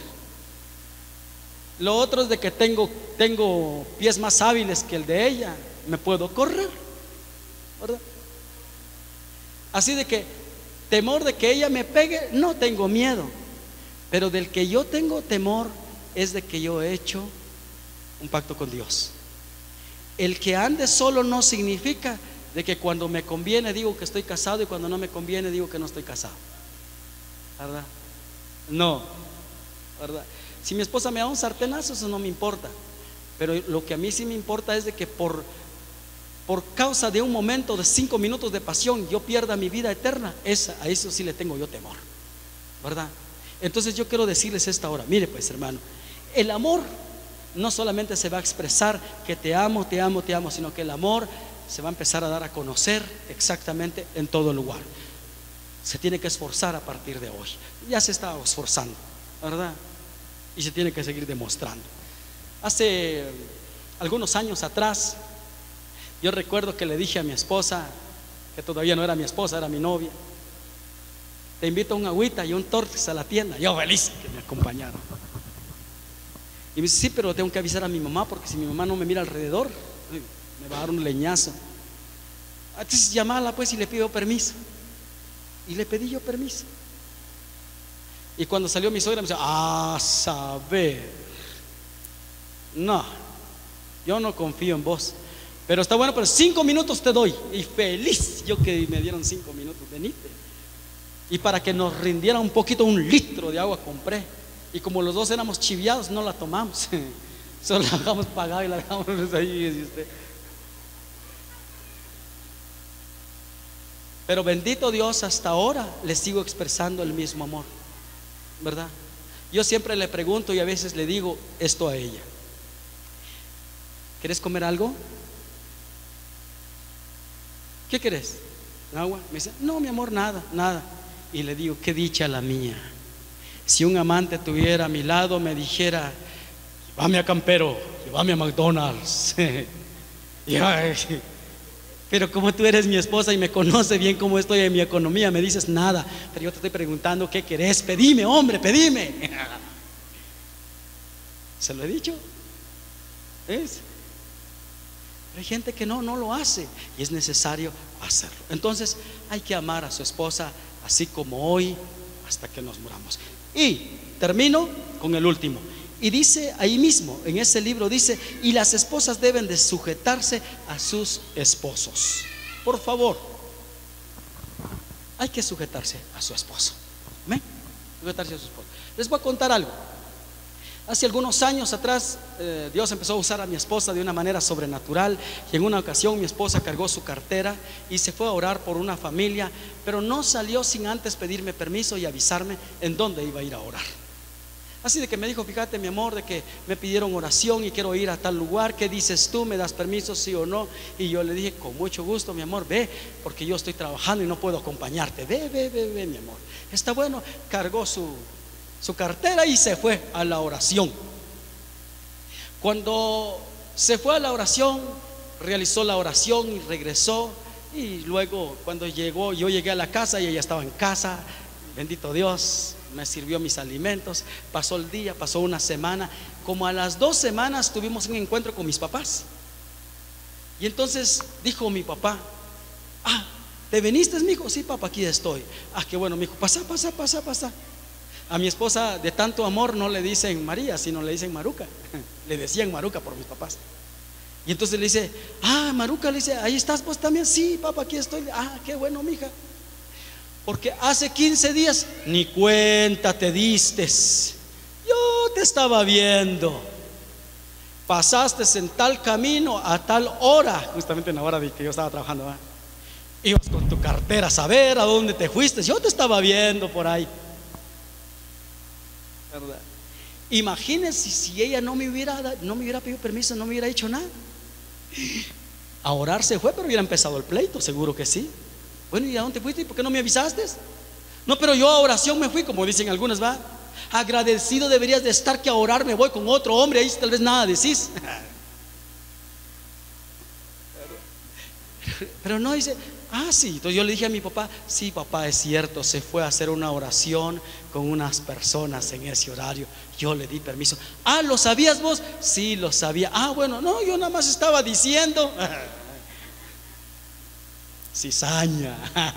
Lo otro es de que tengo, tengo pies más hábiles que el de ella. Me puedo correr, ¿verdad? Así de que temor de que ella me pegue, no tengo miedo. Pero del que yo tengo temor es de que yo he hecho un pacto con Dios. El que ande solo no significa de que cuando me conviene digo que estoy casado y cuando no me conviene digo que no estoy casado, ¿verdad? No, ¿verdad? Si mi esposa me da un sartenazo, eso no me importa. Pero lo que a mí sí me importa es de que por, por causa de un momento de cinco minutos de pasión yo pierda mi vida eterna. Esa, a eso sí le tengo yo temor, ¿verdad? Entonces yo quiero decirles esta hora, mire pues hermano, el amor no solamente se va a expresar que te amo, te amo, te amo, sino que el amor se va a empezar a dar a conocer exactamente en todo lugar. Se tiene que esforzar a partir de hoy. Ya se está esforzando, ¿verdad? Y se tiene que seguir demostrando. Hace algunos años atrás, yo recuerdo que le dije a mi esposa, que todavía no era mi esposa, era mi novia, te invito a un agüita y un tortis a la tienda. Yo feliz que me acompañaron. Y me dice, sí, pero tengo que avisar a mi mamá porque si mi mamá no me mira alrededor, me va a dar un leñazo. Entonces llamala pues y le pido permiso. Y le pedí yo permiso. Y cuando salió mi suegra me dice, ah, saber. No, yo no confío en vos. Pero está bueno, pero cinco minutos te doy. Y feliz yo que me dieron cinco minutos, venite. Y para que nos rindiera un poquito, un litro de agua compré. Y como los dos éramos chiviados, no la tomamos. Solo la dejamos pagada y la dejamos ahí. ¿Sí usted? Pero bendito Dios, hasta ahora le sigo expresando el mismo amor, ¿verdad? Yo siempre le pregunto y a veces le digo esto a ella: ¿quieres comer algo? ¿Qué querés? ¿Agua? Me dice, no, mi amor, nada, nada. Y le digo, qué dicha la mía. Si un amante tuviera a mi lado, me dijera, llévame a Campero, llévame a McDonald's. Y, ay, pero como tú eres mi esposa y me conoce bien cómo estoy en mi economía, me dices nada. Pero yo te estoy preguntando qué querés. Pedime, hombre, pedime. Se lo he dicho. ¿Es? Pero hay gente que no, no lo hace y es necesario hacerlo. Entonces hay que amar a su esposa así como hoy, hasta que nos muramos. Y termino con el último. Y dice ahí mismo, en ese libro dice, y las esposas deben de sujetarse a sus esposos. Por favor, hay que sujetarse a su esposo. ¿Amén? Sujetarse a su esposo. Les voy a contar algo. Hace algunos años atrás, eh, Dios empezó a usar a mi esposa de una manera sobrenatural. Y en una ocasión mi esposa cargó su cartera y se fue a orar por una familia, pero no salió sin antes pedirme permiso y avisarme en dónde iba a ir a orar. Así de que me dijo, fíjate mi amor, de que me pidieron oración y quiero ir a tal lugar, ¿qué dices tú? ¿Me das permiso, sí o no? Y yo le dije, con mucho gusto mi amor, ve, porque yo estoy trabajando y no puedo acompañarte. Ve, ve, ve, ve mi amor. Está bueno. Cargó su, su cartera y se fue a la oración. Cuando se fue a la oración, realizó la oración y regresó. Y luego cuando llegó, yo llegué a la casa y ella estaba en casa. Bendito Dios, me sirvió mis alimentos. Pasó el día, pasó una semana. Como a las dos semanas tuvimos un encuentro con mis papás. Y entonces dijo mi papá, ah, ¿te viniste, mijo? Sí, papá, aquí estoy. Ah, qué bueno, mijo, pasa, pasa, pasa, pasa. A mi esposa de tanto amor no le dicen María, sino le dicen Maruca. Le decían Maruca por mis papás. Y entonces le dice, ah, Maruca, le dice, ahí estás vos también. Sí, papá, aquí estoy. Ah, qué bueno, mija. Porque hace quince días ni cuenta te distes. Yo te estaba viendo. Pasaste en tal camino a tal hora, justamente en la hora de que yo estaba trabajando, ¿eh? Ibas con tu cartera a saber a dónde te fuiste. Yo te estaba viendo por ahí, ¿verdad? Imagínense si ella no me hubiera no me hubiera pedido permiso, no me hubiera dicho nada. A orar se fue, pero hubiera empezado el pleito, seguro que sí. Bueno, ¿y a dónde fuiste? ¿Y por qué no me avisaste? No, pero yo a oración me fui, como dicen algunos, va. Agradecido deberías de estar que a orar me voy con otro hombre, ahí tal vez nada decís. Pero no dice, ah, sí. Entonces yo le dije a mi papá, sí, papá, es cierto, se fue a hacer una oración con unas personas en ese horario. Yo le di permiso. Ah, ¿lo sabías vos? Sí, lo sabía. Ah, bueno, no, yo nada más estaba diciendo. Cizaña.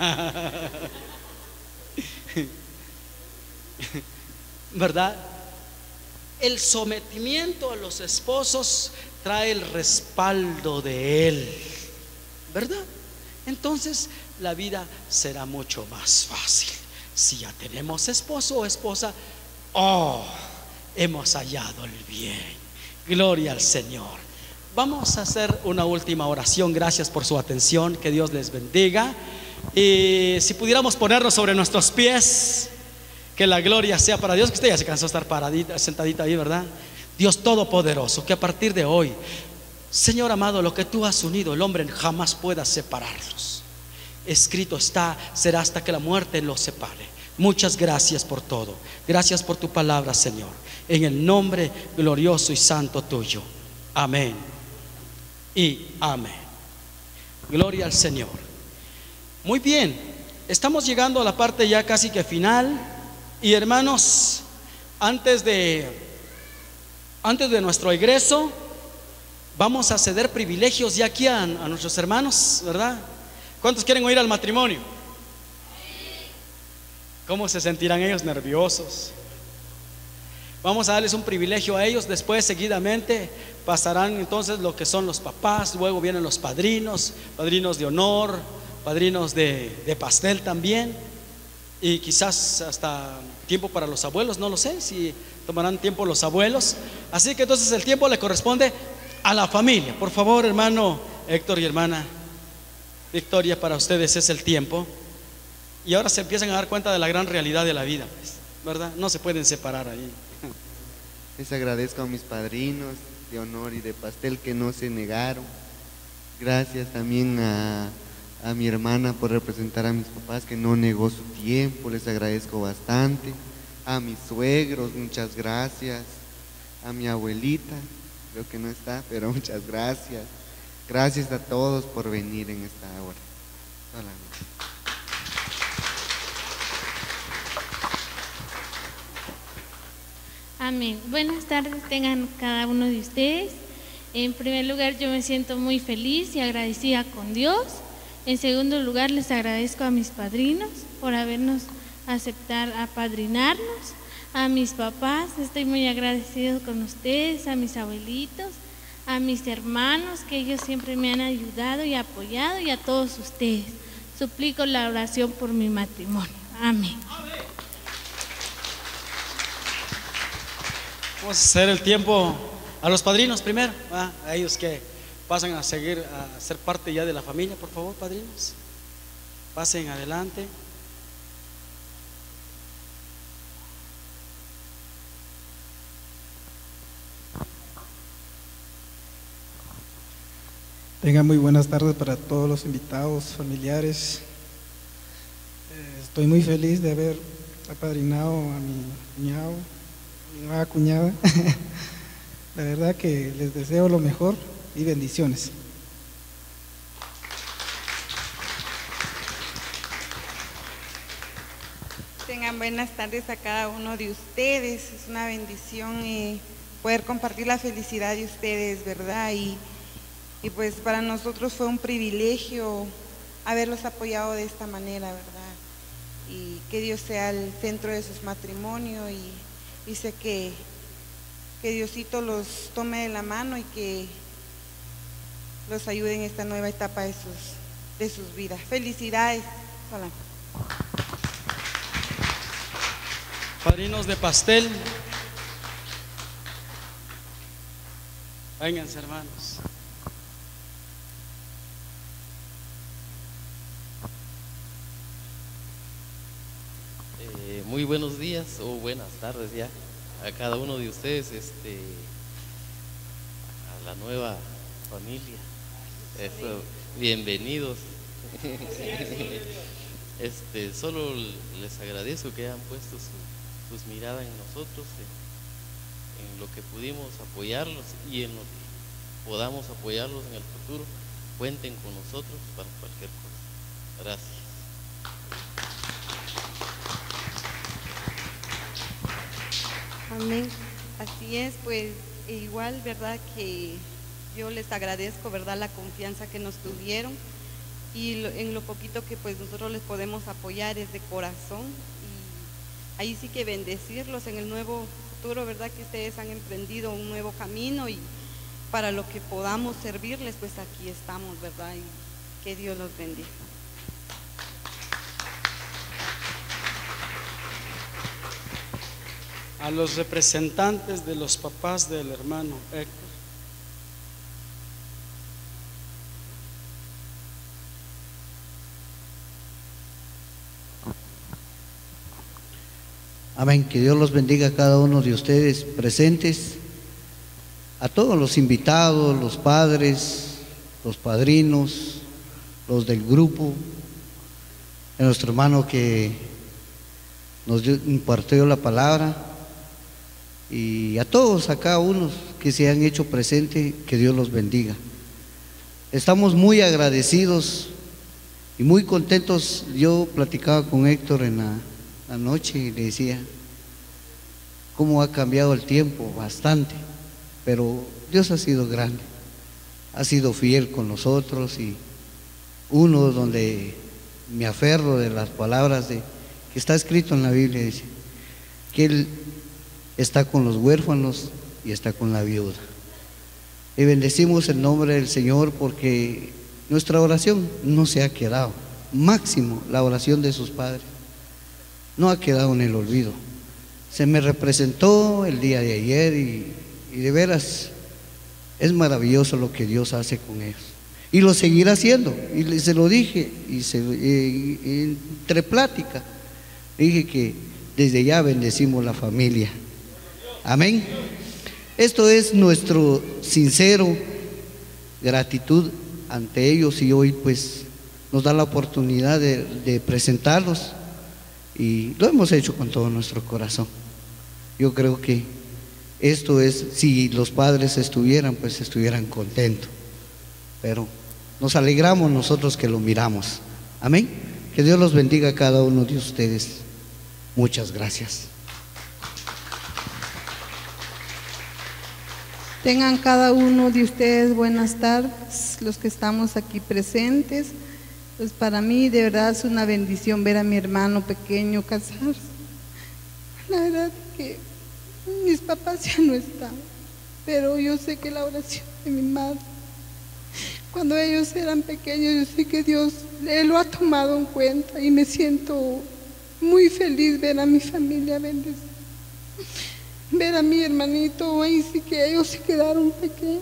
¿Verdad? El sometimiento a los esposos trae el respaldo de él, ¿verdad? Entonces la vida será mucho más fácil. Si ya tenemos esposo o esposa, oh, hemos hallado el bien. Gloria al Señor. Vamos a hacer una última oración. Gracias por su atención. Que Dios les bendiga. Y si pudiéramos ponernos sobre nuestros pies, que la gloria sea para Dios. Que usted ya se cansó de estar paradita, sentadita ahí, ¿verdad? Dios Todopoderoso, que a partir de hoy, Señor amado, lo que tú has unido, el hombre jamás pueda separarlos. Escrito está, será hasta que la muerte los separe. Muchas gracias por todo. Gracias por tu palabra, Señor. En el nombre glorioso y santo tuyo. Amén y amén. Gloria al Señor. Muy bien, estamos llegando a la parte ya casi que final. Y hermanos, antes de Antes de nuestro egreso, vamos a ceder privilegios ya aquí a, a nuestros hermanos, ¿verdad? ¿Cuántos quieren ir al matrimonio? ¿Cómo se sentirán ellos? Nerviosos. Vamos a darles un privilegio a ellos. Después seguidamente pasarán entonces lo que son los papás. Luego vienen los padrinos, padrinos de honor, padrinos de, de pastel también. y quizás hasta tiempo para los abuelos, no lo sé si tomarán tiempo los abuelos. Así que entonces el tiempo le corresponde a la familia. Por favor, hermano Héctor y hermana Victoria, para ustedes es el tiempo. Y ahora se empiezan a dar cuenta de la gran realidad de la vida, pues, ¿verdad? No se pueden separar ahí. Les agradezco a mis padrinos de honor y de pastel que no se negaron. Gracias también a, a mi hermana por representar a mis papás, que no negó su tiempo, les agradezco bastante. A mis suegros, muchas gracias. A mi abuelita, creo que no está, pero muchas gracias. Gracias a todos por venir en esta hora. Solamente. Amén. Buenas tardes tengan cada uno de ustedes. En primer lugar, yo me siento muy feliz y agradecida con Dios. En segundo lugar, les agradezco a mis padrinos por habernos aceptado apadrinarnos. A mis papás, estoy muy agradecido con ustedes, a mis abuelitos, a mis hermanos, que ellos siempre me han ayudado y apoyado, y a todos ustedes. Suplico la oración por mi matrimonio. Amén. Vamos a hacer el tiempo a los padrinos primero, ¿va? A ellos que pasan a seguir, a ser parte ya de la familia. Por favor, padrinos, pasen adelante. Tengan muy buenas tardes para todos los invitados, familiares. Eh, estoy muy feliz de haber apadrinado a mi cuñado, mi nueva cuñada. La verdad que les deseo lo mejor y bendiciones. Tengan buenas tardes a cada uno de ustedes. Es una bendición eh, poder compartir la felicidad de ustedes, ¿verdad? Y, y pues para nosotros fue un privilegio haberlos apoyado de esta manera, ¿verdad? Y que Dios sea el centro de sus matrimonios, y, y sé que, que Diosito los tome de la mano y que los ayude en esta nueva etapa de sus, de sus vidas. Felicidades. Hola. Padrinos de pastel, vénganse, hermanos. Eh, muy buenos días o buenas tardes ya a cada uno de ustedes, este, a la nueva familia. Eso, bienvenidos. Este, solo les agradezco que hayan puesto su, sus miradas en nosotros, en, en lo que pudimos apoyarlos y en lo que podamos apoyarlos en el futuro. Cuenten con nosotros para cualquier cosa. Gracias. Amén. Así es, pues igual, verdad, que yo les agradezco, verdad, la confianza que nos tuvieron, y lo, en lo poquito que pues nosotros les podemos apoyar es de corazón, y ahí sí que bendecirlos en el nuevo futuro, verdad, que ustedes han emprendido un nuevo camino, y para lo que podamos servirles, pues aquí estamos, verdad, y que Dios los bendiga. A los representantes de los papás del hermano Héctor. Amén. Que Dios los bendiga a cada uno de ustedes presentes, a todos los invitados, los padres, los padrinos, los del grupo, a nuestro hermano que nos dio, impartió la palabra, y a todos, a cada uno que se han hecho presente, que Dios los bendiga. Estamos muy agradecidos y muy contentos. Yo platicaba con Héctor en la, la noche y le decía cómo ha cambiado el tiempo bastante, pero Dios ha sido grande, ha sido fiel con nosotros, y uno donde me aferro de las palabras de que está escrito en la Biblia, dice que Él está con los huérfanos y está con la viuda. Y bendecimos el nombre del Señor porque nuestra oración no se ha quedado. Máximo la oración de sus padres. no ha quedado en el olvido. Se me representó el día de ayer y, y de veras es maravilloso lo que Dios hace con ellos. Y lo seguirá haciendo. Y le- se lo dije, y se, eh, y entre plática, dije que desde ya bendecimos la familia. Amén. Esto es nuestro sincero gratitud ante ellos, y hoy pues nos da la oportunidad de, de presentarlos, y lo hemos hecho con todo nuestro corazón. Yo creo que esto es, si los padres estuvieran, pues estuvieran contentos, pero nos alegramos nosotros que lo miramos. Amén. Que Dios los bendiga a cada uno de ustedes. Muchas gracias. Tengan cada uno de ustedes buenas tardes, los que estamos aquí presentes. Pues para mí de verdad es una bendición ver a mi hermano pequeño casarse. La verdad que mis papás ya no están, pero yo sé que la oración de mi madre, cuando ellos eran pequeños, yo sé que Dios Él lo ha tomado en cuenta, y me siento muy feliz ver a mi familia bendecida. Ver a mi hermanito, ahí sí que ellos se quedaron pequeños.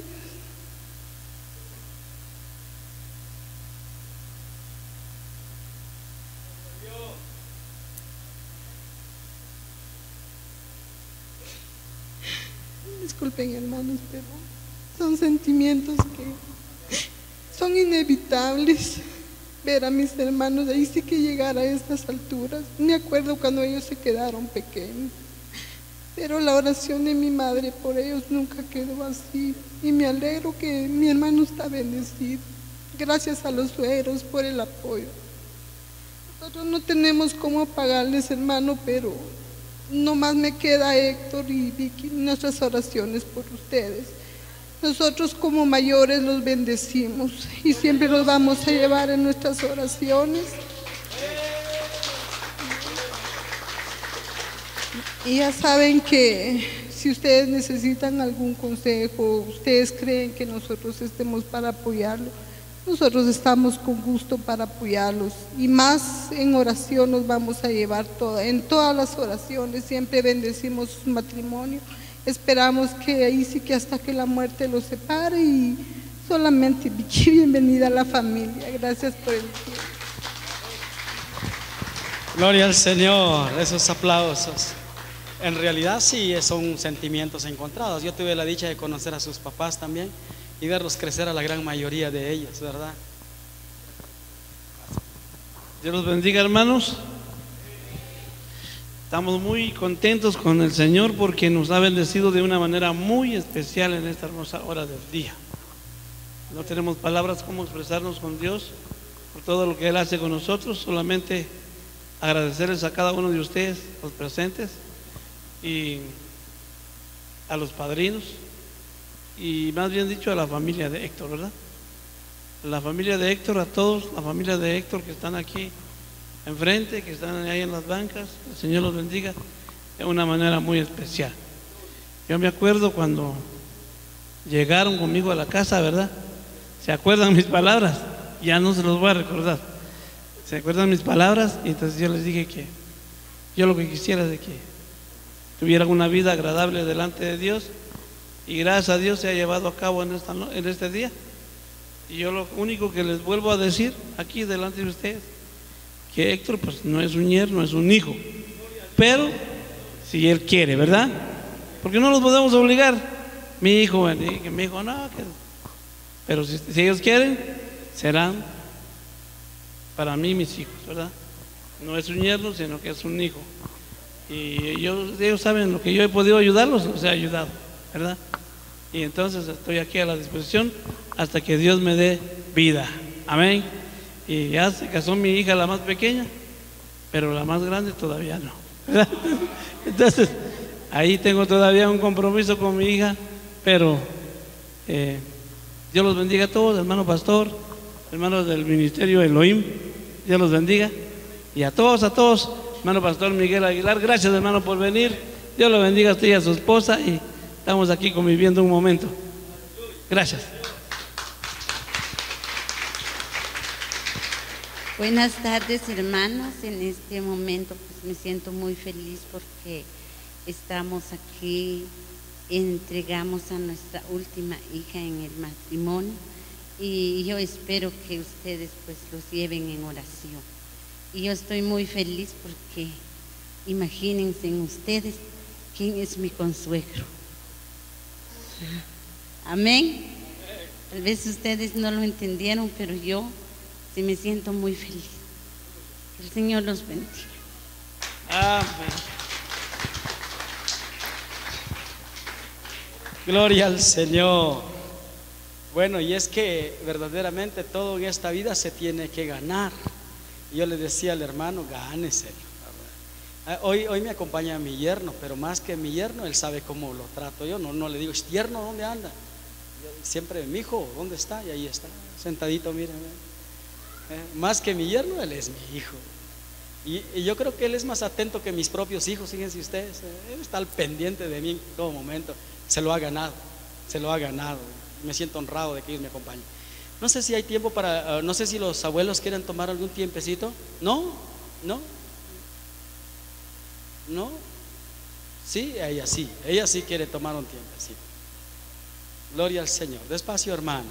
Disculpen, hermanos, pero son sentimientos que son inevitables. Ver a mis hermanos, ahí sí que llegar a estas alturas. Me acuerdo cuando ellos se quedaron pequeños, pero la oración de mi madre por ellos nunca quedó así, y me alegro que mi hermano está bendecido. Gracias a los suegros por el apoyo. Nosotros no tenemos cómo pagarles, hermano, pero nomás me queda Héctor y Vicky, nuestras oraciones por ustedes. Nosotros como mayores los bendecimos y siempre los vamos a llevar en nuestras oraciones. Y ya saben que si ustedes necesitan algún consejo, ustedes creen que nosotros estemos para apoyarlo, nosotros estamos con gusto para apoyarlos, y más en oración nos vamos a llevar toda, en todas las oraciones siempre bendecimos su matrimonio. Esperamos que ahí sí que hasta que la muerte los separe, y solamente Vicky, bienvenida a la familia. Gracias por el tiempo. Gloria al Señor, esos aplausos. En realidad sí son sentimientos encontrados. Yo tuve la dicha de conocer a sus papás también y verlos crecer a la gran mayoría de ellos, ¿verdad? Dios los bendiga, hermanos. Estamos muy contentos con el Señor porque nos ha bendecido de una manera muy especial en esta hermosa hora del día. No tenemos palabras cómo expresarnos con Dios por todo lo que Él hace con nosotros, solamente agradecerles a cada uno de ustedes, los presentes, y a los padrinos, y más bien dicho a la familia de Héctor, ¿verdad? La familia de Héctor, a todos, la familia de Héctor que están aquí enfrente, que están ahí en las bancas, el Señor los bendiga de una manera muy especial. Yo me acuerdo cuando llegaron conmigo a la casa, ¿verdad? ¿Se acuerdan mis palabras? Ya no se los voy a recordar. ¿Se acuerdan mis palabras? Y entonces yo les dije que yo lo que quisiera es de que tuvieran una vida agradable delante de Dios, y gracias a Dios se ha llevado a cabo en, esta, en este día. Y yo lo único que les vuelvo a decir aquí delante de ustedes, que Héctor pues no es un yerno, es un hijo, pero si él quiere, ¿verdad? Porque no los podemos obligar. Mi hijo, que mi hijo no, que... pero si, si ellos quieren, serán para mí mis hijos, ¿verdad? No es un yerno, sino que es un hijo. Y ellos, ellos saben lo que yo he podido ayudarlos, los he ayudado, ¿verdad? Y entonces estoy aquí a la disposición hasta que Dios me dé vida. Amén. Y ya se casó mi hija, la más pequeña, pero la más grande todavía no, ¿verdad? Entonces ahí tengo todavía un compromiso con mi hija, pero eh, Dios los bendiga a todos, hermano pastor, hermanos del ministerio Elohim, Dios los bendiga, y a todos, a todos, hermano pastor Miguel Aguilar, gracias hermano por venir, Dios lo bendiga a usted y a su esposa, y estamos aquí conviviendo un momento. Gracias. Buenas tardes, hermanos. En este momento pues me siento muy feliz porque estamos aquí, entregamos a nuestra última hija en el matrimonio y yo espero que ustedes pues los lleven en oración. Y yo estoy muy feliz porque imagínense en ustedes quién es mi consuegro. Amén. Tal vez ustedes no lo entendieron, pero yo sí me siento muy feliz. Que el Señor los bendiga. Amén. Gloria al Señor. Bueno, y es que verdaderamente todo en esta vida se tiene que ganar. Y yo le decía al hermano, gáneselo. Hoy, hoy me acompaña mi yerno, pero más que mi yerno, él sabe cómo lo trato yo. No, no le digo, yerno, ¿dónde anda? Yo siempre, mi hijo, ¿dónde está? Y ahí está, sentadito, miren. Eh, más que mi yerno, él es mi hijo. Y, y yo creo que él es más atento que mis propios hijos, fíjense ustedes. Eh, él está al pendiente de mí en todo momento. Se lo ha ganado, se lo ha ganado. Me siento honrado de que ellos me acompañen. No sé si hay tiempo para, uh, no sé si los abuelos quieren tomar algún tiempecito. ¿No? ¿No? ¿No? Sí, ella sí, ella sí quiere tomar un tiempecito. Gloria al Señor. Despacio, hermano.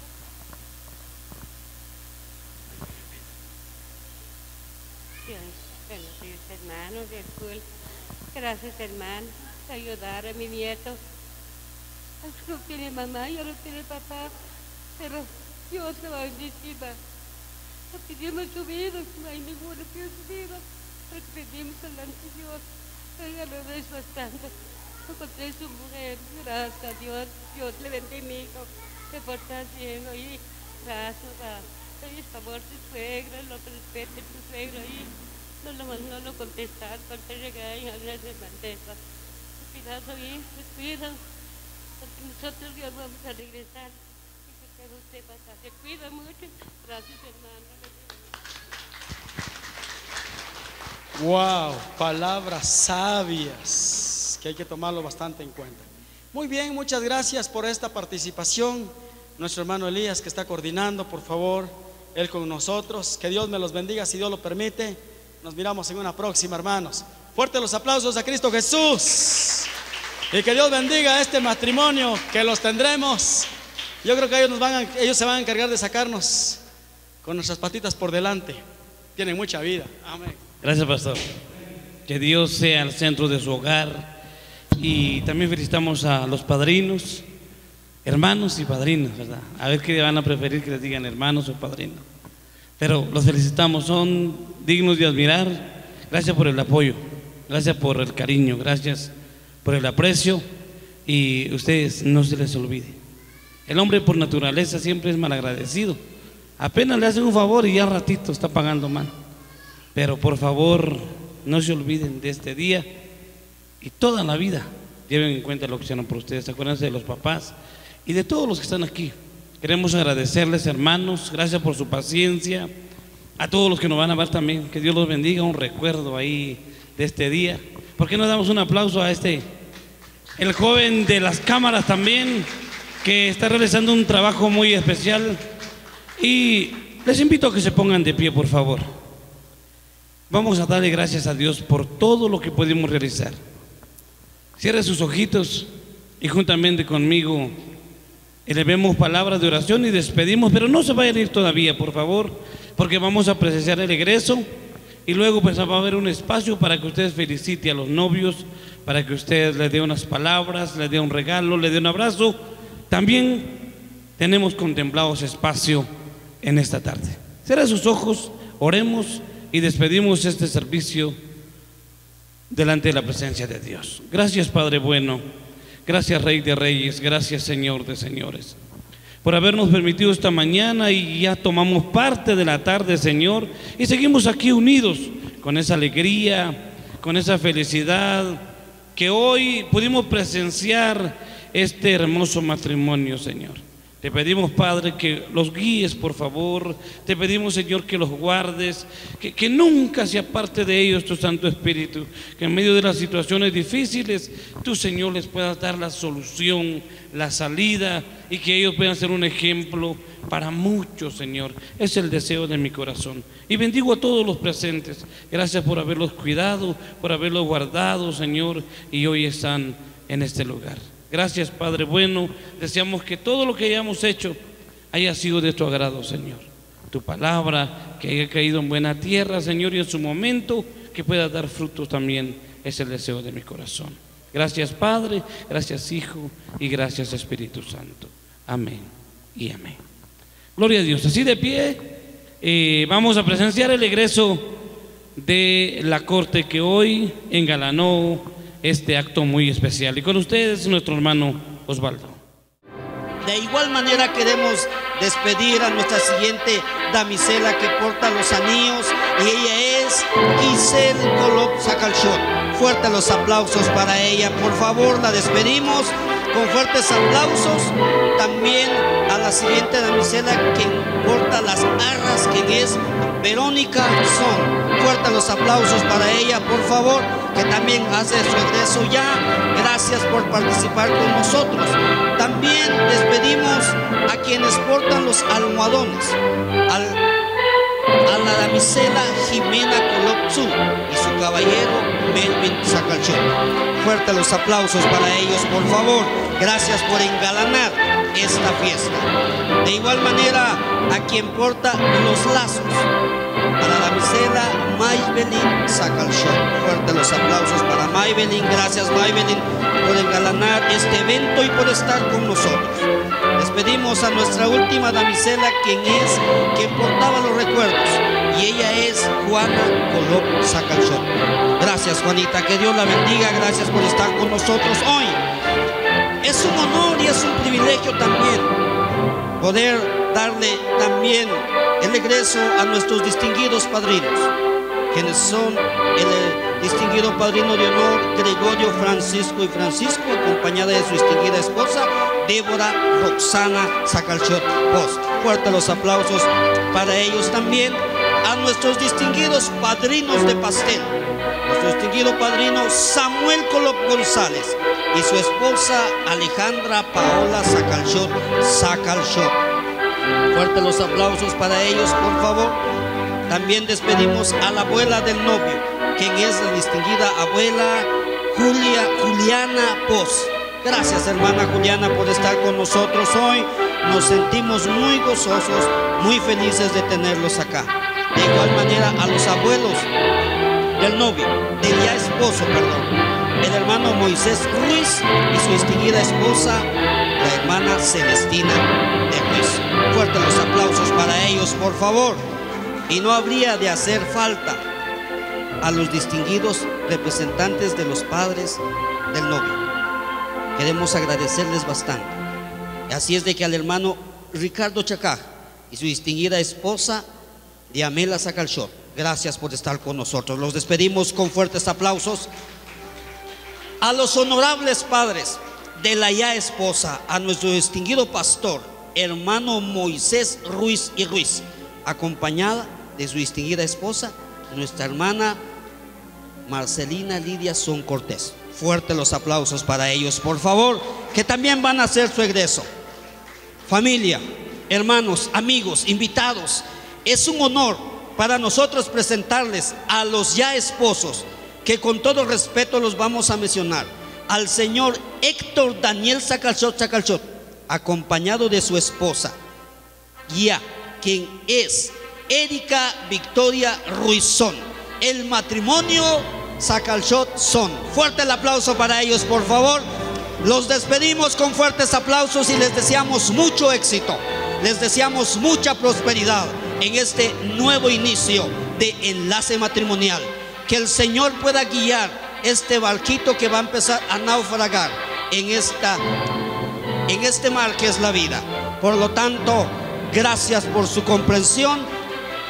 Buenos días, hermanos del culto. Gracias, hermano, por ayudar a mi nieto. No tiene mamá, ya no tiene papá, pero Dios se va a bendecir. No pedimos su vida, no hay ninguno que es vida, pero pedimos delante de Dios. Ella lo es bastante. Encontré su mujer, gracias a Dios, Dios le bendiga, mi hijo, se porta bien, y gracias a Dios, favor su suegra, lo respete su suegra, y no lo, no lo contestar, cuando te regañan, a veces maldeza. Cuidado ahí, descuidan, porque nosotros Dios vamos a regresar, y que todo usted pasa, se cuida mucho, gracias hermano. Wow, palabras sabias que hay que tomarlo bastante en cuenta. Muy bien, muchas gracias por esta participación. Nuestro hermano Elías que está coordinando, por favor, él con nosotros. Que Dios me los bendiga si Dios lo permite. Nos miramos en una próxima, hermanos. Fuerte los aplausos a Cristo Jesús. Y que Dios bendiga este matrimonio que los tendremos. Yo creo que ellos, nos van a, ellos se van a encargar de sacarnos con nuestras patitas por delante. Tienen mucha vida. Amén. Gracias, pastor. Que Dios sea el centro de su hogar. Y también felicitamos a los padrinos, hermanos y padrinos, ¿verdad? A ver qué van a preferir, que les digan hermanos o padrinos. Pero los felicitamos, son dignos de admirar. Gracias por el apoyo, gracias por el cariño, gracias por el aprecio. Y ustedes no se les olvide, el hombre por naturaleza siempre es malagradecido. Apenas le hacen un favor y ya ratito está pagando mal. Pero por favor, no se olviden de este día y toda la vida lleven en cuenta lo que hicieron por ustedes. Acuérdense de los papás y de todos los que están aquí. Queremos agradecerles, hermanos, gracias por su paciencia. A todos los que nos van a ver también, que Dios los bendiga, un recuerdo ahí de este día. ¿Por qué no damos un aplauso a este, el joven de las cámaras también, que está realizando un trabajo muy especial? Y les invito a que se pongan de pie, por favor. Vamos a darle gracias a Dios por todo lo que pudimos realizar. Cierre sus ojitos y juntamente conmigo elevemos palabras de oración y despedimos, pero no se vayan a ir todavía, por favor, porque vamos a presenciar el egreso y luego pues va a haber un espacio para que ustedes felicite a los novios, para que ustedes les dé unas palabras, les dé un regalo, les dé un abrazo. También tenemos contemplado ese espacio en esta tarde. Cierra sus ojos, oremos y despedimos este servicio delante de la presencia de Dios. Gracias, Padre bueno, gracias, Rey de Reyes, gracias, Señor de Señores, por habernos permitido esta mañana y ya tomamos parte de la tarde, Señor, y seguimos aquí unidos con esa alegría, con esa felicidad que hoy pudimos presenciar este hermoso matrimonio, Señor. Te pedimos, Padre, que los guíes, por favor. Te pedimos, Señor, que los guardes, que, que nunca se aparte de ellos tu Santo Espíritu, que en medio de las situaciones difíciles, tú, Señor, les puedas dar la solución, la salida, y que ellos puedan ser un ejemplo para muchos, Señor. Es el deseo de mi corazón. Y bendigo a todos los presentes. Gracias por haberlos cuidado, por haberlos guardado, Señor, y hoy están en este lugar. Gracias, Padre bueno. Deseamos que todo lo que hayamos hecho haya sido de tu agrado, Señor. Tu palabra que haya caído en buena tierra, Señor, y en su momento que pueda dar frutos también, es el deseo de mi corazón. Gracias, Padre, gracias, Hijo, y gracias, Espíritu Santo. Amén y amén. Gloria a Dios. Así de pie, eh, vamos a presenciar el egreso de la corte que hoy engalanó este acto muy especial. Y con ustedes, nuestro hermano Osvaldo. De igual manera queremos despedir a nuestra siguiente damisela que porta los anillos, y ella es Giselle Golub Sacalchot. Fuertes los aplausos para ella, por favor. La despedimos con fuertes aplausos. También a la siguiente damisela que porta las arras, quien es Verónica Son. Fuertes los aplausos para ella, por favor, que también hace su egreso ya. Gracias por participar con nosotros. También despedimos a quienes portan los almohadones, al, a la damisela Jimena Colopzu y su caballero Melvin Sacalchot. Fuertes los aplausos para ellos, por favor. Gracias por engalanar esta fiesta. De igual manera, a quien porta los lazos, a la damisela Maybelline Sacalchot. Fuertes los aplausos para Maybelline. Gracias, Maybelline, por engalanar este evento y por estar con nosotros. Despedimos a nuestra última damisela, quien es quien portaba los recuerdos, y ella es Juana Golub Sacalchot. Gracias, Juanita, que Dios la bendiga. Gracias por estar con nosotros hoy. Es un honor y es un privilegio también poder darle también el egreso a nuestros distinguidos padrinos, quienes son el distinguido padrino de honor Gregorio Francisco y Francisco, acompañada de su distinguida esposa Débora Roxana Sacalchot Post. Fuertes los aplausos para ellos. También a nuestros distinguidos padrinos de pastel, nuestro distinguido padrino Samuel Colop González y su esposa Alejandra Paola Sacalchot Sacalchot. Fuertes los aplausos para ellos, por favor. También despedimos a la abuela del novio, quien es la distinguida abuela Julia, Juliana Poz. Gracias, hermana Juliana, por estar con nosotros hoy. Nos sentimos muy gozosos, muy felices de tenerlos acá. De igual manera a los abuelos del novio, del ya esposo, perdón, el hermano Moisés Ruiz y su distinguida esposa, la hermana Celestina de Ruiz. Fuertes los aplausos para ellos, por favor. Y no habría de hacer falta a los distinguidos representantes de los padres del novio. Queremos agradecerles bastante. Así es de que al hermano Ricardo Chacaj y su distinguida esposa Diamela Sacalchot, gracias por estar con nosotros. Los despedimos con fuertes aplausos. A los honorables padres de la ya esposa, a nuestro distinguido pastor, hermano Moisés Ruiz y Ruiz, acompañada de su distinguida esposa, nuestra hermana Marcelina Lidia Son Cortés. Fuertes los aplausos para ellos, por favor, que también van a hacer su egreso. Familia, hermanos, amigos, invitados, es un honor para nosotros presentarles a los ya esposos, que con todo respeto los vamos a mencionar. Al señor Héctor Daniel Sacalchot Sacalchot, acompañado de su esposa Guía, quien es Erika Victoria Ruizón. El matrimonio Sacalchot Son. Fuerte el aplauso para ellos, por favor. Los despedimos con fuertes aplausos y les deseamos mucho éxito. Les deseamos mucha prosperidad en este nuevo inicio de enlace matrimonial. Que el Señor pueda guiar este barquito que va a empezar a naufragar en, esta, en este mar que es la vida. Por lo tanto, gracias por su comprensión.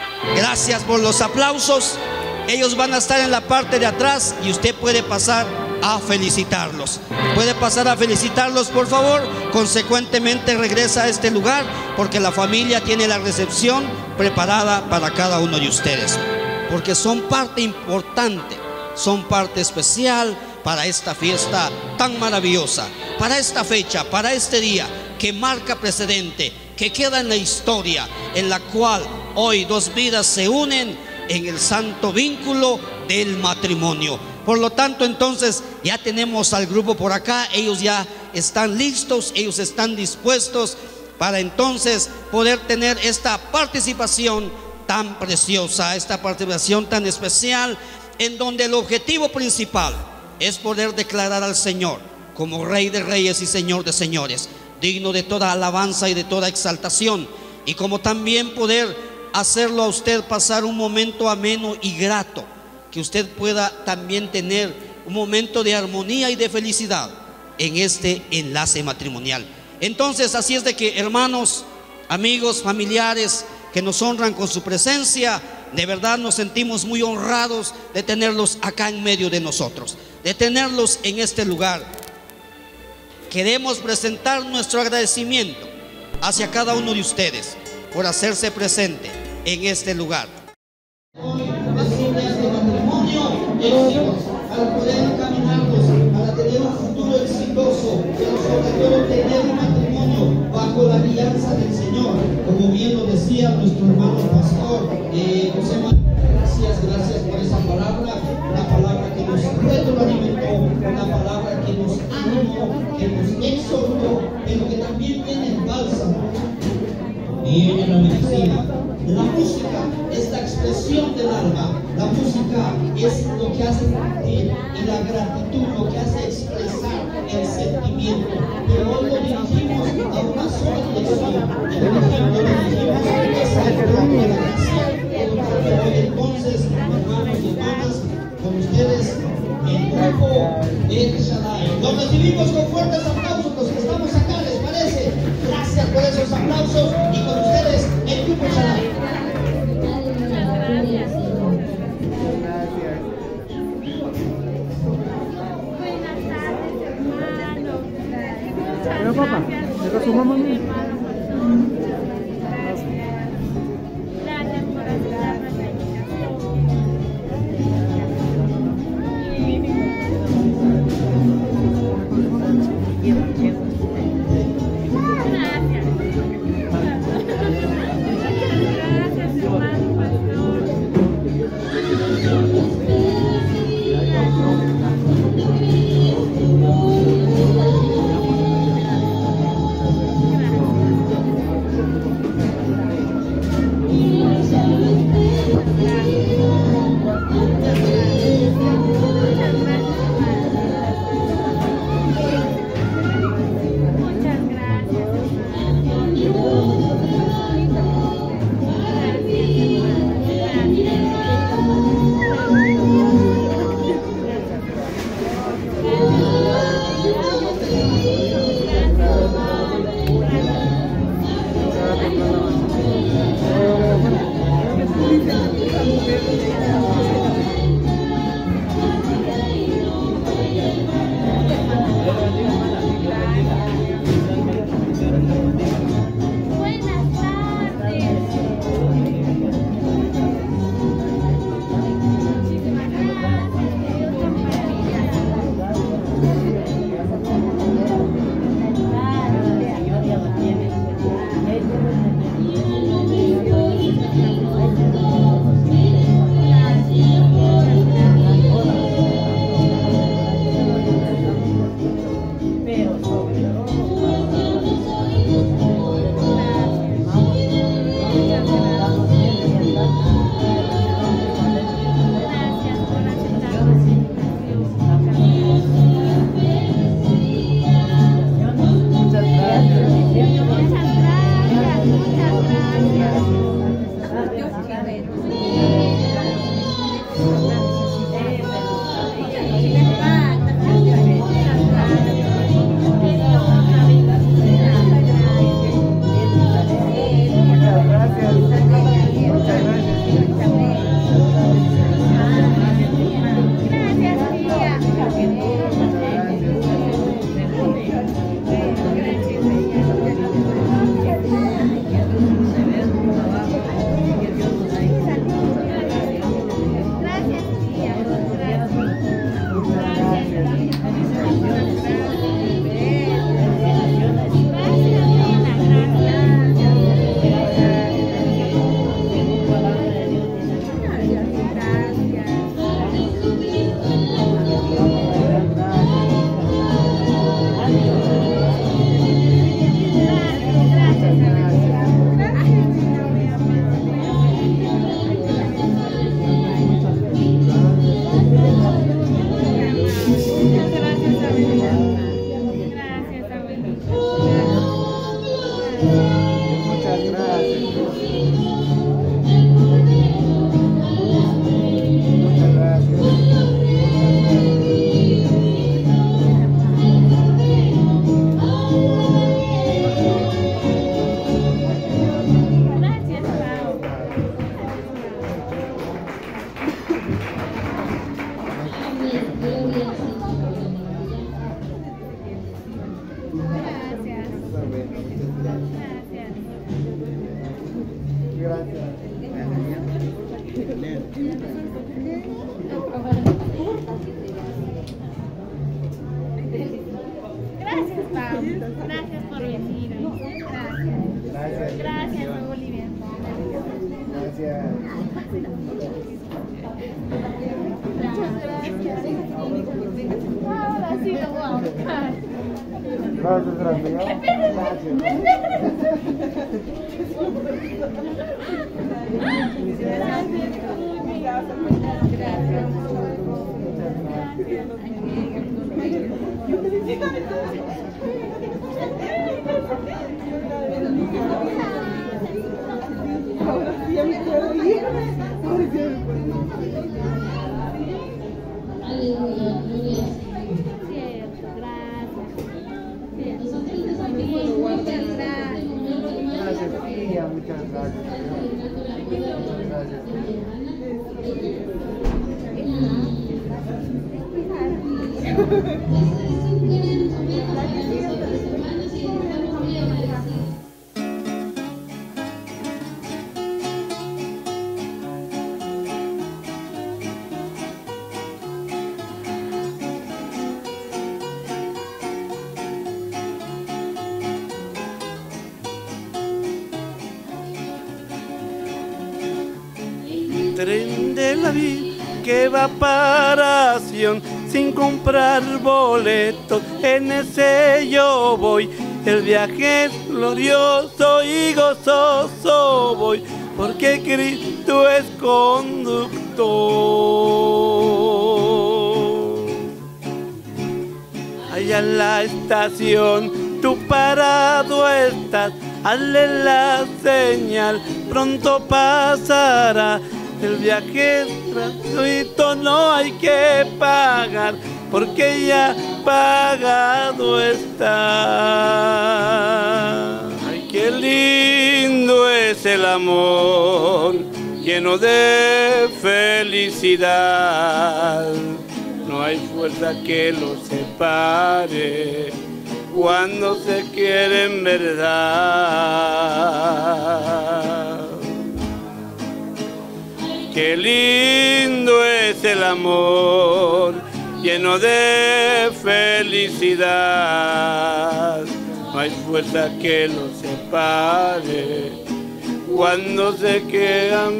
Gracias por los aplausos. Ellos van a estar en la parte de atrás y usted puede pasar a felicitarlos. ¿Puede pasar a felicitarlos, por favor? Consecuentemente regresa a este lugar porque la familia tiene la recepción preparada para cada uno de ustedes, porque son parte importante, son parte especial para esta fiesta tan maravillosa, para esta fecha, para este día que marca precedente, que queda en la historia, en la cual hoy dos vidas se unen en el santo vínculo del matrimonio. Por lo tanto, entonces ya tenemos al grupo por acá, ellos ya están listos, ellos están dispuestos para entonces poder tener esta participación tan preciosa, esta participación tan especial, en donde el objetivo principal es poder declarar al Señor como Rey de Reyes y Señor de Señores, digno de toda alabanza y de toda exaltación, y como también poder hacerlo a usted pasar un momento ameno y grato, que usted pueda también tener un momento de armonía y de felicidad en este enlace matrimonial. Entonces, así es de que, hermanos, amigos, familiares que nos honran con su presencia, de verdad nos sentimos muy honrados de tenerlos acá en medio de nosotros, de tenerlos en este lugar. Queremos presentar nuestro agradecimiento hacia cada uno de ustedes por hacerse presente en este lugar. Para poder encaminarnos, para tener un futuro exitoso, pero sobre todo tener un matrimonio bajo la alianza del Señor, como bien lo decía nuestro hermano pastor eh, José Manuel. Gracias, gracias por esa palabra, una palabra que nos retroalimentó, una palabra que nos animó, que nos exhortó, pero que también tiene el bálsamo y en la medicina. La música es la expresión del alma, la música es lo que hace sentir, y la gratitud lo que hace expresar el sentimiento. Pero hoy lo dirigimos a una sola dirección, y por ejemplo lo dirigimos a esa gloria de la gracia. Por lo tanto, hoy entonces, hermanos y hermanas, con ustedes el grupo El Shaddai. Los recibimos con fuertes aplausos, los que estamos acá, ¿les parece? Gracias por esos aplausos, y con ustedes el grupo Shaddai. Pero papá, ¿te su mamá? Gracias por ayudarnos a la Gracias. Muchas gracias. Muchas gracias. Gracias, Pau. Gracias por venir. Gracias. Gracias, Olivia. Gracias. Muchas gracias. Ahora sí lo voy a buscar. Gracias, gracias. Ahora sí ya me puedo ir. Aleluya, gloria. Gracias, tía, muchas gracias. Gracias. Tren de la vida que va para Sion sin comprar boletos, en ese yo voy. El viaje es glorioso y gozoso voy, porque Cristo es conductor. Allá en la estación tú parado estás, hazle la señal, pronto pasará. El viaje es gratuito, no hay que pagar, porque ya pagado está. Ay, qué lindo es el amor, lleno de felicidad. No hay fuerza que los separe cuando se quieren verdad. Qué lindo es el amor, lleno de felicidad. No hay fuerza que los separe cuando se quedan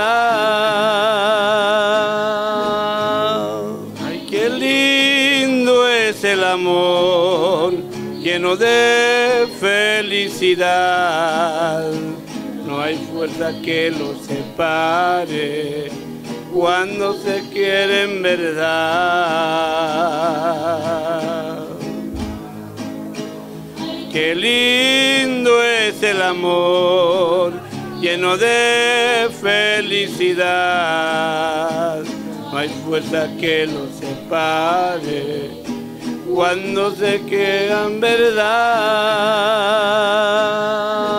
verdad. Ay, qué lindo es el amor, lleno de felicidad. No hay fuerza que los separe cuando se quieren verdad. Qué lindo es el amor, lleno de felicidad. No hay fuerza que los separe cuando se quedan verdad.